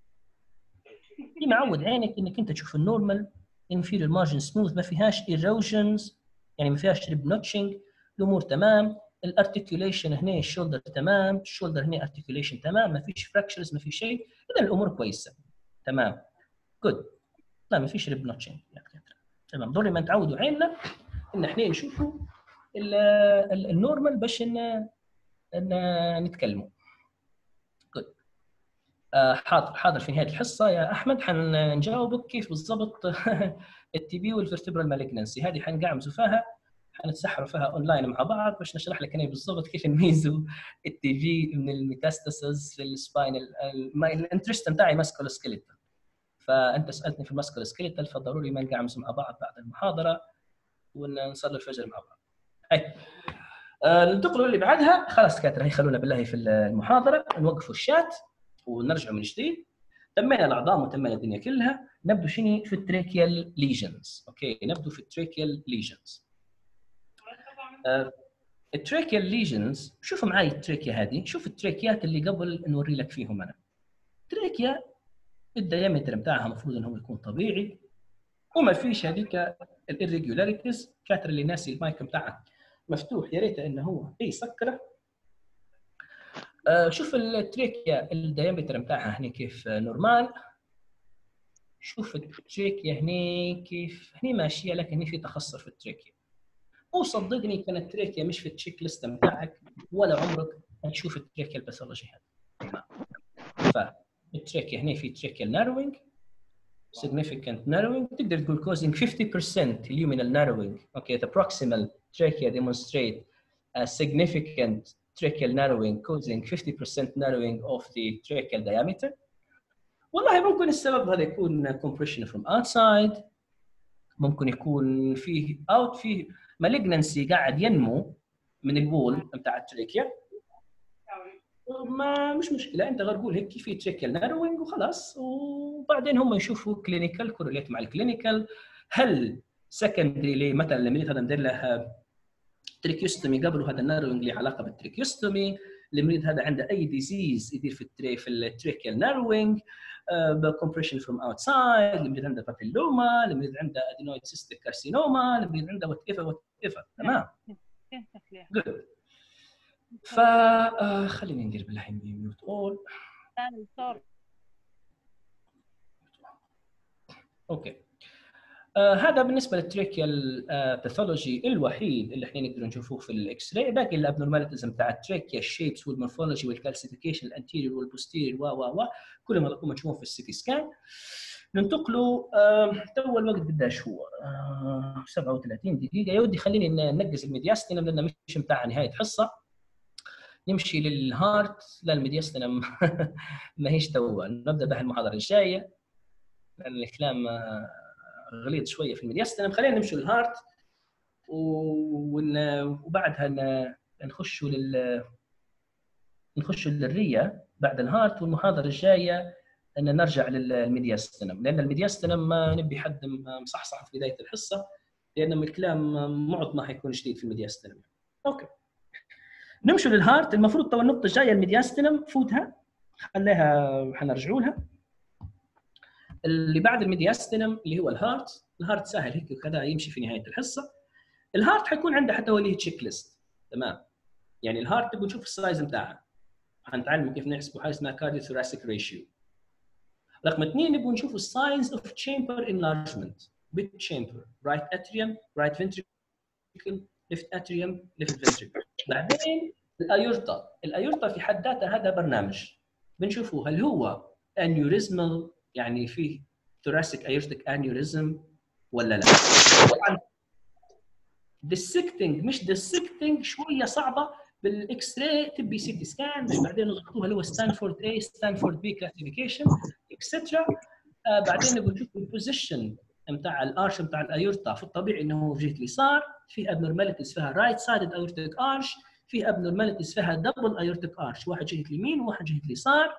دي معود عينك انك انت تشوف النورمال انفيريور مارجن سموث، ما فيهاش ايروجنز، يعني ما فيهاش ريب نوتشنج، الامور تمام. الارتكيوليشن هنا الشولدر تمام، الشولدر هنا ارتكيوليشن تمام، ما فيش فراكشرز ما في شيء، اذا الامور كويسه. تمام جود. لا ما فيش ريب نوتشنج. تمام. ضروري ما نتعودوا عيننا ان احنا نشوفوا النورمال باش ان نتكلموا. جود. آه حاضر حاضر في نهايه الحصه يا احمد حنجاوبك كيف بالضبط التي بي والفرتبرال مالجنسي، هذه حنقعمزوا فيها، حنتسحروا فيها اونلاين مع بعض باش نشرح لك انا بالضبط كيف نميزوا التي بي من الميتاستاسيس في السباينال. الانترست بتاعي ماسكولو سكيليتال، فانت سالتني في الماسكولو سكيليتال، فضروري ما نقعمز مع بعض بعد المحاضره ونصلي الفجر مع بعض. هاي ننتقلوا اللي بعدها. خلاص دكاتره هي خلونا بالله في المحاضره، نوقفوا الشات ونرجعوا من جديد. تمينا العظام وتمينا الدنيا كلها، نبدو شنو في التريكيال ليجنز. اوكي نبدو في التريكيال ليجنز. آه التريكيال ليجنز، شوفوا معي التريكيا هذه، شوف التريكيات اللي قبل نوري لك فيهم انا. تريكيا الديامتر بتاعها المفروض انه يكون طبيعي وما فيش هذيك الirregularities. كاتر اللي ناسي المايك بتاعها مفتوح يا ريت انه هو اي سكره. آه شوف التريكيا الديامتر بتاعها هنا كيف نورمال. شوف التريكيا هنا كيف هنا ماشيه، لكن هنا في تخصص في التريكيا. وصدقني كانت التريكيا مش في التشيك ليست بتاعك ولا عمرك هتشوف التريكيا الباثولوجي هذا. فالتريكيا هنا في تريكيال ناروينج significant narrowing، تقدر تقول causing fifty percent luminal narrowing. Okay, the proximal trachea demonstrate a significant tracheal narrowing causing fifty percent narrowing of the tracheal diameter. والله ممكن السبب هذا يكون compression from outside، ممكن يكون فيه اوت فيه malignancy قاعد ينمو من الوول بتاع التريكيا. ما مش مشكله، انت غير قول هيك في تريكيال ناروينج وخلاص، وبعدين هم يشوفوا كلينيكال كورليت مع الكلينيكال. هل سكندري لي مثلا المريض هذا مدير له تريكيوستومي قبل هذا الناروينج له علاقه بالتريكيوستومي، المريض هذا عنده اي ديزيز يدير في التري في التريكيال ناروينج بكمبريشن فروم اوتسايد، المريض عنده بابيلوما، المريض عنده ادينويد سيستيك كارسينوما، المريض عنده وات ايفر وات ايفر. تمام جود. فخليني ندير بالله ميوت اول. اوكي آه هذا بالنسبه للتريكيال آه باثولوجي الوحيد اللي احنا نقدر نشوفوه في الاكس راي. باقي الابنورماليتيزم بتاع التريكيا، الشيبس والمورفولوجي والكالسيفيكيشن الانتيريور والبوستيريور و و و كلهم هذول تشوفوهم في السيتي سكان. ننتقلوا آه تو الوقت قداش هو؟ آه سبعة وثلاثين دقيقه. يا ودي خليني ننقز الميدياستينم لانه مش متاع نهايه حصه. نمشي للهارت. لا الميدياستينم ما هيش تو، نبدا بها المحاضره الجايه لان الكلام غليظ شويه في الميدياستينم. خلينا نمشي للهارت وبعدها نخشوا لل نخشوا للريه بعد الهارت. والمحاضره الجايه ان نرجع للميدياستينم لان الميدياستينم ما نبي حد مصحصح في بدايه الحصه لان الكلام معظمه حيكون جديد في الميدياستينم. اوكي نمشوا للهارت. المفروض تو النقطه الجايه الميدياستينم فوتها خليها حنرجعوا لها. اللي بعد الميدياستينم اللي هو الهارت. الهارت سهل هيك وكذا يمشي في نهايه الحصه. الهارت حيكون عنده حتى هو اللي تشيك ليست. تمام يعني الهارت تبغى نشوف السايز بتاعها، حنتعلم كيف نحسب حاجه اسمها كارديو ثوراسيك ريشيو. رقم اثنين نبغى نشوف السايز اوف تشامبر انلارجمنت. بيت تشامبر، رايت اتريوم، رايت فنتريكل، ليفت اتريوم، ليفت فنتريكل. بعدين الايورتا. الايورتا في حد ذاتها هذا برنامج بنشوفه هل هو انيوريزمال يعني فيه ثوراسيك ايورتيك انيوريزم ولا لا. طبعا ديسكتنج مش ديسكتنج شويه صعبه بالاكس راي تبي سي تي سكان مش بعدين نضغطوها اللي هو ستانفورد اي ستانفورد بي كلاسيفيكيشن اكسترا. آه بعدين نبغى نشوف البوزيشن نتاع الارش نتاع الايورتا. في الطبيعي انه في جهه اليسار، في ابنورماليتيز فيها رايت سايد ايورتيك ارش، في ابنورماليتيز فيها دبل ايورتيك ارش، واحد جهه اليمين وواحد جهه اليسار.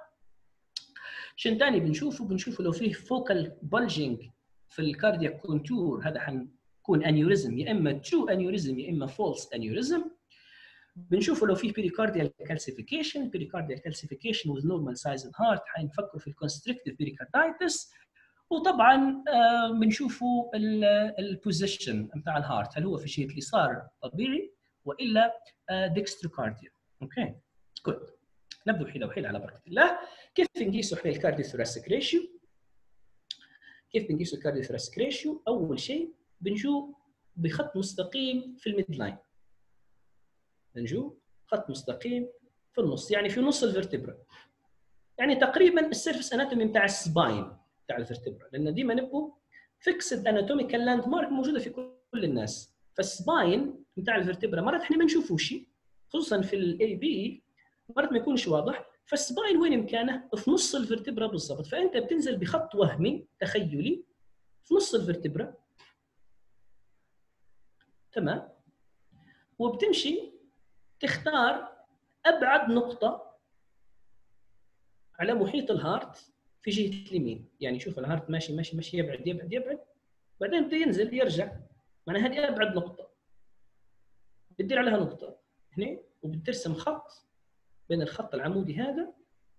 شيء ثاني بنشوفه بنشوفه لو فيه فوكال بلجينج في الكاردياك كونتور هذا حنكون انيوريزم، يا اما ترو انيوريزم يا اما فولس انيوريزم. بنشوفه لو فيه بيريكارديال كالسيفيكيشن. بيريكارديال كالسيفيكيشن with normal size and heart حنفكروا في الكونستريكتيف بيريكاردايتس. وطبعا آه بنشوفوا البوزيشن بتاع الهارت هل هو في جهه اليسار طبيعي والا آه ديكستروكارديا. اوكي جود. نبدا حيله وحيله على بركه الله. كيف نقيسوا احنا الكارديو ثوراسيك ريشيو؟ كيف بنقيسوا الكارديو ثوراسيك ريشيو؟ اول شيء بنجو بخط مستقيم في الميد لاين. بنجو خط مستقيم في النص يعني في نص الفرتبرا، يعني تقريبا السيرفس اناتومي بتاع السباين بتاع الفرتبرا، لان ديما نبقوا فيكسد اناتوميكال لاند مارك موجوده في كل الناس. فالسباين بتاع الفرتبرا مرات احنا ما نشوفوش خصوصا في الاي بي مرات ما يكونش واضح. فالسباين وين مكانه؟ في نص الفرتبرا بالضبط. فانت بتنزل بخط وهمي تخيلي في نص الفرتبرا. تمام. وبتمشي تختار ابعد نقطه على محيط الهارت في جهه اليمين. يعني شوف الهارت ماشي ماشي ماشي يبعد يبعد يبعد بعدين بده ينزل يرجع، معناها هذه ابعد نقطه. بتدير عليها نقطه هنا وبترسم خط بين الخط العمودي هذا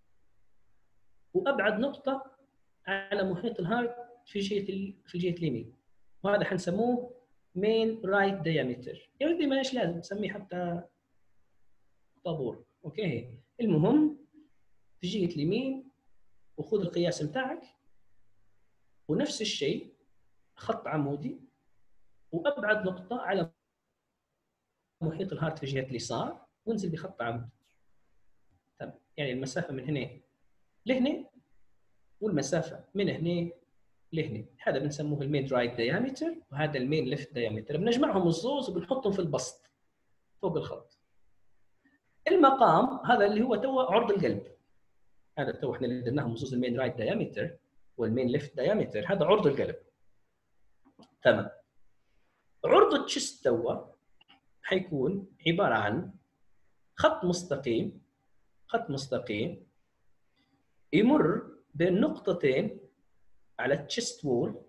وابعد نقطه على محيط الهارت في جهه في الجهه اليمين، وهذا حنسموه مين رايت دايمتر. يا ودي ماش لازم نسميه حتى طابور. اوكي المهم في جهه اليمين وخذ القياس بتاعك ونفس الشيء خط عمودي وابعد نقطه على محيط الهارت في جهه اليسار وانزل بخط عمودي. تمام يعني المسافه من هنا لهنا والمسافه من هنا لهنا. هذا بنسموه المين رايت دايمتر وهذا المين ليفت دايمتر. بنجمعهم الزوز وبنحطهم في البسط فوق الخط. المقام هذا اللي هو تو عرض القلب، هذا تو احنا اللي درناهم بخصوص المين رايت دايمتر والمين ليفت دايمتر، هذا عرض القلب. تمام. عرض التشست تو حيكون عباره عن خط مستقيم، خط مستقيم يمر بين نقطتين على التشست وول.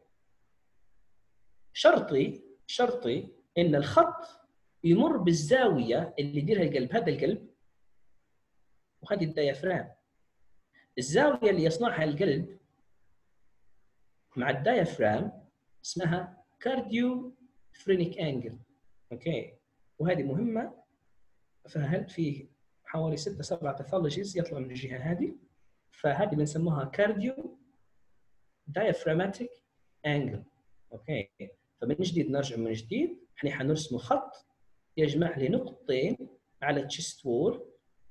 شرطي شرطي ان الخط يمر بالزاويه اللي يديرها القلب، هذا القلب وهذه الديافرام. الزاويه اللي يصنعها القلب مع الديافرام اسمها كارديو فرينيك انجل. اوكي، وهذه مهمه، فهل في حوالي ستة سبعة باثولوجيز يطلع من الجهه هذه، فهذه بنسموها كارديو دايفراماتيك انجل. اوكي، فمن جديد نرجع من جديد، احنا حنرسم خط يجمع لي نقطتين على التشست وول.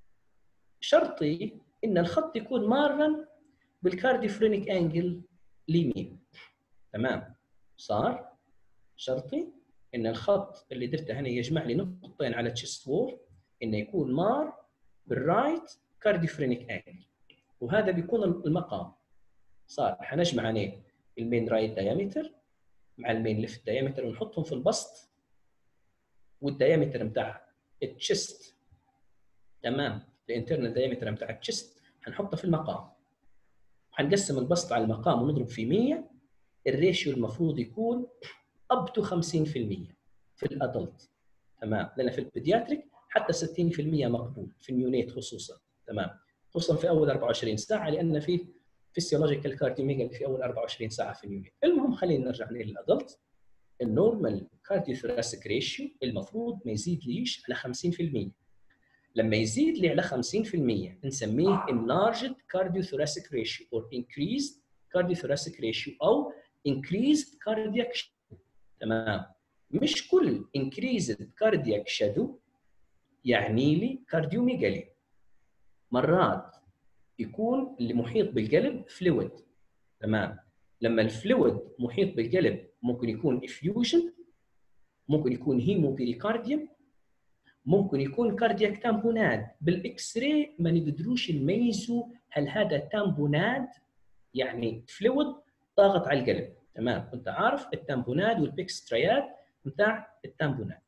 شرطي ان الخط يكون مارا بالكارديوفرينيك انجل اليمين. تمام، صار شرطي ان الخط اللي درته هنا يجمع لي نقطتين على التشست وول انه يكون مار بالرايت كارديوفرينيك انجل، وهذا بيكون المقام. صار حنجمع هنا المين رايت دايمتر مع المين ليفت دايمتر ونحطهم في البسط، والدايمتر بتاع التشست، تمام، الانترنال دايمتر بتاع التشست حنحطه في المقام. حنقسم البسط على المقام ونضرب في مية. الريشيو المفروض يكون اب تو خمسين بالمية في الادلت. تمام، لان في البيدياتريك حتى ستين بالمية مقبول في النيونيت خصوصا. تمام، خصوصا في اول أربعة وعشرين ساعه، لان في فيسيولوجيكال كارديوميجالي في اول أربعة وعشرين ساعه في النيونيت. المهم خلينا نرجع للادلت. النورمال كارديوثوراسيك ريشيو المفروض ما يزيد ليش على خمسين بالمية. لما يزيد لي على خمسين بالمية نسميه enlarged cardiothoracic ratio or increased cardiothoracic ratio او increased cardiac shadow. تمام، مش كل increased cardiac shadow يعني لي كارديوميجالي. مرات يكون اللي محيط بالقلب فلويد. تمام، لما الفلويد محيط بالقلب ممكن يكون افيوجن، ممكن يكون هيموبيريكارديوم، ممكن يكون كاردياك تامبوناد. بالاكس راي ما نقدروش نميزوا هل هذا تامبوناد يعني فلويد ضاغط على القلب. تمام، انت عارف التامبوناد والبيكستريات بتاع التامبوناد.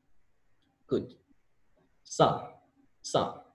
جود، صار صار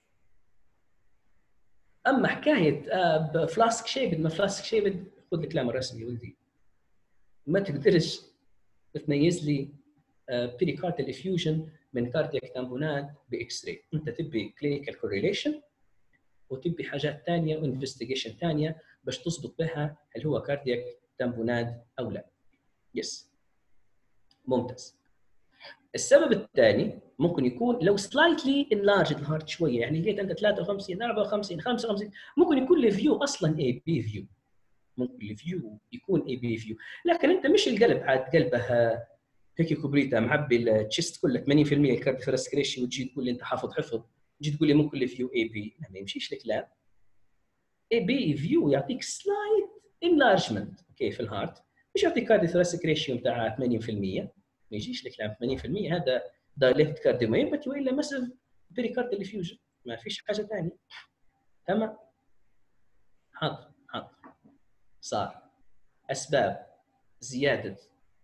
اما حكايه آه فلاسك شيبد، ما فلاسك شيبد خذ الكلام الرسمي يا ولدي، ما تقدرش تميز لي بيريكارديال افيوجن من كاردياك تامبونات باكس راي. انت تبي كلينيكال كورليشن وتبي حاجات ثانيه وانفستيجيشن ثانيه باش تضبط بها هل هو كاردياك تامبونات او لا. يس، ممتاز. السبب الثاني ممكن يكون لو سلايتلي انلارجد الهارت شويه، يعني لقيت انت ثلاثة وخمسين أربعة وخمسين خمسة وخمسين، ممكن يكون لي فيو اصلا اي بي فيو، ممكن الفيو يكون اي بي فيو، لكن انت مش القلب عاد قلبه هيك كوبريتا معبي التشيست كله ثمانين بالمية الكارديوثوراسيك ريشيو، وتجي تقول لي انت حافظ حفظ، تجي تقول لي ممكن الفيو اي بي، ما يمشيش الكلام. اي بي فيو يعطيك سلايد انلارجمنت اوكي في الهارت، مش يعطيك كارديوثوراسيك ريشيو بتاع ثمانين بالمية، ما يجيش الكلام ثمانين بالمية، هذا دايليت كارديوميوباثي والا مسف بريكارديال افيوجن، ما فيش حاجه ثانيه. تمام، حاضر حاضر. صار اسباب زياده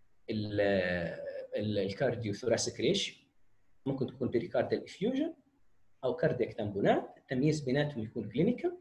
الكارديو ثوراسيك ريشيو ممكن تكون بريكارديال افيوجن او كاردياك تامبونات، التمييز بيناتهم يكون كلينيكال،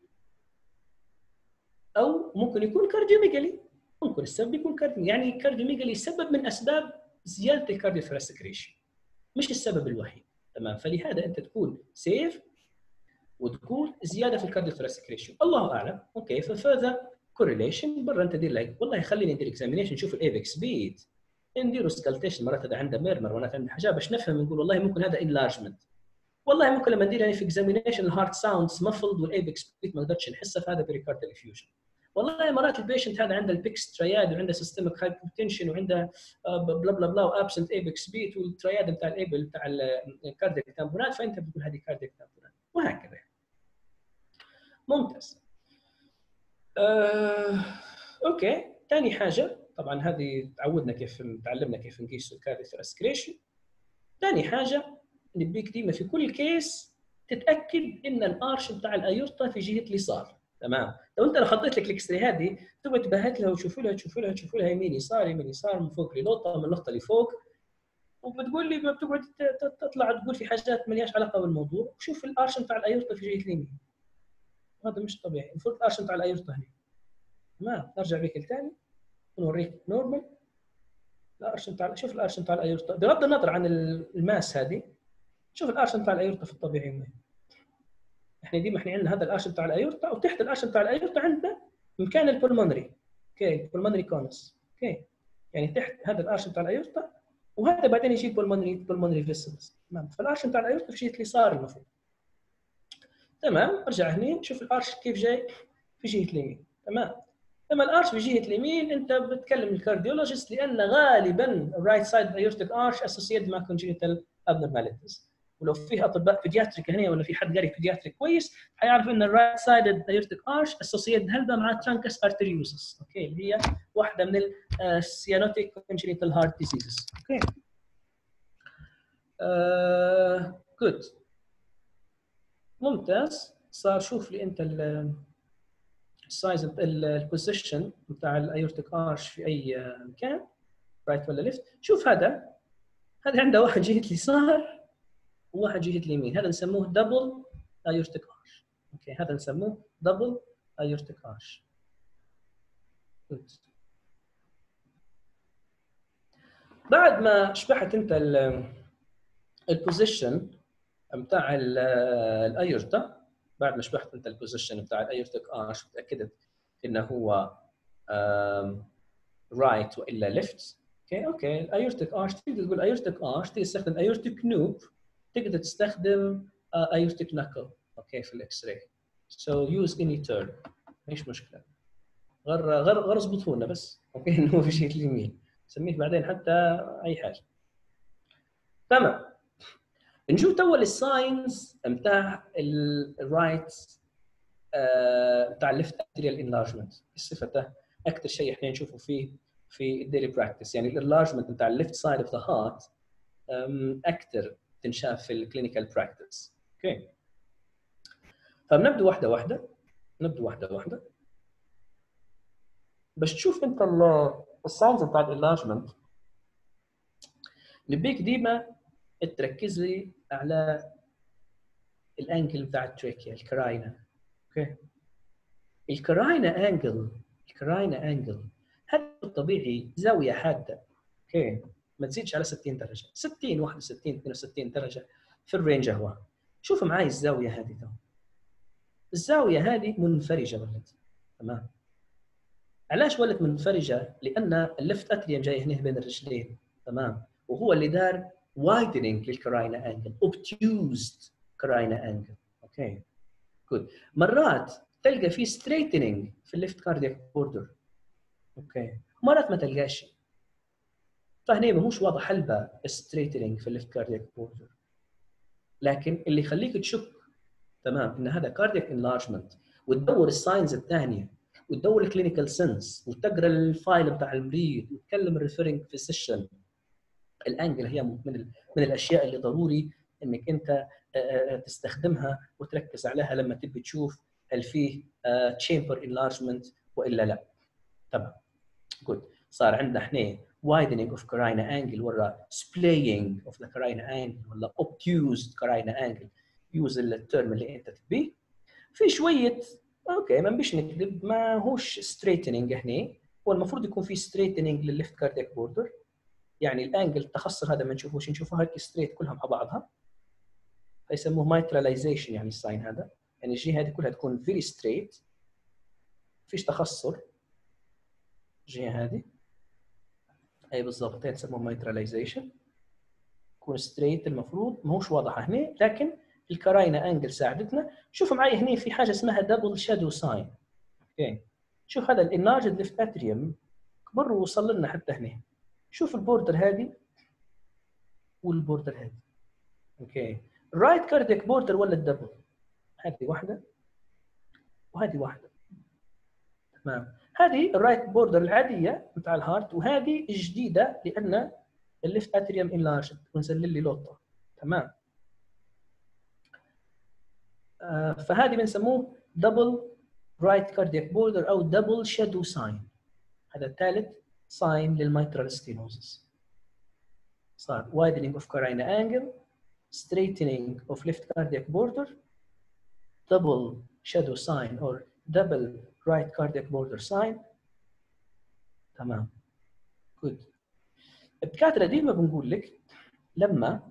او ممكن يكون كارديوميجالي، ممكن السبب يكون كارديو، يعني كارديوميجالي سبب من اسباب زياده الكارديو ثوراسيك ريشيو، مش السبب الوحيد. تمام، فلهذا انت تكون سيف وتكون زياده في الكارديو ثوراسيك ريشيو، الله اعلم. اوكي، ففurther كورليشن برا انت دير لك والله خليني ندير اكزامينيشن نشوف الايبكس بيت، نديروا سكالتيشن مرات اذا عنده ميرمر مرات عنده حاجه باش نفهم، نقول والله ممكن هذا انلارجمنت، والله ممكن لما ندير يعني في اكزامينيشن الهارت ساوندز مفلد والايبكس بيت ما قدرتش نحسها، فهذا بريكارديال افيوجن. والله مرات البيشنت هذا عنده البيكس ترياد وعنده سيستمك هايبوتنشن وعنده بلا بلا بلا وابسنت ايبكس بيت والترياد بتاع الايبل بتاع الكاردياك تامبونات، فانت بتقول هذه كاردياك تامبونات وهكذا. ممتاز. أه... اوكي، ثاني حاجه طبعا هذه تعودنا كيف تعلمنا كيف نقيس الكارديو ثوراسيك ريشيو. ثاني حاجه نبيك ديما في كل كيس تتاكد ان الارش بتاع الايورتا في جهه اليسار. تمام. لو انت لو حطيت لك الاكس راي هذه تبغى تبهت لها وتشوف لها تشوف لها تشوف لها يمين يسار يمين يسار من فوق لنقطه من نقطه لفوق، وبتقول لي بتقعد تطلع تقول في حاجات ما لهاش علاقه بالموضوع. شوف الارش بتاع الايورتا في جهه اليمين، هذا مش طبيعي. المفروض الارش بتاع الايورتا هنا. تمام. نرجع بيك ثاني ونوريك نورمال الارش بتاع، شوف الارش بتاع الايورتا بغض النظر عن الماس هذه. شوف الارش بتاع الايورتا في الطبيعي وين. احنا ديما احنا عندنا هذا الارش بتاع الايورتا، وتحت الارش بتاع الايورتا عندنا مكان البلمونري. اوكي، البلمونري كونس. اوكي، يعني تحت هذا الارش بتاع الايورتا، وهذا بعدين يجي البلمونري البلمونري فيسلز. تمام. فالارش بتاع الايورتا في جهه اليسار المفروض. تمام. ارجع هنا شوف الارش كيف جاي في جهه اليمين. تمام. لما الارش في جهه اليمين انت بتكلم الكارديولوجيست، لان غالبا الرايت سايد ايورتيك ارش اسوسييتد مع كونجنتال ابنورماليتيز. ولو في اطباء بيدياتريك هنا ولا في حد قاري بيدياتريك كويس حيعرف ان الرايت سايد ايورتيك ارش اسوسييتد هلبا مع ترانكس ارتريوسس. اوكي، اللي هي واحده من السيانوتيك كونجنتال هارت ديزيزز. اوكي. جود. ممتاز. صار شوف لي انت السايز البوزيشن بتاع الايورتيك ارش في اي مكان، رايت ولا ليفت. شوف هذا هذا عنده واحد جهه اليسار وواحد جهه اليمين، هذا نسموه دبل ايورتيك ارش. اوكي، هذا نسموه دبل ايورتيك ارش. بعد ما شبحت انت البوزيشن بتاع الايورتا، بعد ما شبحت انت البوزيشن بتاع الايورتيك ارش وتاكدت انه هو رايت والا ليفت. اوكي اوكي الايورتيك ارش تقدر تقول ايورتيك ارش، تقدر تستخدم ايورتيك نوب، تقدر تستخدم ايورتيك نكل. اوكي في الاكس راي. سو يوز اني تيرم، مش مشكله. غير غير غير اضبطوا لنا بس. اوكي انه هو في جهه اليمين، سميه بعدين حتى اي حاجه. تمام. نجو تو للساينز بتاع الرايت بتاع الليفت اتريال انلارجمنت. بصفته اكثر شيء احنا نشوفه فيه في الديلي براكتس، يعني الانلارجمنت بتاع الليفت سايد اوف ذا هارت اكثر تنشاف في الكلينيكال براكتس. اوكي، فبنبدا واحده واحده نبدا واحده واحده باش تشوف انت الساينز بتاع الانلارجمنت. نبيك ديما تركز لي على الانجل بتاع التريكيا، الكراينا. اوكي، الكراينا انجل الكراينا انجل هذا الطبيعي زاويه حاده. اوكي، ما تزيدش على ستين درجه، ستين واحد وستين اثنين وستين درجه في الرينج هو. شوف معي الزاويه هذه تو. الزاويه هذه منفرجه ولد. تمام. علاش ولد منفرجه؟ لان الليفت اتريوم جاي هنا بين الرجلين. تمام، وهو اللي دار وايدنينج للكراينا انجل، اوبتيوزد كراينا انجل. اوكي جود. مرات تلقى في ستريتنينج في الليفت كاردياك بوردر. اوكي، مرات ما تلقاش. فهنا ماهوش واضح حلبة ستريتنينج في الليفت كاردياك بوردر، لكن اللي يخليك تشك تمام ان هذا كاردياك انلارجمنت، وتدور الساينز الثانيه وتدور الكلينيكال سنس وتقرا الفايل بتاع المريض وتكلم الريفيرنج فيزيشن. الانجل هي من من الاشياء اللي ضروري انك انت تستخدمها وتركز عليها لما تبي تشوف هل فيه تشامبر انلارجمنت والا لا. تمام جود. صار عندنا احنا widening of carina angle ولا splaying of the carina angle ولا obtused carina angle. يوز الترم اللي انت تبيه. في شويه اوكي ما نبيش نكذب، ما هوش straightening هنا. هو المفروض يكون في straightening للليفت كاردياك بوردر، يعني الانجل التخصر هذا ما نشوفوش، نشوفها هيك ستريت كلها مع بعضها، فيسموه مايتراليزيشن. يعني الساين هذا يعني الجهه هذه كلها تكون فيري ستريت، فيش تخصر. الجهه هذه اي بالضبط هي تسموه مايتراليزيشن، تكون ستريت. المفروض ماهوش واضحه هنا، لكن الكراينا انجل ساعدتنا. شوفوا معي هنا في حاجه اسمها دبل شادو ساين. اوكي، شوف هذا الانارجد ليفت اتريوم كبر ووصل لنا حتى هنا. شوف البوردر هذه والبوردر هذه. اوكي، الرايت كاردياك بوردر ولا الدبل؟ هذه واحده وهذه واحده. تمام، هذه الرايت بوردر العاديه بتاع الهارت، وهذه الجديده لان الليفت اتريوم انلارجد ونزل لي لوطه. تمام. آه فهذه بنسموه دبل رايت كاردياك بوردر او دبل شادو ساين. هذا الثالث ساين للميترال ستينوزس. صار widening of carina angle, straightening of left cardiac border, double shadow sign or double right cardiac border sign. تمام. good. الدكاتره ديما بنقول لك لما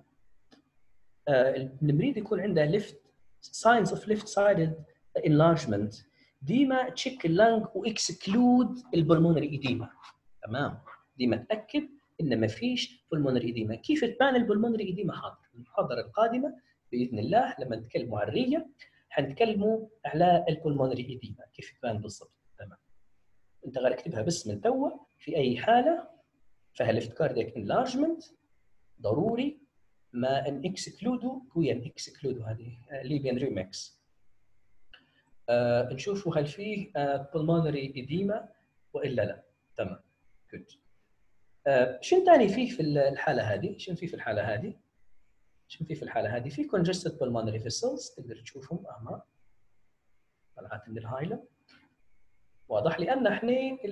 آه المريض يكون عنده left signs of left sided enlargement ديما تشيك اللنج واكسكلود البلمونري ايديما. تمام. ديما تاكد ان ما فيش بلمونري ايديما. كيف تبان البلمونري ايديما؟ حاضر المحاضره القادمه باذن الله لما نتكلموا عن الريه حنتكلموا على البلمونري ايديما كيف تبان بالضبط. تمام. انت غير اكتبها بس من توا في اي حاله فيها ليفت كاردياك انلارجمنت ضروري ما ان اكسكلودو ويا ان اكسكلودو هذه ليبيان ريمكس. آه نشوفوا هل فيه آه pulmonary edema والا لا. تمام. جود. آه شنو ثاني فيه في الحاله هذه؟ شنو فيه في الحاله هذه؟ شنو فيه في الحاله هذه؟ في congested pulmonary vessels تقدر تشوفهم اما طلعت من الهايله. واضح لان احنا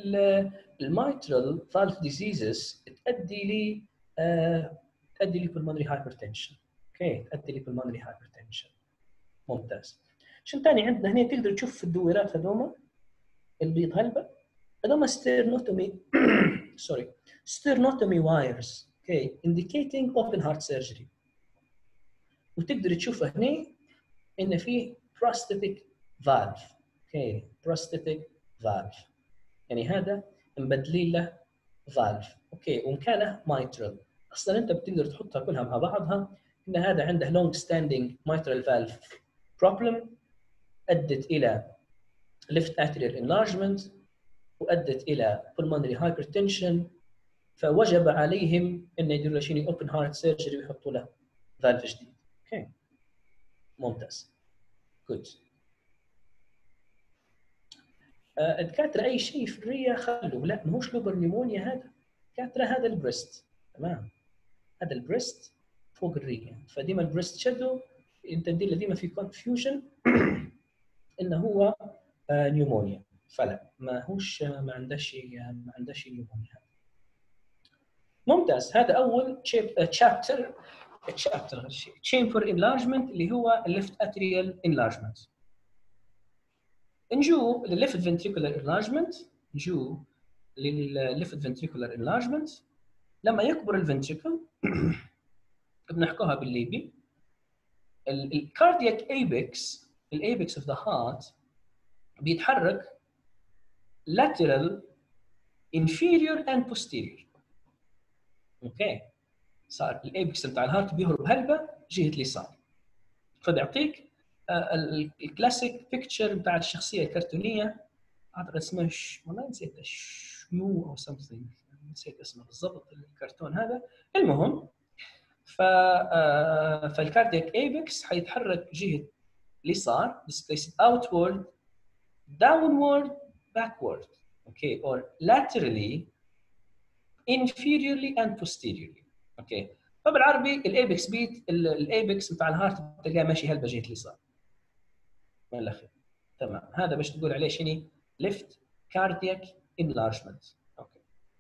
الميترال فالف ديزيزز تؤدي لي آه تؤدي لي pulmonary hypertension. اوكي تؤدي لي pulmonary hypertension. ممتاز. شنو ثاني عندنا هنا تقدر تشوف في الدويرات هذوما البيض هلبة هذوما ستيرنوتومي سوري ستيرنوتومي وايرز. اوكي indicating open heart surgery. وتقدر تشوف هنا ان في prosthetic valve. اوكي prosthetic valve يعني هذا مبدلين له valve. اوكي ومكانه mitral. اصلا انت بتقدر تحطها كلها مع بعضها ان هذا عنده long standing mitral valve problem ادت الى left atrial enlargement وادت الى pulmonary hypertension فوجب عليهم ان يديروا له شيء open heart surgery ويحطوا له فالف جديد. اوكي ممتاز. جود. الدكاتره اي شيء في الرئه خلوا لا ماهوش لوبر نيمونيا هذا. الدكاتره هذا البريست. تمام. هذا البريست فوق الرئه فديما البريست شدو انت دي ديما في كونفيوجن انه هو نيومونيا فلا ما هوش ما عندهش ما عندهش نيومونيا. ممتاز. هذا اول تشابتر تشابتر تشامبر انلارجمنت اللي هو الليفت اتريال انلارجمنت. نجو للليفت فنتريكولار انلارجمنت. نجو للليفت فنتريكولار انلارجمنت لما يكبر الفنتريكل بنحكوها بالليبي الكاردياك ايبكس الايبكس اوف ذا هارت بيتحرك lateral inferior and posterior. اوكي صار الايبكس بتاع الهارت بيهرب هلبه جهه اليسار فبيعطيك الكلاسيك بيكتشر بتاع الشخصيه الكرتونيه اعتقد اسمها والله نسيت شنو او something نسيت اسمه بالضبط الكرتون هذا. المهم ف فالكاردياك ايبكس حيتحرك جهه اليسار displaced outward downward backward. okay or laterally inferiorly and posteriorly. اوكي فبالعربي الايبكس بيت الايبكس بتاع الهارت تلقاه ماشي هلبه جهه اليسار من الاخير. تمام. هذا باش تقول عليه شنو ليفت كاردياك انلارجمنت. اوكي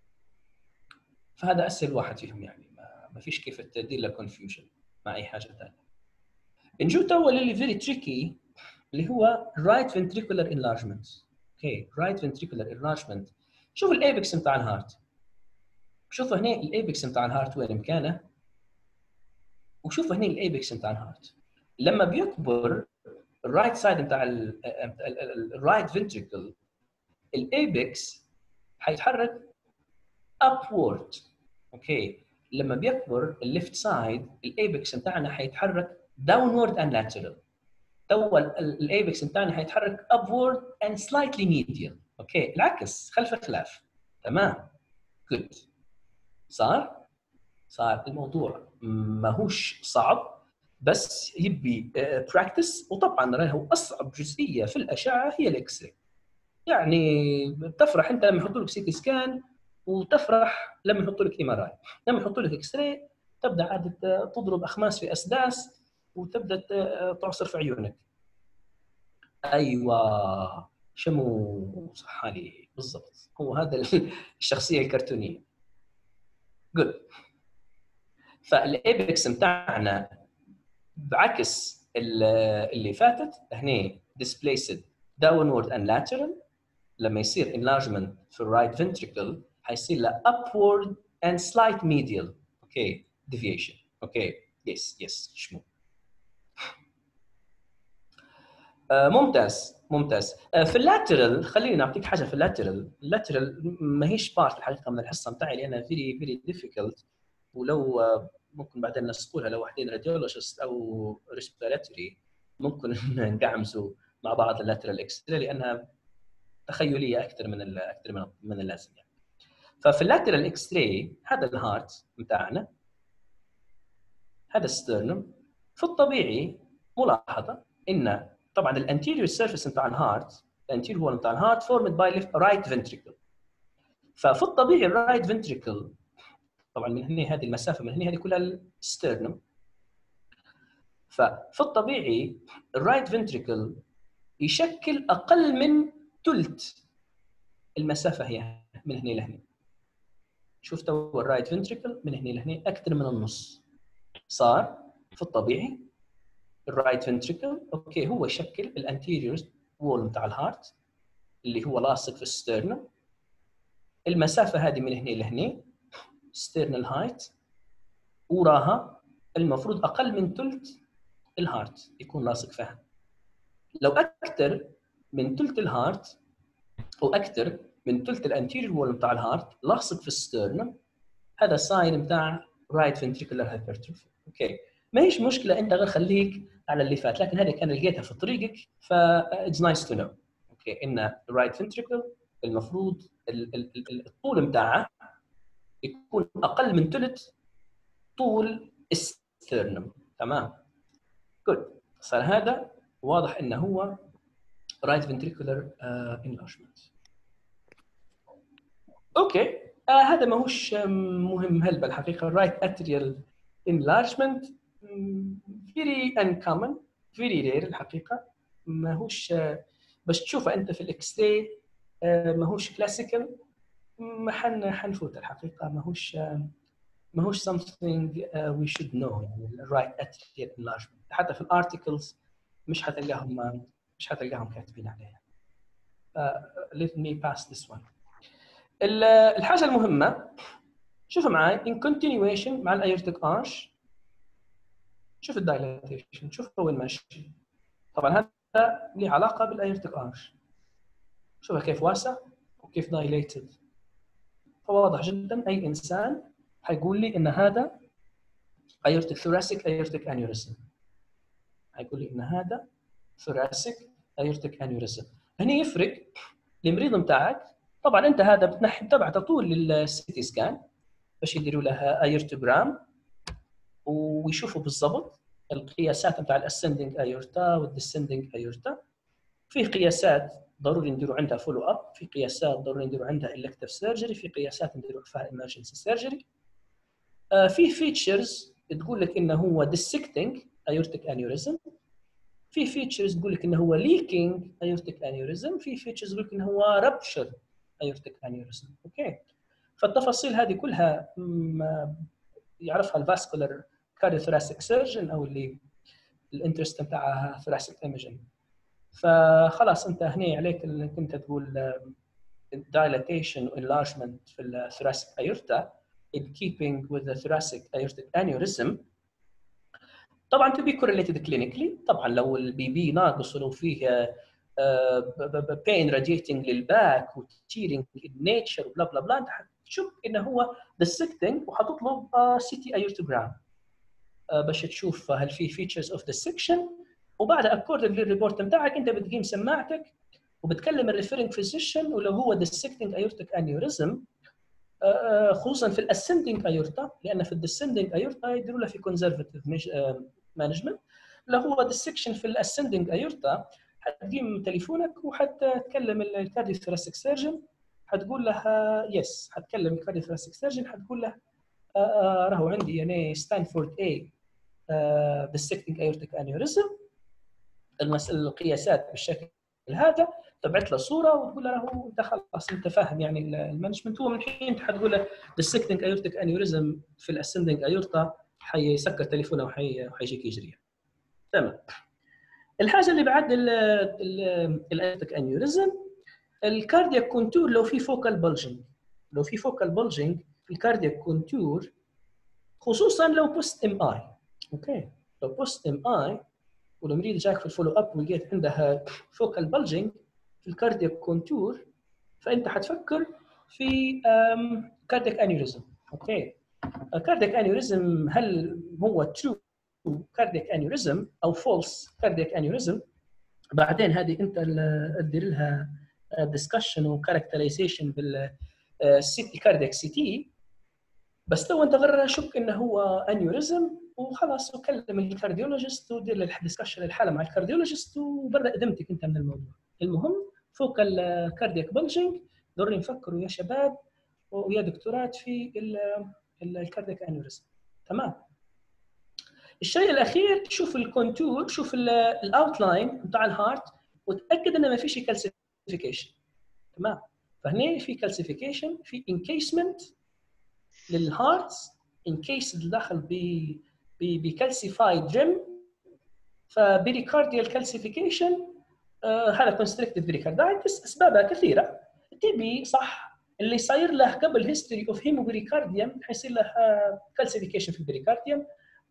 فهذا اسهل واحد فيهم يعني ما, ما فيش كيف تدير له كونفيوجن مع اي حاجه ثانيه. نجو تو للي فيري تريكي اللي هو رايت فنتريكولار انلارجمنت. اوكي رايت فنتريكولار انلارجمنت. شوف الايبكس بتاع الهارت. شوفوا هنا الايبكس بتاع الهارت وين مكانه وشوفوا هنا الايبكس بتاع الهارت لما بيكبر الرايت سايد بتاع الرايت فنتريكل الايبكس حيتحرك upward. اوكي لما بيكبر الليفت سايد الايبكس بتاعنا حيتحرك downward and lateral. تو الايبكس بتاعنا حيتحرك upward and slightly medial. اوكي العكس خلف الخلاف. تمام. جود. صار صار الموضوع ماهوش صعب بس يبي براكتس. وطبعا راهو اصعب جزئيه في الاشعه هي الاكس راي. يعني تفرح انت لما يحطوا لك سي تي سكان وتفرح لما يحطوا لك ام ار اي. لما يحطوا لك اكس راي تبدا عاد تضرب اخماس في اسداس وتبدا تعصر في عيونك. ايوه شمو صح عليه بالضبط، هو هذا الشخصيه الكرتونيه. جود. فالايبكس بتاعنا بعكس اللي فاتت هنا displaced downward and lateral. لما يصير enlargement في الرايت ventricle حيصير له upward and slight medial اوكي deviation. اوكي يس يس شمو. آه ممتاز ممتاز. آه في اللاترال خليني اعطيك حاجه في اللاترال. اللاترال ما هيش بارت الحقيقه من الحصه بتاعي لانها فيري فيري ديفيكولت، ولو آه ممكن بعدين نسقولها لو واحدين راديولوجيست او ريسبيراتوري ممكن ندعمزوا مع بعض اللاترال اكس لانها تخيليه اكثر من اكثر من من اللازم يعني. ففي اللاترال اكس راي هذا الهارت بتاعنا، هذا السترنم. في الطبيعي ملاحظه ان طبعا الانتيريور سيرفيس بتاع الهارت، الانتيريور وول بتاع الهارت فورمد باي رايت فنتريكل. ففي الطبيعي الرايت فنتريكل طبعا من هنا هذه المسافه من هنا هذه كلها السترنم. ففي الطبيعي الرايت فنتريكل يشكل اقل من ثلث المسافه هي من هنا لهنا. شفتوا الرايت فنتريكل من هنا لهنا اكثر من النص. صار في الطبيعي الرايت فنتريكل اوكي هو يشكل الانتيريور وول بتاع الهارت اللي هو لاصق في السترنم. المسافه هذه من هنا لهنا ستيرنال هايت، وراها المفروض اقل من ثلث الهارت يكون لاصق فيها. لو اكثر من ثلث الهارت او اكثر من ثلث الانتيريور وول بتاع الهارت لاصق في السترنم، هذا ساين بتاع رايت فنتريكولار هايبرتروفي. اوكي ما هيش مشكله، انت غير خليك على اللي فات، لكن هذه كان لقيتها في طريقك ف اتس نايس تو نو. اوكي ان الرايت فنتريكل المفروض الطول بتاعه يكون اقل من ثلث طول السترنم. تمام جود. صار هذا واضح انه هو رايت فنتريكولار انلارجمنت. اوكي آه هذا ماهوش مهم هلبة الحقيقه. الرايت اتريال انلارجمنت فيري انكومن فيري رير الحقيقه، ماهوش آه باش تشوفه انت في الاكس راي آه ماهوش كلاسيكال، ما حن حنفوت الحقيقه، ماهوش آه ماهوش something uh, we should know يعني الرايت اتريال انلارجمنت. حتى في الارتكلز مش حتلقاهم مش حتلقاهم كاتبين عليها. uh, let me pass this one. الحاجه المهمه شوفوا معي in continuation مع الايرتيك ارش. شوف الدايلاتيشن، شوف وين ماشي. طبعا هذا له علاقه بالايرتيك ارش. شوفها كيف واسع وكيف دايليتد. فواضح جدا اي انسان حيقول لي ان هذا ايرتيك ثوراسيك ايرتيك انيوريزم، حيقول لي ان هذا ثوراسيك ايرتيك انيوريزم. هنا يفرق المريض بتاعك. طبعا انت هذا بتنحي تبعته طول للسي تي سكان باش يديروا لها ايرتوجرام ويشوفوا بالضبط القياسات نتاع الاسندنج ايورتا والديسندنج ايورتا. في قياسات ضروري نديروا عندها فولو اب، في قياسات ضروري نديروا عندها الكتيف سيرجري، في قياسات نديروا فيها ايمرجنسي سيرجري. آه في فيتشرز تقول لك انه هو ديسكتنج ايورتيك انيوريزم، في فيتشرز تقول لك انه هو ليكينج ايورتيك انيوريزم، في فيتشرز تقول لك انه هو رابشر ايورتيك انيوريزم. اوكي فالتفاصيل هذه كلها يعرفها الفاسكولار كارديوثوراسيك سيرجن او اللي الانترست بتاعها ثوراسيك ايمجن. فخلاص انت هنا عليك انك انت تقول dilatation enlargement في الثوراسيك aorta in keeping with the thoracic aortic aneurysm. طبعا to be correlated clinically. طبعا لو البي بي ناقص ولو فيه pain radiating للباك وتيرنج النيتشر وبلا بلا بلا، انت حتشوف انه هو dissecting وحتطلب سي تي ايورتوجرام باش تشوف هل في features of dissection. وبعد according للريبورت بتاعك انت بتقيم سماعتك وبتكلم الريفيرنج فيزيشن، ولو هو dissecting aortic aneurysm خصوصا في الاسندنج ايورتا، لان في الديسندنج ايورتا يديروا له في كونزرفتيف مانجمنت. لو هو ديسكشن في الاسندنج ايورتا حتقيم تليفونك وحتكلم الكارديوثوراسيك سيرجن، حتقول له يس، حتكلم الكارديوثوراسيك سيرجن حتقول له راهو عندي يعني ستانفورد اي ديسكتنج ايورتيك انيوريزم، القياسات بالشكل هذا، تبعت له صوره وتقول له انت خلاص انت فاهم يعني المانجمنت. هو من الحين انت حتقول له السكتنج ايورتيك انيوريزم في الاسندنج ايورتا حيسكر تليفونه وحيجيك يجري. تمام. الحاجه اللي بعد الايورتيك انيوريزم الكاردياك كونتور، لو في فوكال بلجنج لو في فوكال بلجنج في الكاردياك كونتور، خصوصا لو بوست ام اي. اوكي، لو بوست ام اي والمريض جاك في الفولو اب ولقيت عندها فوكال بلجنج في الكاردياك كونتور، فانت حتفكر في كاردياك انيوريزم. اوكي، كاردياك انيوريزم هل هو ترو كاردياك انيوريزم او فولس كاردياك انيوريزم؟ بعدين هذه انت تدير لها ديسكشن وكاركترايزيشن بالسيتي كاردياك سي تي. بس تو انت غير شك انه هو انيوريزم وخلاص، وكلم الكارديولوجيست ودير له ديسكشن الحاله مع الكارديولوجيست وبرا ادمتك انت من الموضوع. المهم فوق الكاردياك بلجنج ضروري نفكروا يا شباب ويا دكتورات في الكاردياك انيوريزم. تمام. الشيء الاخير شوف الكونتور، شوف الاوتلاين بتاع الهارت وتاكد انه ما فيش كالسيفيكيشن. تمام. فهنا في كالسيفيكيشن، في انكيسمنت للهارت ان كيس دخل ب بكالسيفايد ريم، فبريكارديال كالسيفيكيشن آه هذا كونستريكتيف بريكاردايتس. اسبابها كثيره. التي بي صح اللي صاير له قبل هيستوري اوف هيموبريكارديوم حيصير له كالسيفيكيشن في البريكارديوم.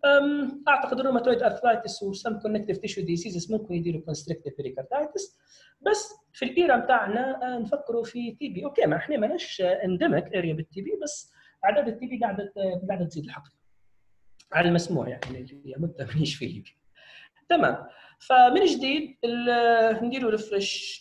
اعتقد الروماتويد ارثرايتس وسم كونكتيف تيشو ديزيزز ممكن يديروا كونستريكتيف بريكاردايتس. بس في الايرا بتاعنا نفكروا في تي بي. اوكي، ما احنا ماناش اندمك اريا بالتي بي، بس اعداد التي بي قاعده قاعده تزيد الحقيقه على المسموع، يعني اللي مده مانيش فيه. تمام. فمن جديد نديروا ريفرش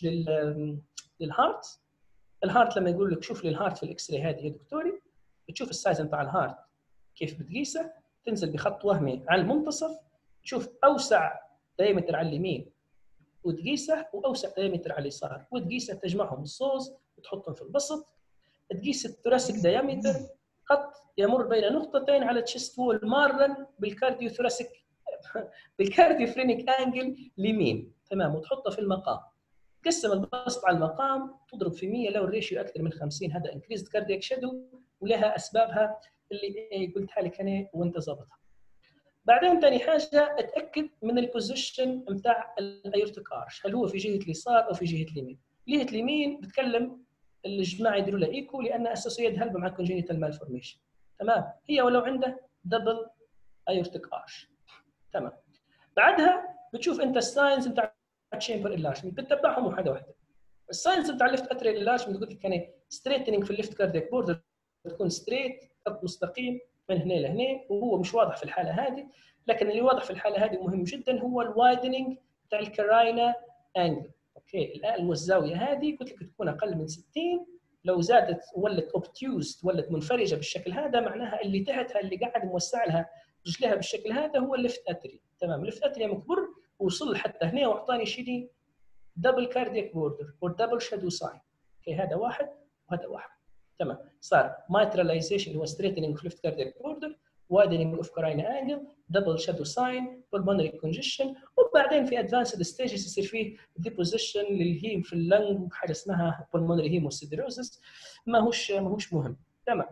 للهارت. الهارت لما يقول لك شوف لي الهارت في الاكس راي هذه يا دكتوري، بتشوف السايز بتاع الهارت كيف بتقيسه، تنزل بخط وهمي على المنتصف، تشوف اوسع دايمتر على اليمين وتقيسه واوسع دايمتر على اليسار وتقيسه، تجمعهم الصوز وتحطهم في البسط. تقيس الثوراسيك دايمتر، خط يمر بين نقطتين على تشيست وول مارا بالكارديو ثوراسيك بالكارديو فرينيك انجل اليمين. تمام. وتحطه في المقام، تقسم البسط على المقام، تضرب في مية لو الريشيو اكثر من خمسين، هذا انكريزد كاردياك شادو ولها اسبابها اللي قلتها لك انا وانت ظابطها. بعدين ثاني حاجه اتاكد من البوزيشن بتاع الايورتيك ارش، هل هو في جهه اليسار او في جهه اليمين. جهه اليمين بتكلم الجماعه يديروا له ايكو لان اساسيات هلبة مع كونجينيتال مالفورميشن. تمام. هي ولو عنده دبل ايورتيك ارش. تمام. بعدها بتشوف انت الساينز بتاع الشامبر انلارجمنت بتتبعهم واحده واحده. الساينز بتاع الليفت اتريال انلارجمنت قلت لك كان ستريتنينج في الليفت كاردياك بوردر، تكون ستريت خط مستقيم من هنا لهنا، وهو مش واضح في الحاله هذه. لكن اللي واضح في الحاله هذه مهم جدا هو الوايدنينج بتاع الكراينا انجل. اوكي، الان والزاويه هذه قلت لك تكون اقل من ستين، لو زادت ولت اوبتيوز ولت منفرجه بالشكل هذا معناها اللي تحتها اللي قاعد موسع لها رجلها بالشكل هذا هو الليفت اتري. تمام. الليفت اتري مكبر وصل حتى هنا واعطاني شيء دبل كاردياك بوردر او دبل شادو ساين. اوكي، هذا واحد وهذا واحد. تمام. صار مايتراليزيشن اللي هو ستريتنينج في ليفت كاردياك بوردر، وايدنينج اوف كراينا انجل، دبل شادو ساين، بالمونري كونجيشن، وبعدين في ادفانسد ستيجز يصير فيه ديبوزيشن للهيم في اللنج وحاجه اسمها بالمونري هيموسيدروزس. ما هوش ما هوش مهم. تمام.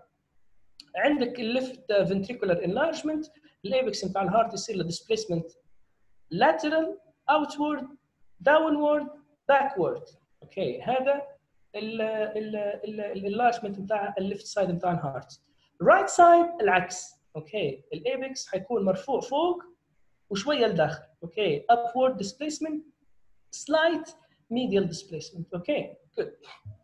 عندك الليفت فنتريكولار انلارجمنت، الايبكس بتاع الهارت يصير له ديسبيسمنت lateral outward downward backward. اوكي، هذا اللارجمنت بتاع الليفت سايد بتاع الهارت. الرايت سايد العكس. اوكي، الايبكس حيكون مرفوع فوق وشويه لداخل. اوكي، upward displacement slight medial displacement. اوكي جود.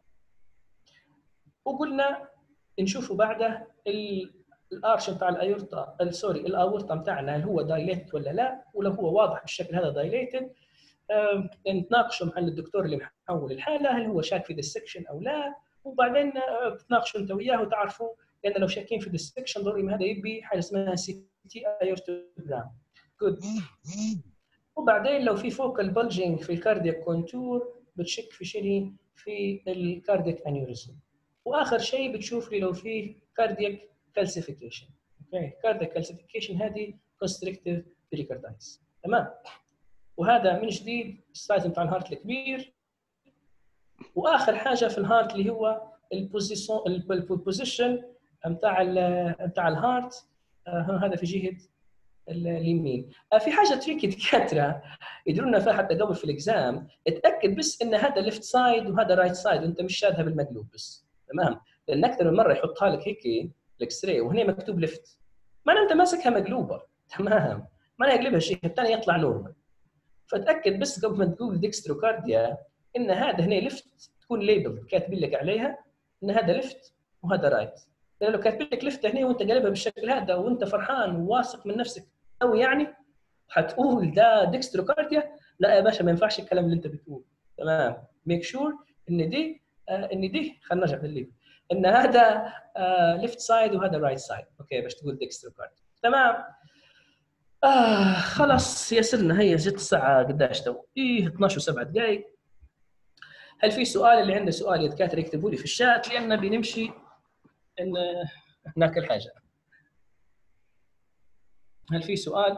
وقلنا نشوفوا بعده الارش بتاع الايورتا سوري الاورطه بتاعنا هل هو دايليتد ولا لا، ولو هو واضح بالشكل هذا دايليتد أه نتناقشوا مع الدكتور اللي محول الحاله هل هو شاك في ديسكشن او لا، وبعدين أه تتناقشوا انت وياه وتعرفوا لان لو شاكين في ديسكشن ضروري هذا يبي حاجه اسمها سي تي ايورتوجرام. جود. وبعدين لو في فوكال بلجنج في الكاردياك كونتور بتشك في شيء في الكاردياك انيوريزم. واخر شيء بتشوف لي لو في كاردياك وهذا من جديد السايز بتاع الهارت الكبير. واخر حاجه في الهارت اللي هو البوزيشن البوزيشن بتاع بتاع الهارت، هذا في جهه اليمين. في حاجه تريكي دكاتره يديروا لنا فيها حتى قبل في الاكزام، اتاكد بس ان هذا ليفت سايد وهذا رايت سايد وانت مش شادها بالمقلوب بس، تمام؟ لان اكثر من مره يحطها لك هيك الاكس راي وهنا مكتوب ليفت، معناته انت ماسكها مقلوبه، تمام؟ ما يقلبها شيء الثاني يطلع نورمال. فتاكد بس قبل ما تقول ديكستروكارديا ان هذا هنا ليفت، تكون ليبل كاتبين لك عليها ان هذا ليفت وهذا رايت. لانه لو كاتبين لك ليفت هنا وانت قلبها بالشكل هذا وانت فرحان وواثق من نفسك او يعني حتقول ده ديكستروكارديا، لا يا باشا ما ينفعش الكلام اللي انت بتقوله، تمام؟ ميك شور ان دي آه ان دي خلينا نرجع للليفت، ان هذا ليفت سايد وهذا رايت سايد، اوكي باش تقول ديكستروكارديا، تمام؟ آه خلاص يسرنا، هي جت الساعة قداش تو؟ إيه اثناشر وسبعة دقائق. هل في سؤال؟ اللي عنده سؤال يا دكاترة يكتبوا لي في الشات لأننا بنمشي إن ناكل حاجة. هل في سؤال؟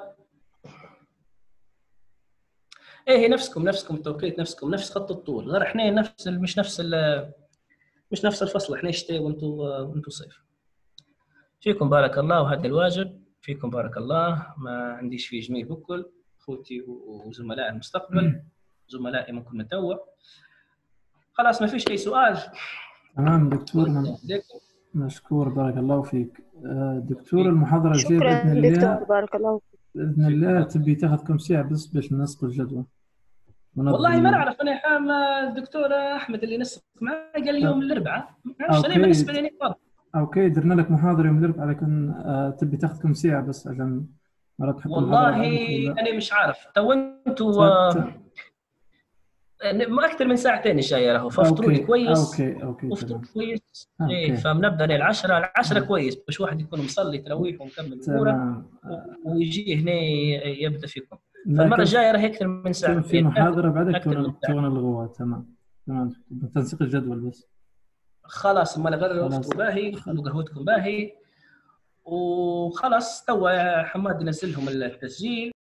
إيه نفسكم نفسكم التوقيت نفسكم نفس خط الطول، غير إحنا نفس مش نفس مش نفس الفصل، إحنا شتاء وأنتم وأنتم صيف. فيكم بارك الله وهذا الواجب، فيكم بارك الله، ما عنديش فيه جميل بكل اخوتي وزملائي المستقبل، زملائي ممكن نتوع. خلاص ما فيش اي سؤال. تمام دكتور، مشكور بارك الله فيك. دكتور المحاضرة الجاية بإذن الله دكتور بارك الله فيك. بإذن الله تبي تاخذ كم ساعة بس باش ننسق الجدول؟ والله ما نعرف انا حام الدكتور احمد اللي نسق معي قال لي يوم الاربعاء، ما نعرفش انا بالنسبه لي فاضي. اوكي درنا لك محاضرة يوم الاربعاء، لكن آه تبي تاخذ كم ساعة بس عشان مرات تحط والله انا مش عارف تو انتوا ما اكثر من ساعتين جايه له، فافطروا لي كويس. اوكي اوكي افطر كويس ايه، فبنبدا للعشرة العشرة كويس باش واحد يكون مصلي تراويح ومكمل الامور ويجي هنا يبدا فيكم. فالمره الجايه راح اكثر من ساعه في محاضره بعدك تونا الغوات. تمام تمام تنسيق الجدول بس. خلاص ما غير افطروا باهي وقهوتكم باهي وخلاص. توا حماد ينزل لهم التسجيل.